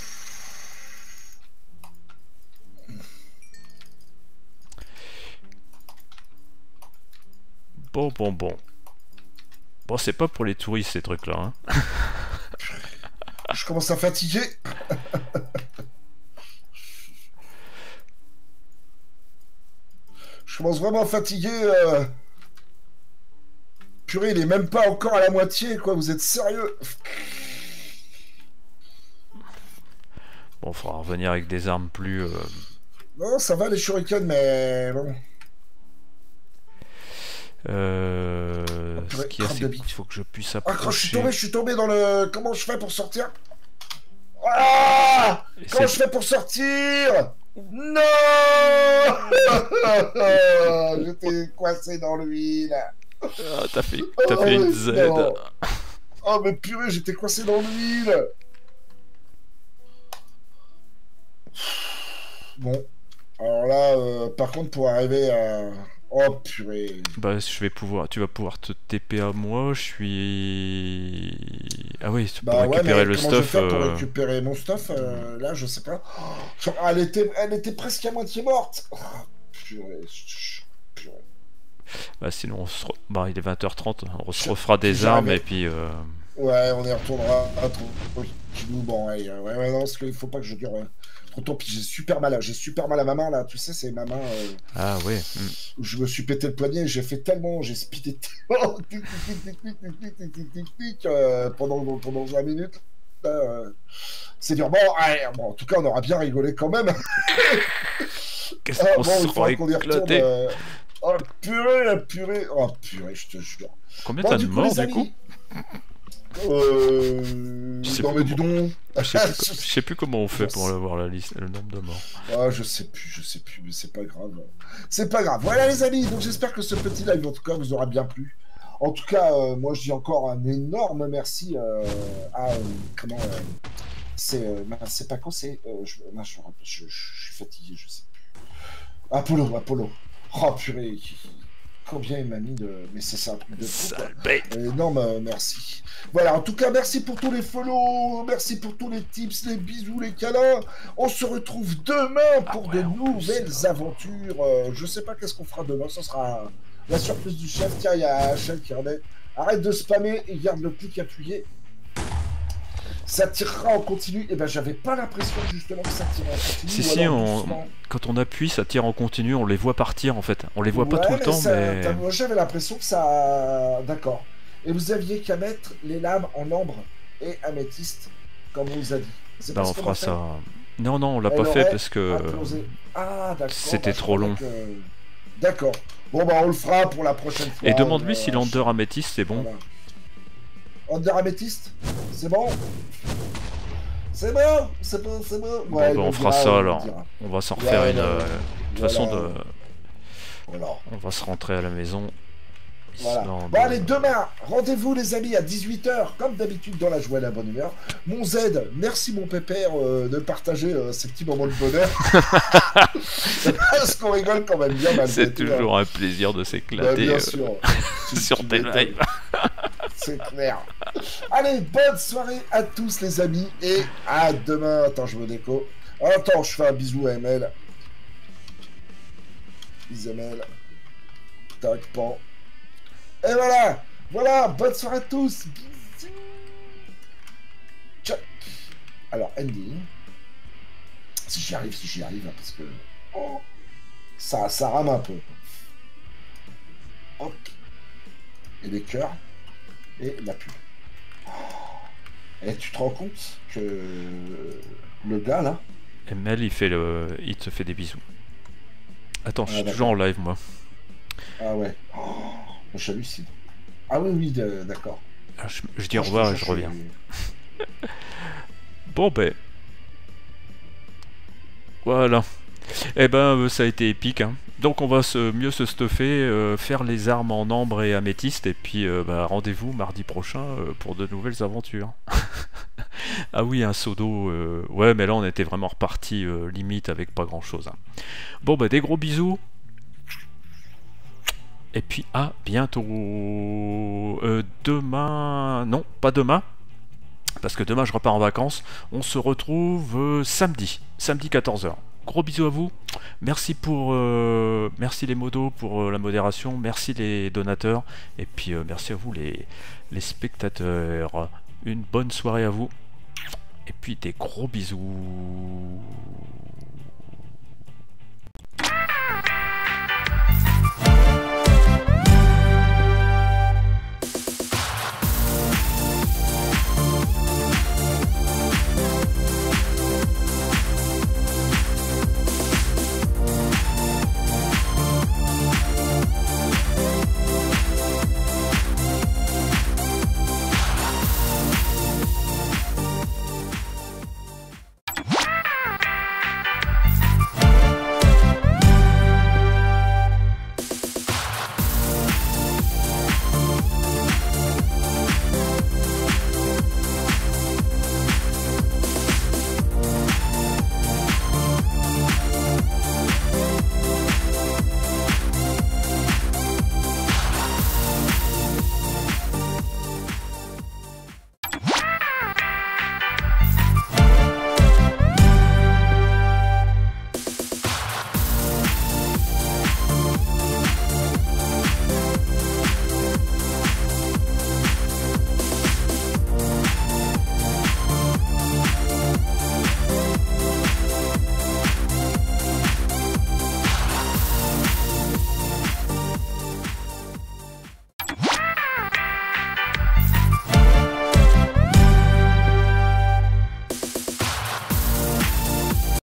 S1: Bon, bon, bon. Bon, c'est pas pour les touristes ces trucs-là. Hein.
S2: Je commence à fatiguer. Je commence vraiment à fatiguer. Euh... Purée, il est même pas encore à la moitié, quoi. Vous êtes sérieux?
S1: Bon, faudra revenir avec des armes plus... Euh...
S2: Non, ça va les shurikens, mais bon.
S1: Euh...
S2: Ah,
S1: Ce qu'il y a,
S2: crampe
S1: c'est
S2: de
S1: qu'il
S2: bite.
S1: faut que je puisse
S2: Ah, quand je suis
S1: approcher.
S2: tombé, je suis tombé dans le... Comment je fais pour sortir? Ah,
S1: Et
S2: comment
S1: c'est-
S2: je fais pour sortir? Non. J'étais coincé dans l'huile.
S1: Ah, t'as fait, t'as fait une Z.
S2: non. Oh, mais purée, j'étais coincé dans l'huile. Bon. Alors là, euh, par contre, pour arriver à... Oh, purée.
S1: Bah, je vais pouvoir, tu vas pouvoir te T P à moi. Je suis. Ah oui, pour
S2: Bah ouais,
S1: récupérer
S2: mais
S1: le
S2: comment je vais
S1: stuff.
S2: faire pour
S1: euh,
S2: récupérer mon stuff euh, là, je sais pas. Oh, elle était, elle était presque à moitié morte. Oh, purée, purée.
S1: Bah, sinon, on se re- bah, il est vingt heures trente. On se
S2: Je-
S1: refera des
S2: j'arrive.
S1: armes et puis. Euh...
S2: Ouais, on y retournera. Ah, trop- tranquillou. Bon, ouais, ouais, ouais, non, parce qu'il faut pas que je dure euh, trop tôt. Puis j'ai super mal, à- j'ai super mal à ma main là. Tu sais, c'est ma main. Euh,
S1: Ah ouais. hmm.
S2: où je me suis pété le poignet. J'ai fait tellement, j'ai speedé tellement tic, tic, tic, tic, tic, tic, tic, tic, tic, tic, tic, euh, pendant pendant vingt minutes. Là, euh, c'est dur. Bon, ouais, bon, en tout cas, on aura bien rigolé quand même.
S1: Qu'est-ce
S2: Ah,
S1: qu'on
S2: bon, il
S1: se
S2: faudra
S1: sera
S2: qu'on y retourne.
S1: éclaté.
S2: euh, Oh purée, la purée. Oh purée, je te jure.
S1: Combien
S2: Bon,
S1: t'as
S2: du
S1: de
S2: coup,
S1: morts
S2: les
S1: du
S2: amis,
S1: coup
S2: Euh...
S1: Je sais
S2: Non,
S1: plus
S2: mais dis donc.
S1: Je sais plus, co- je sais plus comment on fait pour
S2: Je-
S1: avoir la liste, le nombre de morts.
S2: Ah, je sais plus, je sais plus, mais c'est pas grave. C'est pas grave. Voilà, les amis. Donc, j'espère que ce petit live, en tout cas, vous aura bien plu. En tout cas, euh, moi, je dis encore un énorme merci euh, à. euh, comment. euh, c'est euh, mince, c'est pas quand c'est. Euh, je, mince, je, je- je suis fatigué, je sais plus. Apollo, Apollo. Oh, purée. Combien il m'a mis de. Mais c'est ça, un truc de fou, quoi.
S1: Sale bête.
S2: Énorme euh, merci. Voilà, en tout cas, merci pour tous les follow, merci pour tous les tips, les bisous, les câlins. On se retrouve demain pour
S1: Ah ouais,
S2: de
S1: en plus,
S2: nouvelles
S1: c'est-
S2: aventures. Euh, je sais pas qu'est-ce qu'on fera demain, ce sera la surprise du chef. Tiens, il y a H L qui remet. Arrête de spammer et garde le clic appuyé. Ça tirera en continu. Et ben, j'avais pas l'impression justement que ça tirait en continu.
S1: Si,
S2: ou
S1: si,
S2: alors
S1: on-
S2: doucement.
S1: Quand on appuie, ça tire en continu, on les voit partir en fait. On les voit pas
S2: Ouais,
S1: tout le temps,
S2: ça-
S1: mais.
S2: t'as- Moi, j'avais l'impression que ça. D'accord. Et vous aviez qu'à mettre les lames en ambre et améthyste, comme on vous a dit. C'est
S1: Bah,
S2: pas
S1: on
S2: ce qu'on
S1: fera
S2: a fait.
S1: ça. Non, non, on l'a
S2: Elle
S1: pas fait
S2: aurait
S1: parce que.
S2: implosé. Ah, d'accord.
S1: c'était
S2: bah, je
S1: trop
S2: croyais
S1: long.
S2: que- D'accord. Bon, bah, on le fera pour la prochaine fois.
S1: Et demande-lui
S2: euh,
S1: si l'Under Amethyst c'est bon.
S2: Voilà. Under améthyste, c'est bon. C'est bon, c'est bon, c'est bon.
S1: Bon,
S2: Ouais,
S1: bah,
S2: il
S1: on
S2: me
S1: fera
S2: dira,
S1: ça
S2: il me
S1: alors.
S2: dira.
S1: On va s'en
S2: Ouais,
S1: refaire une.
S2: ouais,
S1: euh,
S2: ouais.
S1: De toute façon,
S2: Voilà.
S1: de...
S2: Voilà.
S1: on va se rentrer à la maison.
S2: Voilà.
S1: Islande.
S2: Bon, allez, demain, rendez-vous les amis à dixhuit heures, comme d'habitude dans la joie et la bonne humeur. Mon Z, merci mon pépère euh, de partager euh, ces petits moments de bonheur. Parce qu'on rigole quand même bien malgré
S1: C'est
S2: tout,
S1: toujours un plaisir de
S2: hein. Bah,
S1: s'éclater
S2: bien
S1: euh,
S2: sûr. Tu-
S1: sur
S2: tu
S1: tes
S2: m'étonnes.
S1: lives.
S2: C'est clair. Allez, bonne soirée à tous les amis et à demain. Attends, je me déco. Attends, je fais un bisou à M L. Bisous M L. Tac, pan. Et voilà. Voilà, bonne soirée à tous. Bisous. Ciao. Alors, ending. Si j'y arrive, si j'y arrive, hein, parce que... Oh, ça, ça rame un peu. Hop. Et des cœurs. Et la pub. Oh. Et tu te rends compte que le gars, là...
S1: M L, il, fait le... il te fait des bisous. Attends, je
S2: Ah,
S1: suis
S2: d'accord.
S1: toujours en live, moi.
S2: Ah ouais. Oh, j'hallucine. Ah oui, oui, de- d'accord.
S1: Ah, je, je dis au
S2: Ah,
S1: revoir
S2: te
S1: et je
S2: jure,
S1: reviens.
S2: suis-
S1: Bon, ben... Voilà. Eh ben, euh, ça a été épique, hein. Donc on va se, mieux se stuffer, euh, faire les armes en ambre et améthyste, et puis euh, bah, rendez-vous mardi prochain euh, pour de nouvelles aventures. Ah oui, un seau d'eau, euh, ouais, mais là on était vraiment reparti euh, limite avec pas grand-chose. Hein. Bon, bah des gros bisous. Et puis à bientôt. Euh, demain... Non, pas demain. Parce que demain je repars en vacances. On se retrouve euh, samedi. Samedi quatorze heures. Gros bisous à vous. Merci pour euh, merci les modos pour euh, la modération. Merci les donateurs. Et puis euh, merci à vous les, les spectateurs. Une bonne soirée à vous. Et puis des gros bisous.